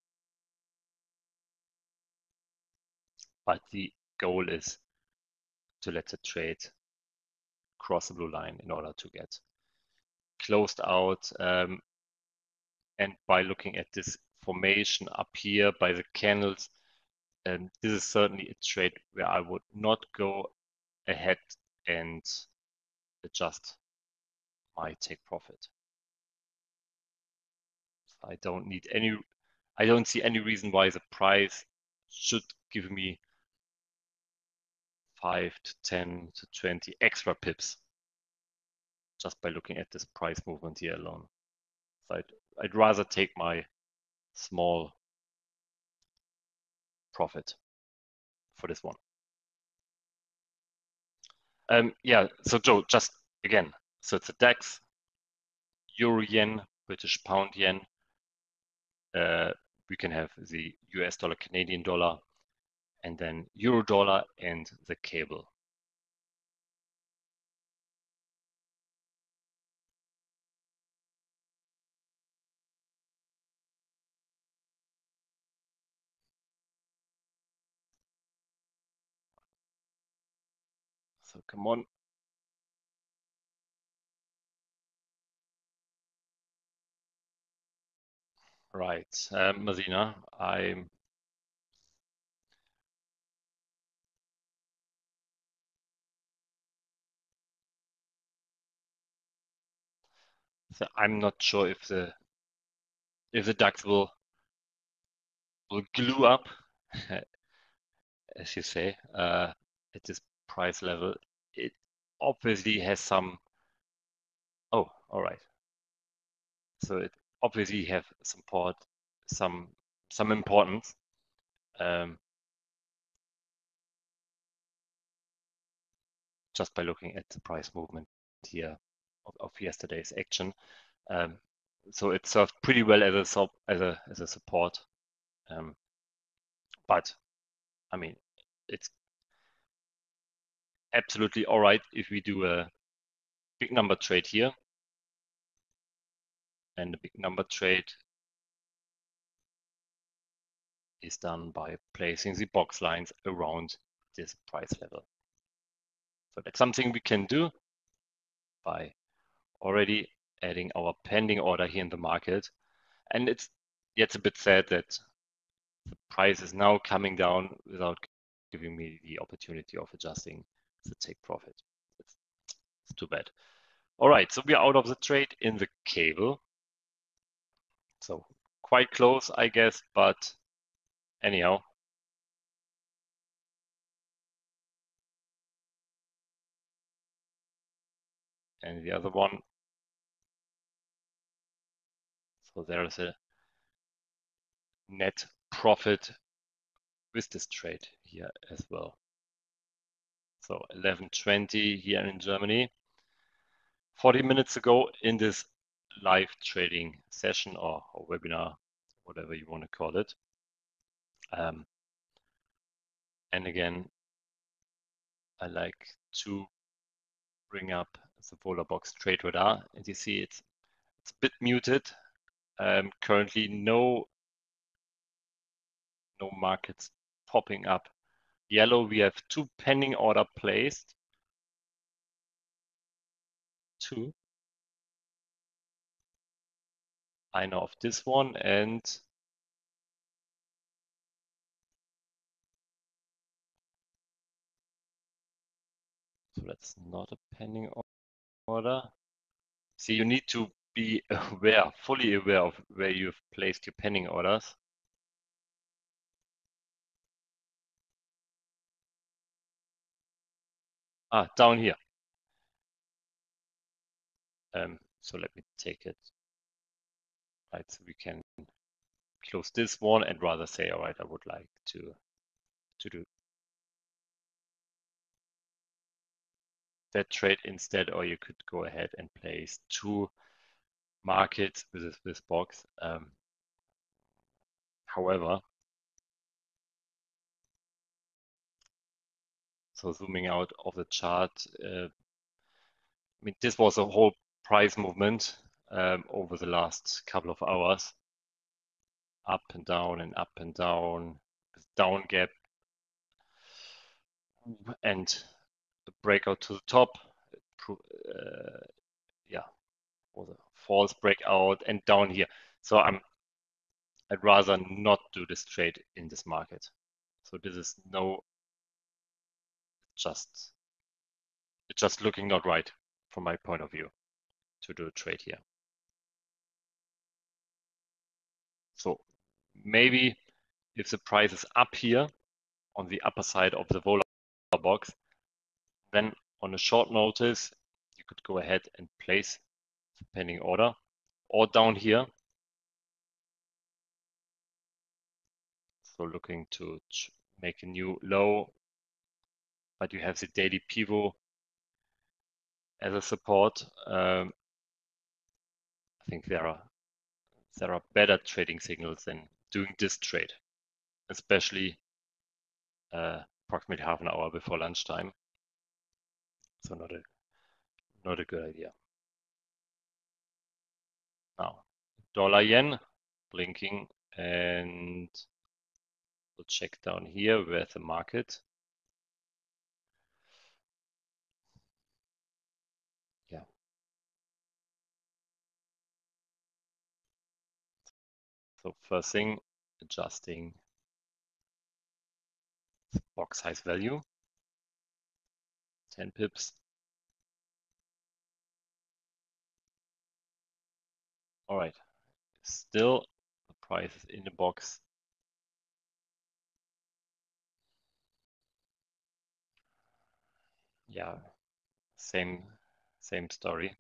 But the goal is to let the trade cross the blue line in order to get closed out. Um, and by looking at this formation up here by the candles, um, this is certainly a trade where I would not go ahead and adjust my take profit. I don't need any, I don't see any reason why the price should give me five to ten to twenty extra pips just by looking at this price movement here alone. So I'd, I'd rather take my small profit for this one. Um, yeah, so Joe, just again, so it's a DAX, Euro Yen, British Pound Yen. Uh, we can have the U S dollar, Canadian dollar, and then Euro dollar and the cable. So come on. Right, um, Mazina, I'm so I'm not sure if the if the DAX will will glue up, as you say, uh, at this price level. It obviously has some. Oh, all right. So it obviously have support some some importance. Um, just by looking at the price movement here of, of yesterday's action. Um, so it served pretty well as a sub, as a as a support. Um, but I mean, it's absolutely all right if we do a big number trade here, and the big number trade is done by placing the box lines around this price level. So that's something we can do by already adding our pending order here in the market. And it's it's a bit sad that the price is now coming down without giving me the opportunity of adjusting the take profit. It's, it's too bad. All right, so we are out of the trade in the cable. So quite close, I guess, but anyhow. And the other one. So there's a net profit with this trade here as well. So eleven twenty here in Germany. forty minutes ago in this live trading session or, or webinar, whatever you want to call it. Um, and again, I like to bring up the Vola-Box Trade Radar, and you see it's it's a bit muted. Um, currently, no no markets popping up. Yellow, we have two pending order placed. Two. I know of this one, and so that's not a pending order. See, you need to be aware, fully aware of where you've placed your pending orders. Ah, down here. Um, so let me take it. Right, so we can close this one and rather say, all right, I would like to to do that trade instead, or you could go ahead and place two markets with this, this box. Um, however, so zooming out of the chart, uh, I mean, this was a whole price movement um, over the last couple of hours, up and down and up and down, down gap, and the breakout to the top. Uh, yeah, was a false breakout and down here. So I'm I'd rather not do this trade in this market. So this is no just it's just looking not right from my point of view to do a trade here. So maybe if the price is up here on the upper side of the Vola box, then on a short notice, you could go ahead and place the pending order, or down here. So looking to make a new low, but you have the daily pivot as a support. Um, I think there are there are better trading signals than doing this trade, especially uh, approximately half an hour before lunchtime. So not a not a good idea. Now, dollar yen blinking, and we'll check down here where's the market. Yeah. So first thing, adjusting box size value, ten pips. All right, still the price is in the box. Yeah, same same story.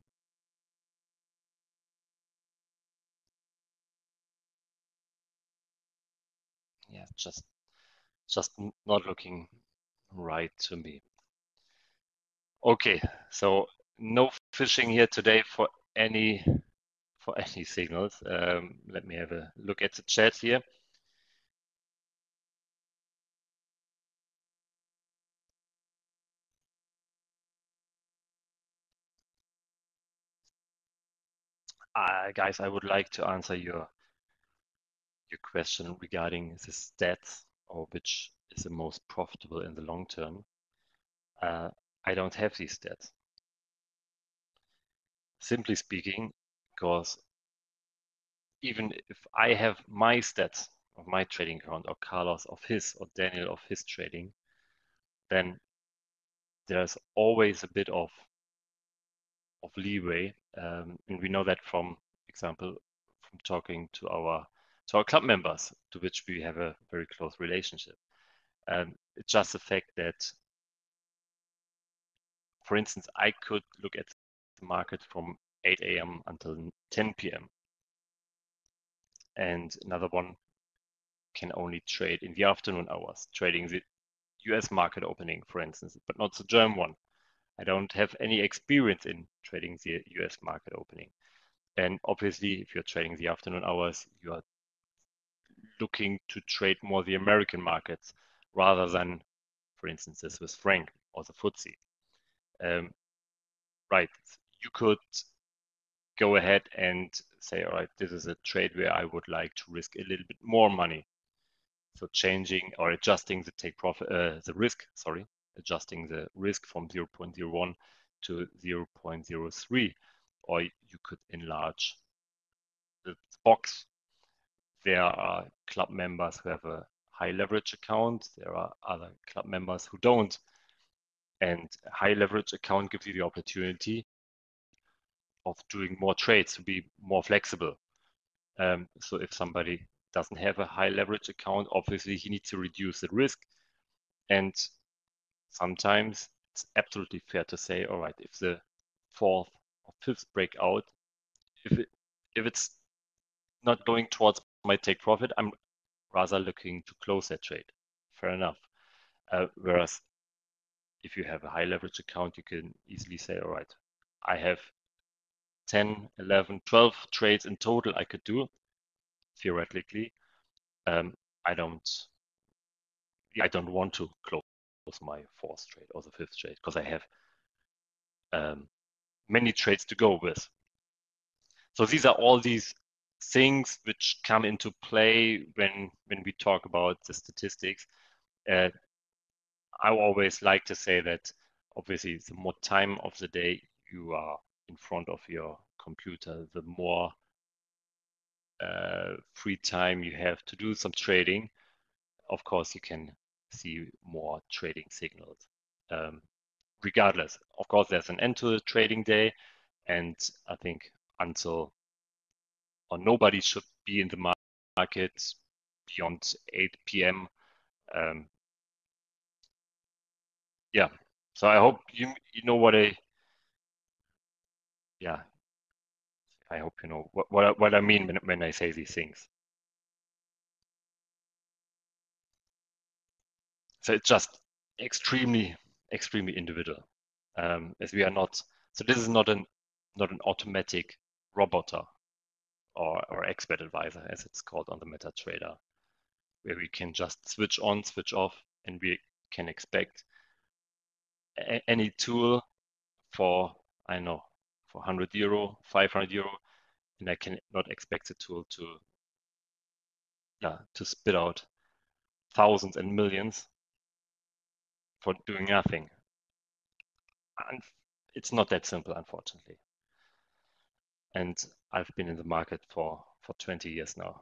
Yeah, just just not looking right to me. Okay, so no fishing here today for any for any signals. Um, let me have a look at the chat here. Uh, guys, I would like to answer your your question regarding the stats or which is the most profitable in the long term. Uh, I don't have these stats. Simply speaking, because even if I have my stats of my trading account, or Carlos of his, or Daniel of his trading, then there's always a bit of of leeway, um, and we know that from example from talking to our to our club members, to which we have a very close relationship. Um, it's just the fact that, for instance, I could look at the market from eight A M until ten P M and another one can only trade in the afternoon hours, trading the U S market opening, for instance, but not the German one. I don't have any experience in trading the U S market opening. And obviously, if you're trading the afternoon hours, you are looking to trade more the American markets rather than, for instance, the Swiss franc or the F T S E. Um, right, you could go ahead and say, all right, this is a trade where I would like to risk a little bit more money. So changing or adjusting the take profit, uh, the risk, sorry, adjusting the risk from zero point zero one to zero point zero three, or you could enlarge the box. There are club members who have a high leverage account. There are other club members who don't. And a high leverage account gives you the opportunity of doing more trades, to be more flexible. Um, so if somebody doesn't have a high leverage account, obviously he needs to reduce the risk. And sometimes it's absolutely fair to say, all right, if the fourth or fifth breakout, if it, if it's not going towards my take profit, I'm rather looking to close that trade. Fair enough. Uh, whereas if you have a high leverage account, you can easily say, all right, I have ten, eleven, twelve trades in total I could do theoretically. Um, I don't, I don't want to close my fourth trade or the fifth trade because I have um, many trades to go with. So these are all these things which come into play when when we talk about the statistics. Uh, I always like to say that obviously the more time of the day you are in front of your computer, the more uh, free time you have to do some trading. Of course, you can see more trading signals. Um, regardless, of course, there's an end to the trading day, and I think until or nobody should be in the market market beyond eight P M Um, yeah, so I hope you you know what I yeah I hope you know what what, what I mean when, when I say these things. So it's just extremely extremely individual, um, as we are not. So this is not an not an automatic roboter or or expert advisor, as it's called on the MetaTrader, where we can just switch on, switch off, and we can expect a, any tool for, I know, for one hundred euro, five hundred euro, and I can not expect the tool to, yeah, to spit out thousands and millions for doing nothing. And it's not that simple, unfortunately. And I've been in the market for, for twenty years now.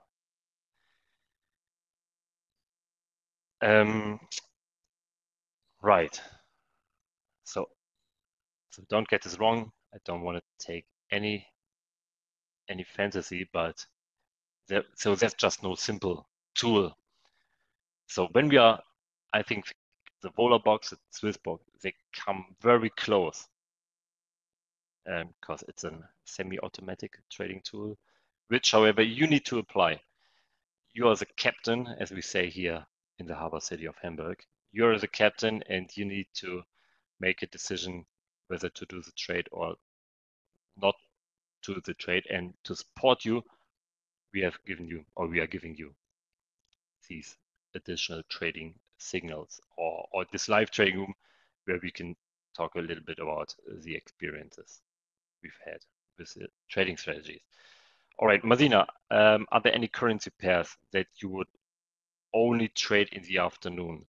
Um, right. So, so don't get this wrong. I don't want to take any any fantasy, but there, so there's just no simple tool. So when we are, I think the Vola-Box and Swissbox, they come very close because um, it's a semi-automatic trading tool, which, however, you need to apply. You are the captain, as we say here in the harbor city of Hamburg. You're the captain, and you need to make a decision whether to do the trade or not to the trade. And to support you, we have given you, or we are giving you, these additional trading signals, or, or this live trading room where we can talk a little bit about the experiences we've had with the trading strategies. All right, Martina, um, are there any currency pairs that you would only trade in the afternoon?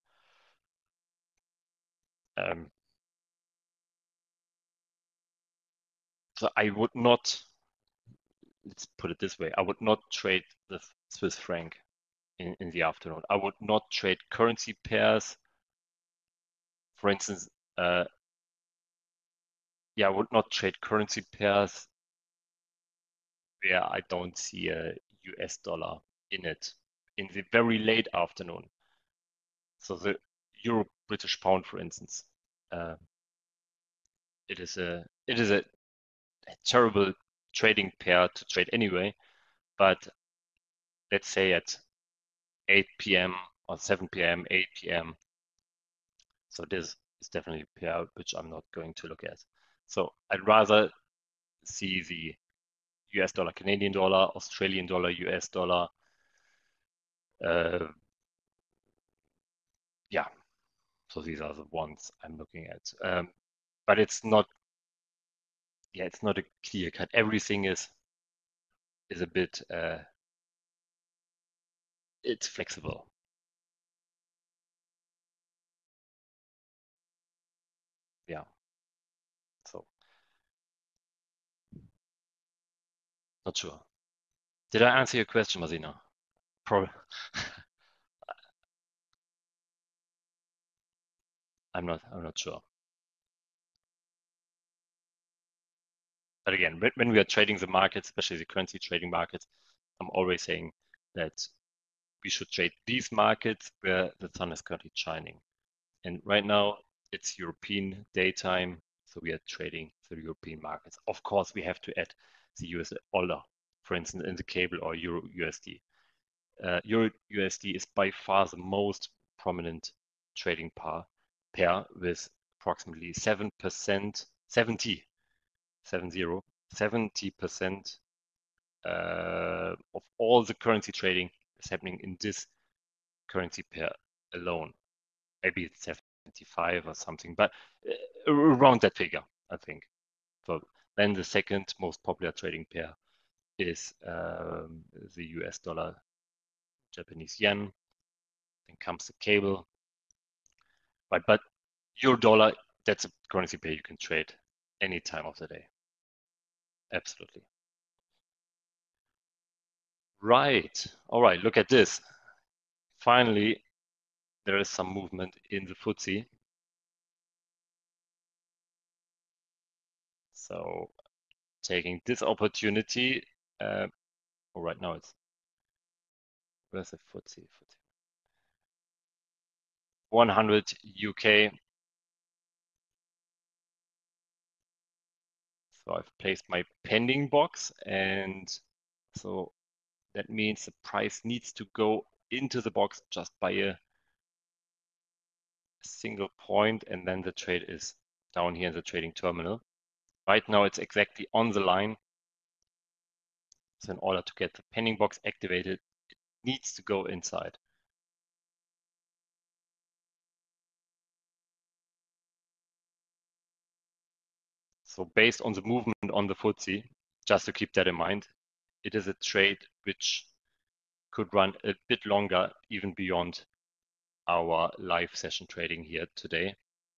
Um, so I would not, let's put it this way, I would not trade the Swiss franc in, in the afternoon. I would not trade currency pairs. For instance, uh, yeah, I would not trade currency pairs where I don't see a U S dollar in it in the very late afternoon. So the Euro British pound, for instance, uh, it is a it is a, a terrible trading pair to trade anyway. But let's say at eight P M or seven P M, eight P M. So this is definitely a pair which I'm not going to look at. So I'd rather see the U S dollar, Canadian dollar, Australian dollar, U S dollar. Uh, yeah, so these are the ones I'm looking at. Um, but it's not, yeah, it's not a clear cut. Everything is is a bit, uh, it's flexible. Yeah. So not sure. Did I answer your question, Martina? Probably. I'm not. I'm not sure. But again, when we are trading the markets, especially the currency trading markets, I'm always saying that we should trade these markets where the sun is currently shining. And right now it's European daytime, so we are trading the European markets. Of course, we have to add the U S dollar, for instance, in the cable, or Euro U S D. Uh, Euro U S D is by far the most prominent trading pair, pair with approximately seven percent, seventy, seven zero, seventy percent uh, of all the currency trading is happening in this currency pair alone. Maybe it's seventy-five or something, but uh, around that figure, I think. So then the second most popular trading pair is um, the U S dollar, Japanese yen. Then comes the cable. But but euro dollar, that's a currency pair you can trade any time of the day. Absolutely. Right. All right. Look at this. Finally, there is some movement in the F T S E. So taking this opportunity, uh, oh, right now it's where's the F T S E? one hundred U K. So I've placed my pending box, and so that means the price needs to go into the box just by a single point, and then the trade is down here in the trading terminal. Right now it's exactly on the line. So in order to get the pending box activated, it needs to go inside. So based on the movement on the F T S E, just to keep that in mind, it is a trade which could run a bit longer, even beyond our live session trading here today.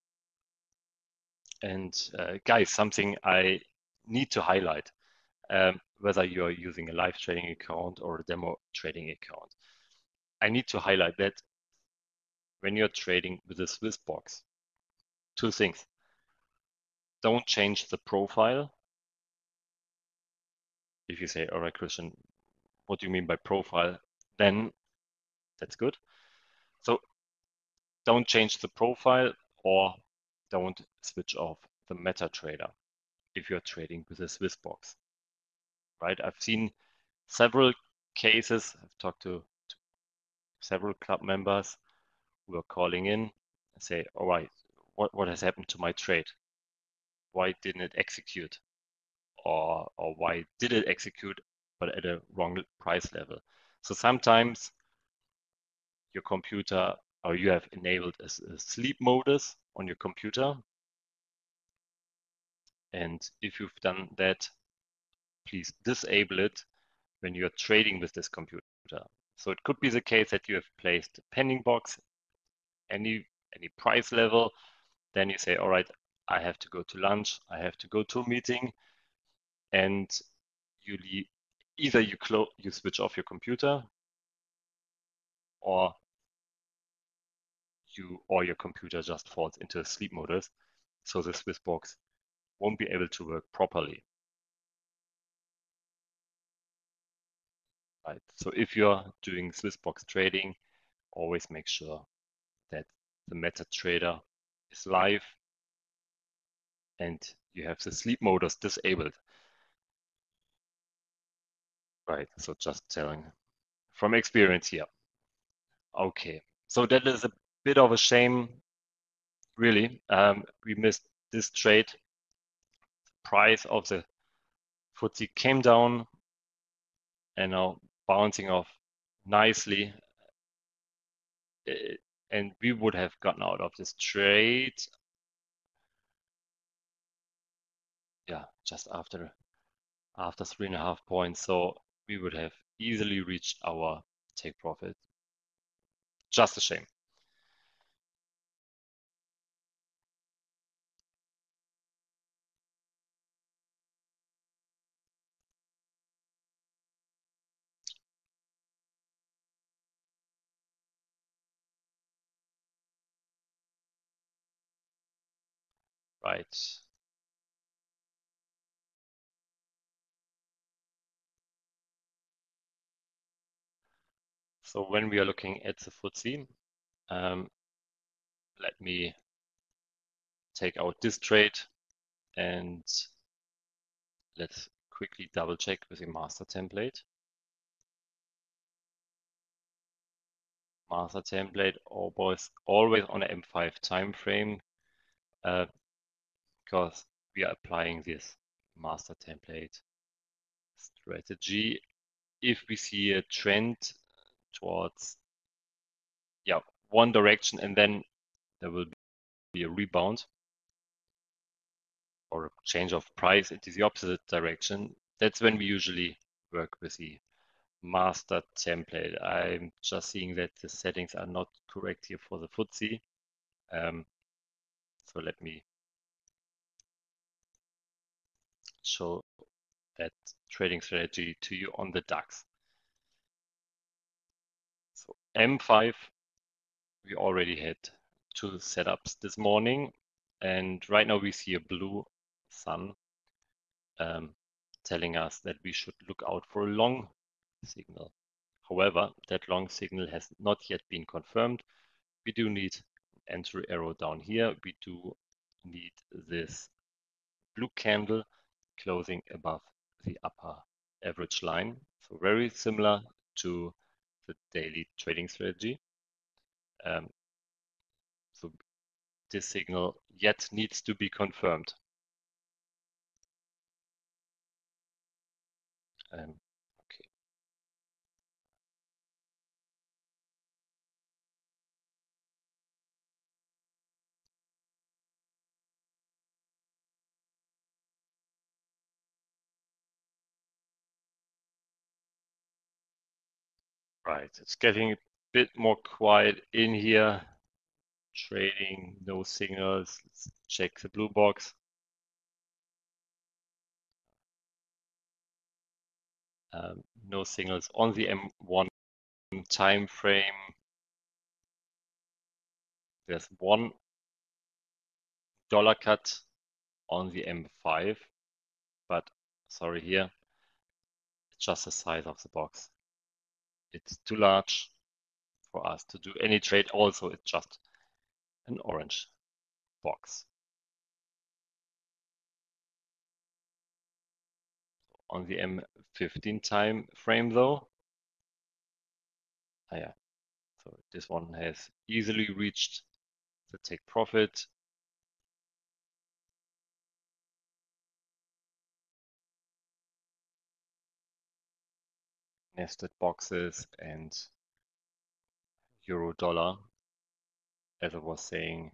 And uh, guys, something I need to highlight, um, whether you're using a live trading account or a demo trading account, I need to highlight that when you're trading with a Swissbox, two things. Don't change the profile. If you say, all right, Christian, what do you mean by profile? Then that's good. So don't change the profile or don't switch off the MetaTrader if you're trading with a Swissbox, right? I've seen several cases. I've talked to, to several club members who are calling in and say, all right, what, what has happened to my trade? Why didn't it execute? Or, or why did it execute, but at a wrong price level? So sometimes your computer, or you have enabled a, a sleep modus on your computer. And if you've done that, please disable it when you're trading with this computer. So it could be the case that you have placed a pending box, any, any price level. Then you say, all right, I have to go to lunch. I have to go to a meeting. And you leave, either you close, you switch off your computer, or you or your computer just falls into a sleep modus, so the Swissbox won't be able to work properly. Right. So if you're doing Swissbox trading, always make sure that the MetaTrader is live and you have the sleep modus disabled. Right. So just telling from experience here. Okay. So that is a bit of a shame, really. Um, we missed this trade. Price of the F T S E came down and now bouncing off nicely. And we would have gotten out of this trade. Yeah, just after after three and a half points. So we would have easily reached our take profit. Just a shame. Right. So when we are looking at the F T S E, um, let me take out this trade and let's quickly double check with the master template. Master template always always on an M five time frame, uh, because we are applying this master template strategy. If we see a trend towards yeah one direction and then there will be a rebound or a change of price into the opposite direction, that's when we usually work with the master template. I'm just seeing that the settings are not correct here for the F T S E. Um, so let me show that trading strategy to you on the DAX. So M five, we already had two setups this morning, and right now we see a blue sun um, telling us that we should look out for a long signal. However, that long signal has not yet been confirmed. We do need an entry arrow down here. We do need this blue candle closing above the upper average line. So very similar to the daily trading strategy. Um, so this signal yet needs to be confirmed. Um, okay. Right, it's getting a bit more quiet in here. Trading, no signals. Let's check the blue box. Um, no signals on the M one time frame. There's one dollar cut on the M five, but sorry here, it's just the size of the box. It's too large for us to do any trade. Also, it's just an orange box. On the M fifteen time frame though, ah, yeah, so this one has easily reached the take profit. Nested boxes and euro dollar, as I was saying,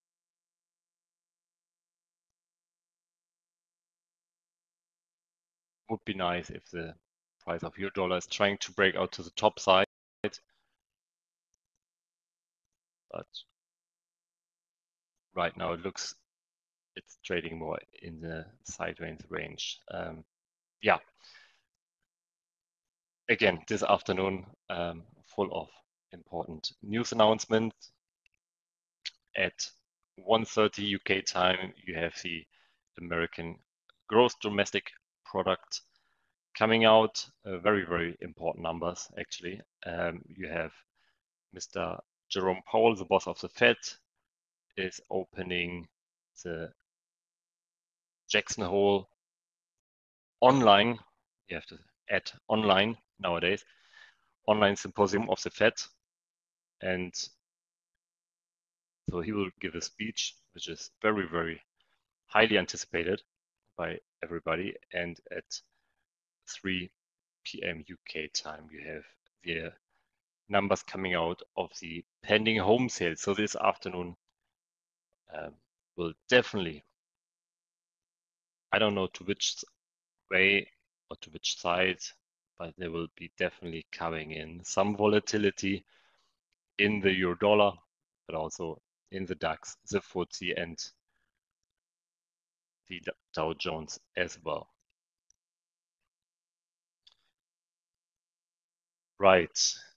would be nice if the price of euro dollar is trying to break out to the top side, but right now it looks it's trading more in the sideways range. Um, yeah. Again, this afternoon, um, full of important news announcements. At one thirty U K time, you have the American gross domestic product coming out. Uh, very, very important numbers, actually. Um, you have Mister Jerome Powell, the boss of the Fed, is opening the Jackson Hole online. You have to add online nowadays, online symposium of the Fed. And so he will give a speech, which is very, very highly anticipated by everybody. And at three P M U K time, you have the numbers coming out of the pending home sales. So this afternoon um, will definitely, I don't know to which way or to which side, but there will be definitely coming in some volatility in the euro dollar, but also in the DAX, the F T S E, and the Dow Jones as well. Right.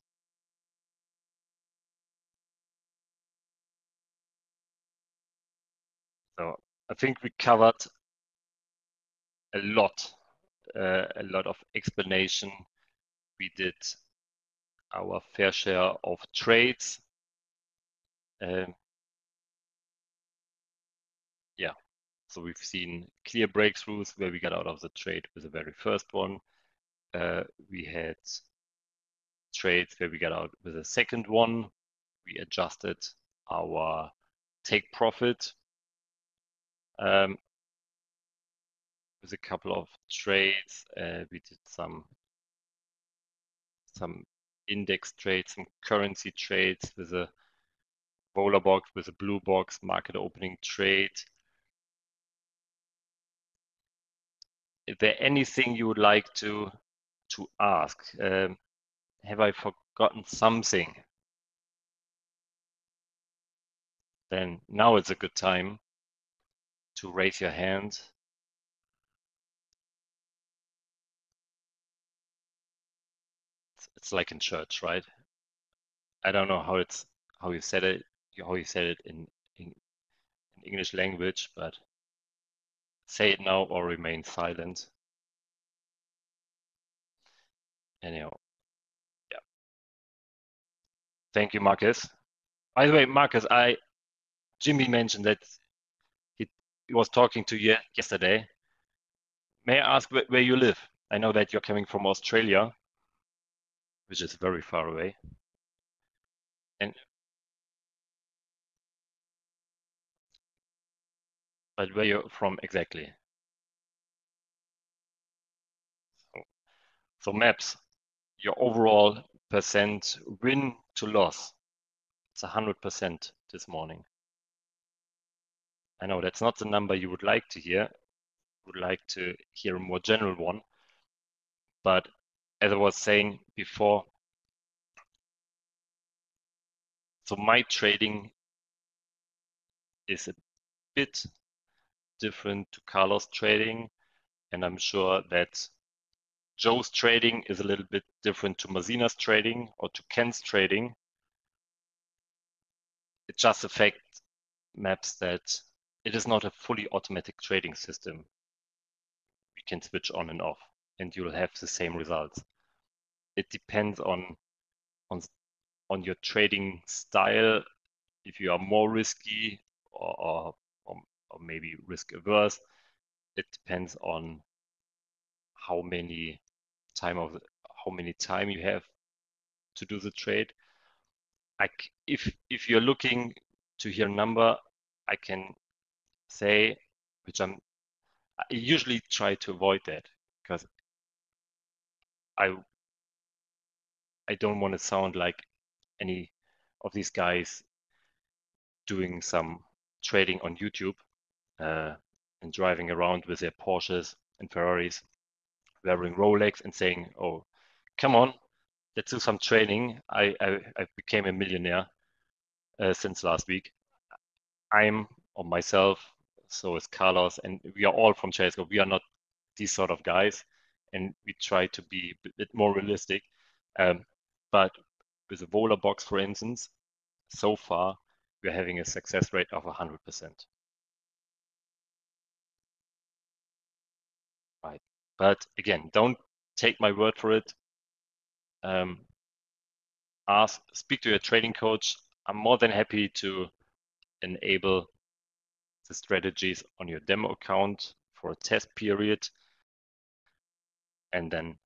So I think we covered a lot, uh, a lot of explanation. We did our fair share of trades. Um, yeah, so we've seen clear breakthroughs where we got out of the trade with the very first one. Uh, we had trades where we got out with the second one. We adjusted our take profit um, with a couple of trades. Uh, we did some some index trades, some currency trades with a Vola box, with a blue box, market opening trade. Is there anything you would like to to ask? Um, have I forgotten something? Then now it's a good time to raise your hand. It's, it's like in church, right? I don't know how it's how you said it, how you said it in, in, in English language, but say it now or remain silent. Anyhow, yeah. Thank you, Marcus. By the way, Marcus, I Jimmy mentioned that he, he was talking to you yesterday. May I ask where, where you live? I know that you're coming from Australia, which is very far away. And but where you're from exactly? So, so maps, your overall percent win to loss. It's one hundred percent this morning. I know that's not the number you would like to hear. Would like to hear a more general one. But as I was saying before, so my trading is a bit different to Carlos' trading, and I'm sure that Joe's trading is a little bit different to Mazina's trading or to Ken's trading. It just affects maps that it is not a fully automatic trading system. We can switch on and off, and you'll have the same results. It depends on on on your trading style. If you are more risky or or, or maybe risk averse, it depends on how many time of the, how many time you have to do the trade. I, if if you're looking to hear a number, I can say, which I'm I usually try to avoid that because I I don't want to sound like any of these guys doing some trading on YouTube uh, and driving around with their Porsches and Ferraris, wearing Rolex and saying, "Oh, come on, let's do some trading. I I, I became a millionaire uh, since last week." I'm or myself, so is Carlos, and we are all from Tradescope. We are not these sort of guys, and we try to be a bit more realistic. Um, but with the Vola box, for instance, so far we're having a success rate of one hundred percent. Right. But again, don't take my word for it. Um, ask, speak to your trading coach. I'm more than happy to enable the strategies on your demo account for a test period, and then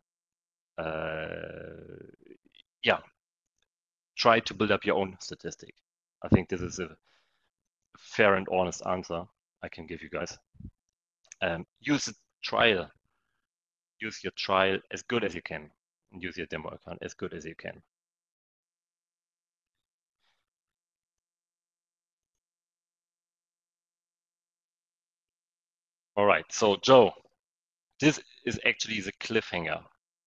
uh, yeah, try to build up your own statistic. I think this is a fair and honest answer I can give you guys. Um, use a trial. Use your trial as good as you can, and use your demo account as good as you can. All right, so Joe, this is actually the cliffhanger.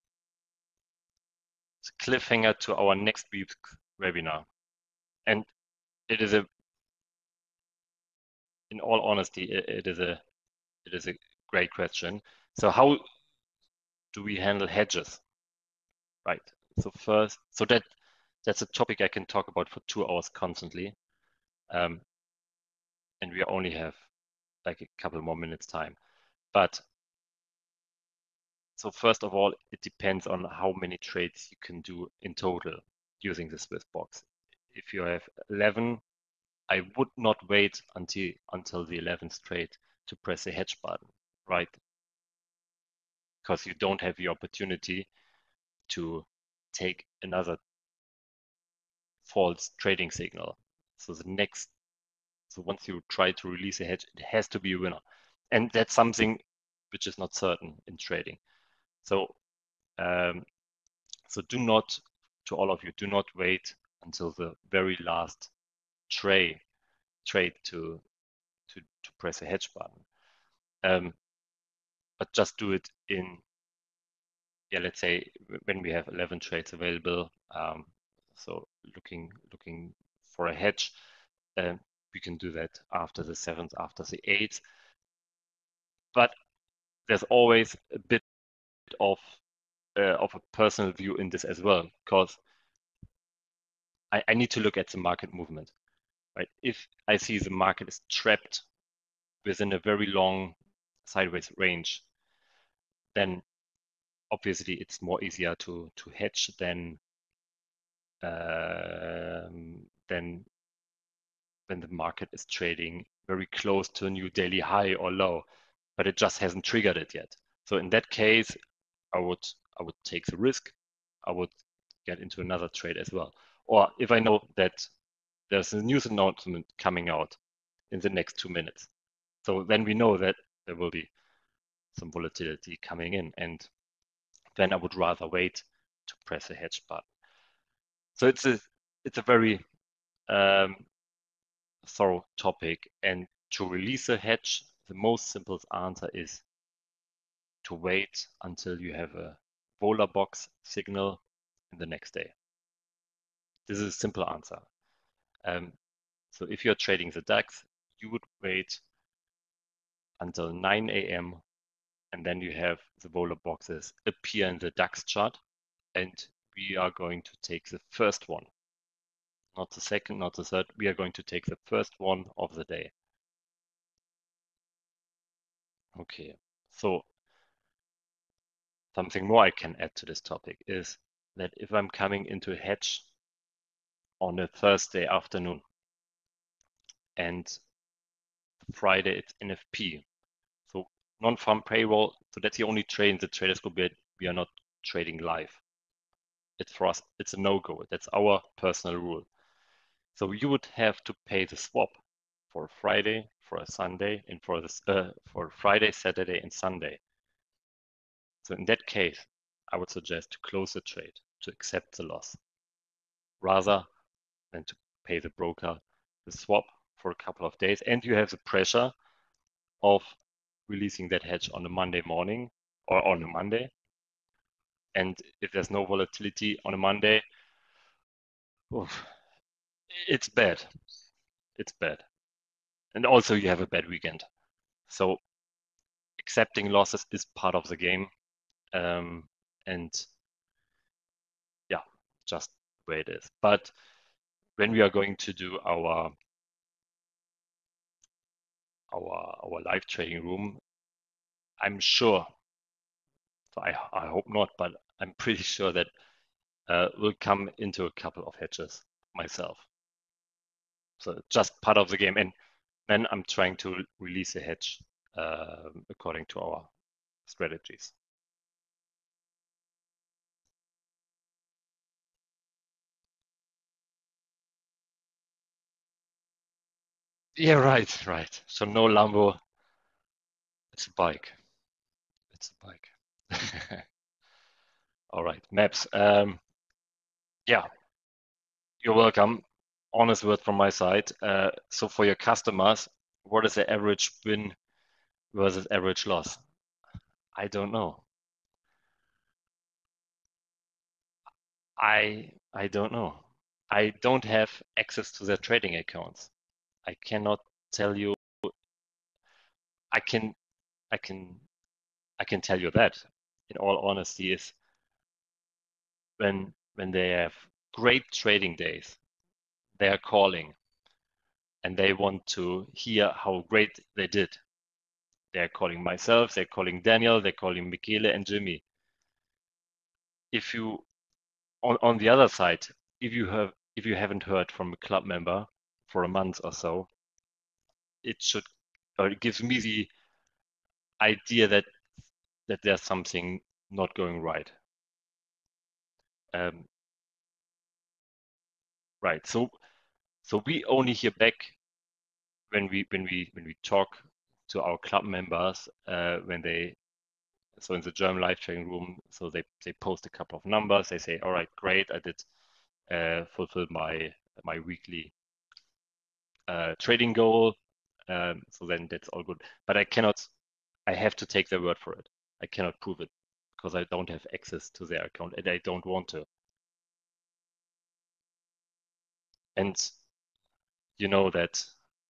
It's a cliffhanger to our next week's webinar. And it is a, in all honesty, it, it is a, it is a great question. So how do we handle hedges? Right. So first, so that that's a topic I can talk about for two hours constantly, um, and we only have like a couple more minutes time. But so first of all, it depends on how many trades you can do in total using the Swiss box. If you have eleven, I would not wait until until the eleventh trade to press the hedge button, right? Because you don't have the opportunity to take another false trading signal. So the next, so once you try to release a hedge, it has to be a winner. And that's something which is not certain in trading. So, um, so do not, to all of you, do not wait until the very last trade trade to to to press a hedge button. Um, but just do it in, yeah, let's say when we have eleven trades available. Um, so looking looking for a hedge, uh, we can do that after the seventh, after the eighth. But there's always a bit of uh, of a personal view in this as well, because I, I need to look at the market movement, right? If I see the market is trapped within a very long sideways range, then obviously it's more easier to to hedge than um, then when the market is trading very close to a new daily high or low, but it just hasn't triggered it yet. So in that case, I would I would take the risk. I would get into another trade as well. Or if I know that there's a news announcement coming out in the next two minutes, so then we know that there will be some volatility coming in, and then I would rather wait to press a hedge button. So it's a it's a very um, thorough topic, and to release a hedge, the most simple answer is to wait until you have a Vola box signal in the next day. This is a simple answer. Um, so if you're trading the DAX, you would wait until nine A M and then you have the Vola boxes appear in the DAX chart, and we are going to take the first one, not the second, not the third. We are going to take the first one of the day. Okay, so something more I can add to this topic is that if I'm coming into a hedge on a Thursday afternoon and Friday it's N F P, so non-farm payroll, so that's the only trade in the traders group that we are not trading live. It's for us, it's a no-go. That's our personal rule. So you would have to pay the swap for Friday, for a Sunday, and for this uh, for Friday, Saturday, and Sunday. So in that case, I would suggest to close the trade, to accept the loss, rather than to pay the broker the swap for a couple of days. And you have the pressure of releasing that hedge on a Monday morning or on a Monday. And if there's no volatility on a Monday, oof, it's bad. It's bad. And also you have a bad weekend. So accepting losses is part of the game. Um, and yeah, just the way it is. But when we are going to do our our our live trading room, I'm sure, so I, I hope not, but I'm pretty sure that uh, we'll come into a couple of hedges myself. So just part of the game. And then I'm trying to release a hedge uh, according to our strategies. Yeah, right, right. So no Lambo. It's a bike. It's a bike. All right, maps. Um, yeah, you're welcome. Honest word from my side. Uh, so for your customers, what is the average win versus average loss? I don't know. I I don't know. I don't have access to their trading accounts. I cannot tell you. I can I can I can tell you that in all honesty is when when they have great trading days, they are calling and they want to hear how great they did. They're calling myself, they're calling Daniel, they're calling Michele and Jimmy. If you on, on the other side, if you have if you haven't heard from a club member for a month or so, it should or it gives me the idea that that there's something not going right. Um, right. So so we only hear back when we when we when we talk to our club members uh, when they so in the German live trading room, so they they post a couple of numbers. They say, all right, great, I did uh, fulfill my my weekly uh, trading goal. Um, so then that's all good. But I cannot, I have to take their word for it. I cannot prove it because I don't have access to their account and I don't want to. And you know that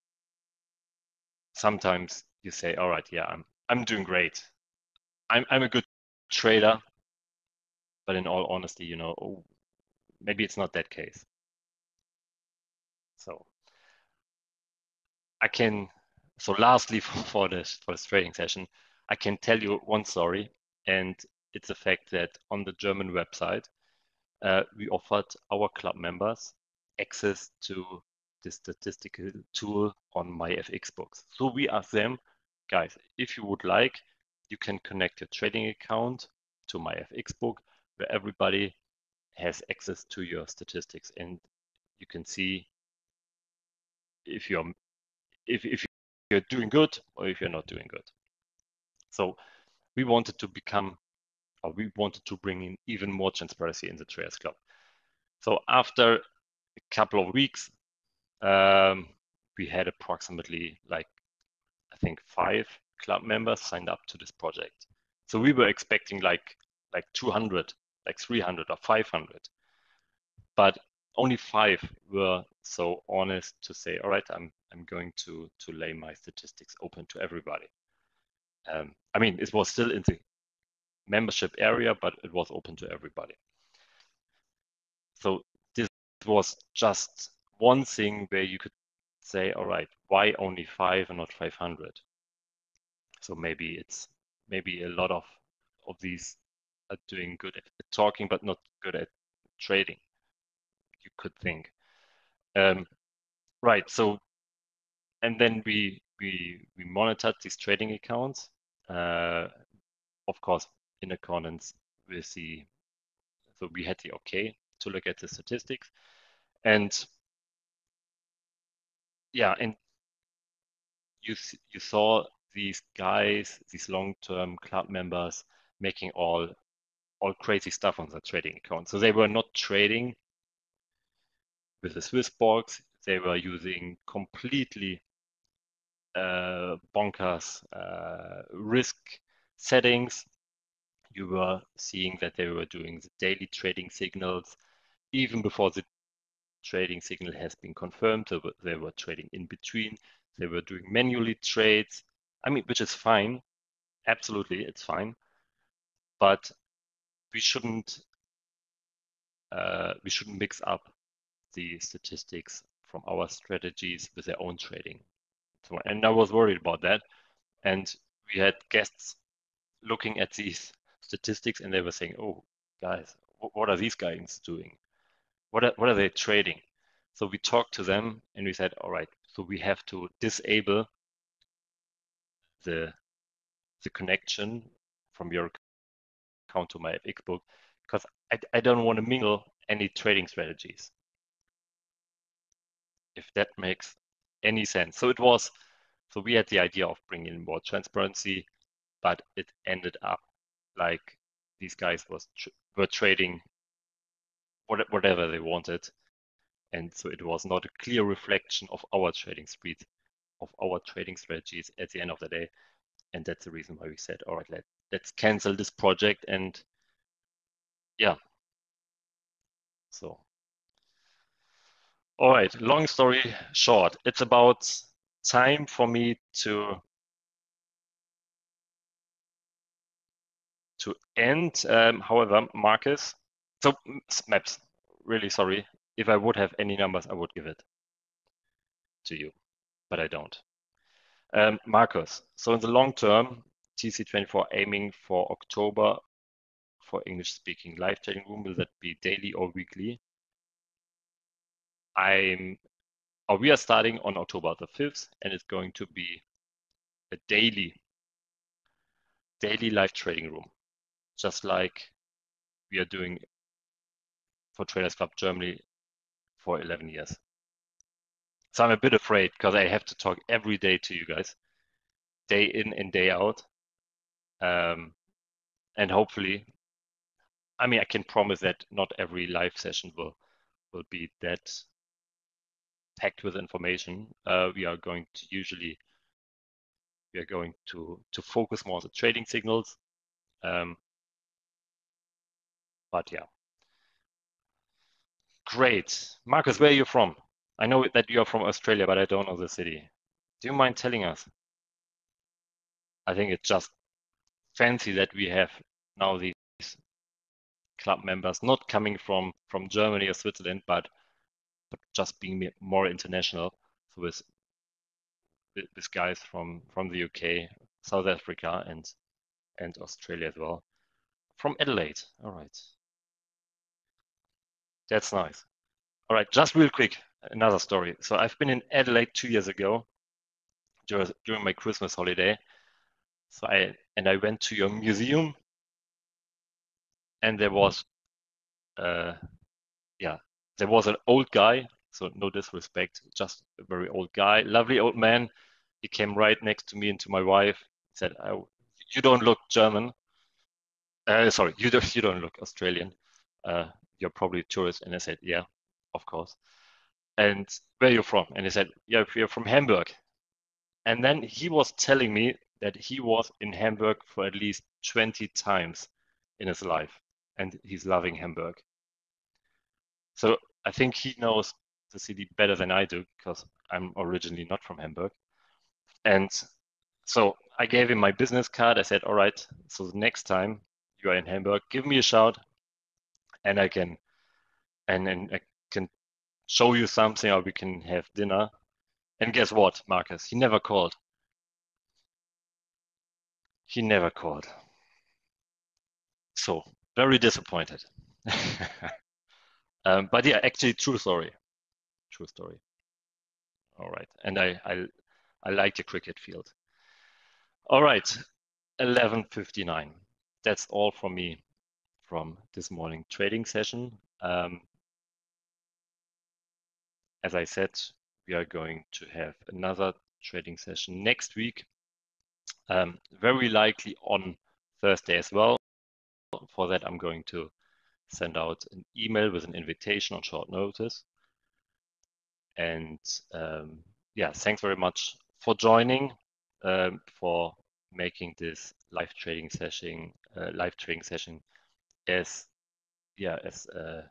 sometimes you say, all right, yeah, I'm I'm doing great. I'm I'm a good trader, but in all honesty, you know, oh, maybe it's not that case. So I can, so lastly for, for this for this trading session, I can tell you one story, and it's the fact that on the German website, uh, we offered our club members access to the statistical tool on MyFXBooks. So we asked them, guys, if you would like, you can connect your trading account to MyFXBook, where everybody has access to your statistics, and you can see if you're if, if you're doing good or if you're not doing good. So we wanted to become, or we wanted to bring in even more transparency in the Traders Club. So after a couple of weeks, um, we had approximately like, I think five club members signed up to this project. So we were expecting like like two hundred, like three hundred or five hundred, but only five were so honest to say, all right, I'm I'm going to to lay my statistics open to everybody. Um, I mean, it was still in the membership area, but it was open to everybody. So this was just one thing where you could say, all right, why only five and not five hundred? So maybe it's maybe a lot of of these are doing good at talking, but not good at trading, you could think. Um, right. So, and then we we we monitored these trading accounts, uh, of course, in accordance with the. So we had the okay to look at the statistics, and yeah, and you you saw these guys, these long-term club members, making all all crazy stuff on their trading account. So they were not trading with the Swissborgs. They were using completely uh, bonkers uh, risk settings. You were seeing that they were doing the daily trading signals even before the trading signal has been confirmed. They were, they were trading in between. They were doing manually trades. I mean, which is fine. Absolutely, it's fine. But we shouldn't uh, we shouldn't mix up the statistics from our strategies with their own trading. So, and I was worried about that. And we had guests looking at these statistics, and they were saying, "Oh, guys, what are these guys doing? What are, what are they trading?" So we talked to them, and we said, "All right, so we have to disable the the connection from your account to MyFXBook because I, I don't want to mingle any trading strategies." If that makes any sense. So it was, so we had the idea of bringing in more transparency, but it ended up like these guys was tr were trading what, whatever they wanted. And so it was not a clear reflection of our trading speed, of our trading strategies at the end of the day. And that's the reason why we said, all right, let, let's cancel this project. And yeah, so. All right, long story short, it's about time for me to to end. Um, however, Marcus, so Maps, really sorry. If I would have any numbers, I would give it to you, but I don't. Um, Marcus, so in the long term, T C twenty-four aiming for October for English-speaking live trading room. Will that be daily or weekly? I'm, or we are starting on October the fifth, and it's going to be a daily, daily live trading room, just like we are doing for Traders Club Germany for eleven years. So I'm a bit afraid because I have to talk every day to you guys, day in and day out. Um, and hopefully, I mean, I can promise that not every live session will will be that packed with information. Uh, we are going to usually we are going to to focus more on the trading signals. Um, but yeah, great, Marcus. Where are you from? I know that you are from Australia, but I don't know the city. Do you mind telling us? I think it's just fancy that we have now these club members not coming from from Germany or Switzerland, but but just being more international. So with with guys from from the U K, South Africa, and and Australia as well. From Adelaide. All right. That's nice. All right, just real quick, another story. So I've been in Adelaide two years ago during, during my Christmas holiday. So I and I went to your museum, and there was, uh, yeah, there was an old guy. So no disrespect, just a very old guy, lovely old man. He came right next to me and to my wife. He said, oh, "You don't look German. Uh, sorry, you don't. You don't look Australian. Uh, you're probably a tourist." And I said, "Yeah, of course." And where are you from? And he said, "Yeah, we're from Hamburg." And then he was telling me that he was in Hamburg for at least twenty times in his life, and he's loving Hamburg. So I think he knows the city better than I do because I'm originally not from Hamburg. And so I gave him my business card. I said, "All right, so the next time you are in Hamburg, give me a shout, and I can and and I can show you something, or we can have dinner." And guess what, Marcus? He never called. He never called. So very disappointed. um, but yeah, actually, true story. True story. All right, and I I I like the cricket field. All right, eleven fifty-nine. That's all from me from this morning trading session. Um, as I said, we are going to have another trading session next week, um, very likely on Thursday as well. For that, I'm going to send out an email with an invitation on short notice. And um, yeah, thanks very much for joining, um, for making this live trading session, uh, live trading session as yeah as uh,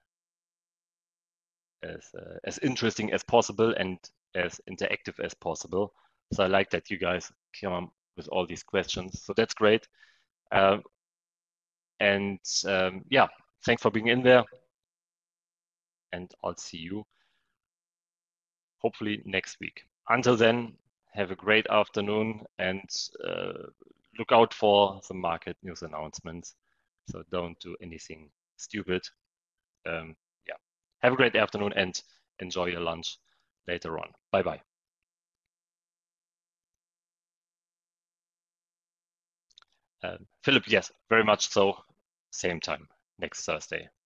as uh, as interesting as possible and as interactive as possible. So I like that you guys come up with all these questions. So that's great. Uh, and um, yeah, thanks for being in there. And I'll see you hopefully next week. Until then, have a great afternoon and uh, look out for the market news announcements. So don't do anything stupid. Um, yeah, have a great afternoon and enjoy your lunch later on. Bye bye. Um, Philip, yes, very much so. Same time next Thursday.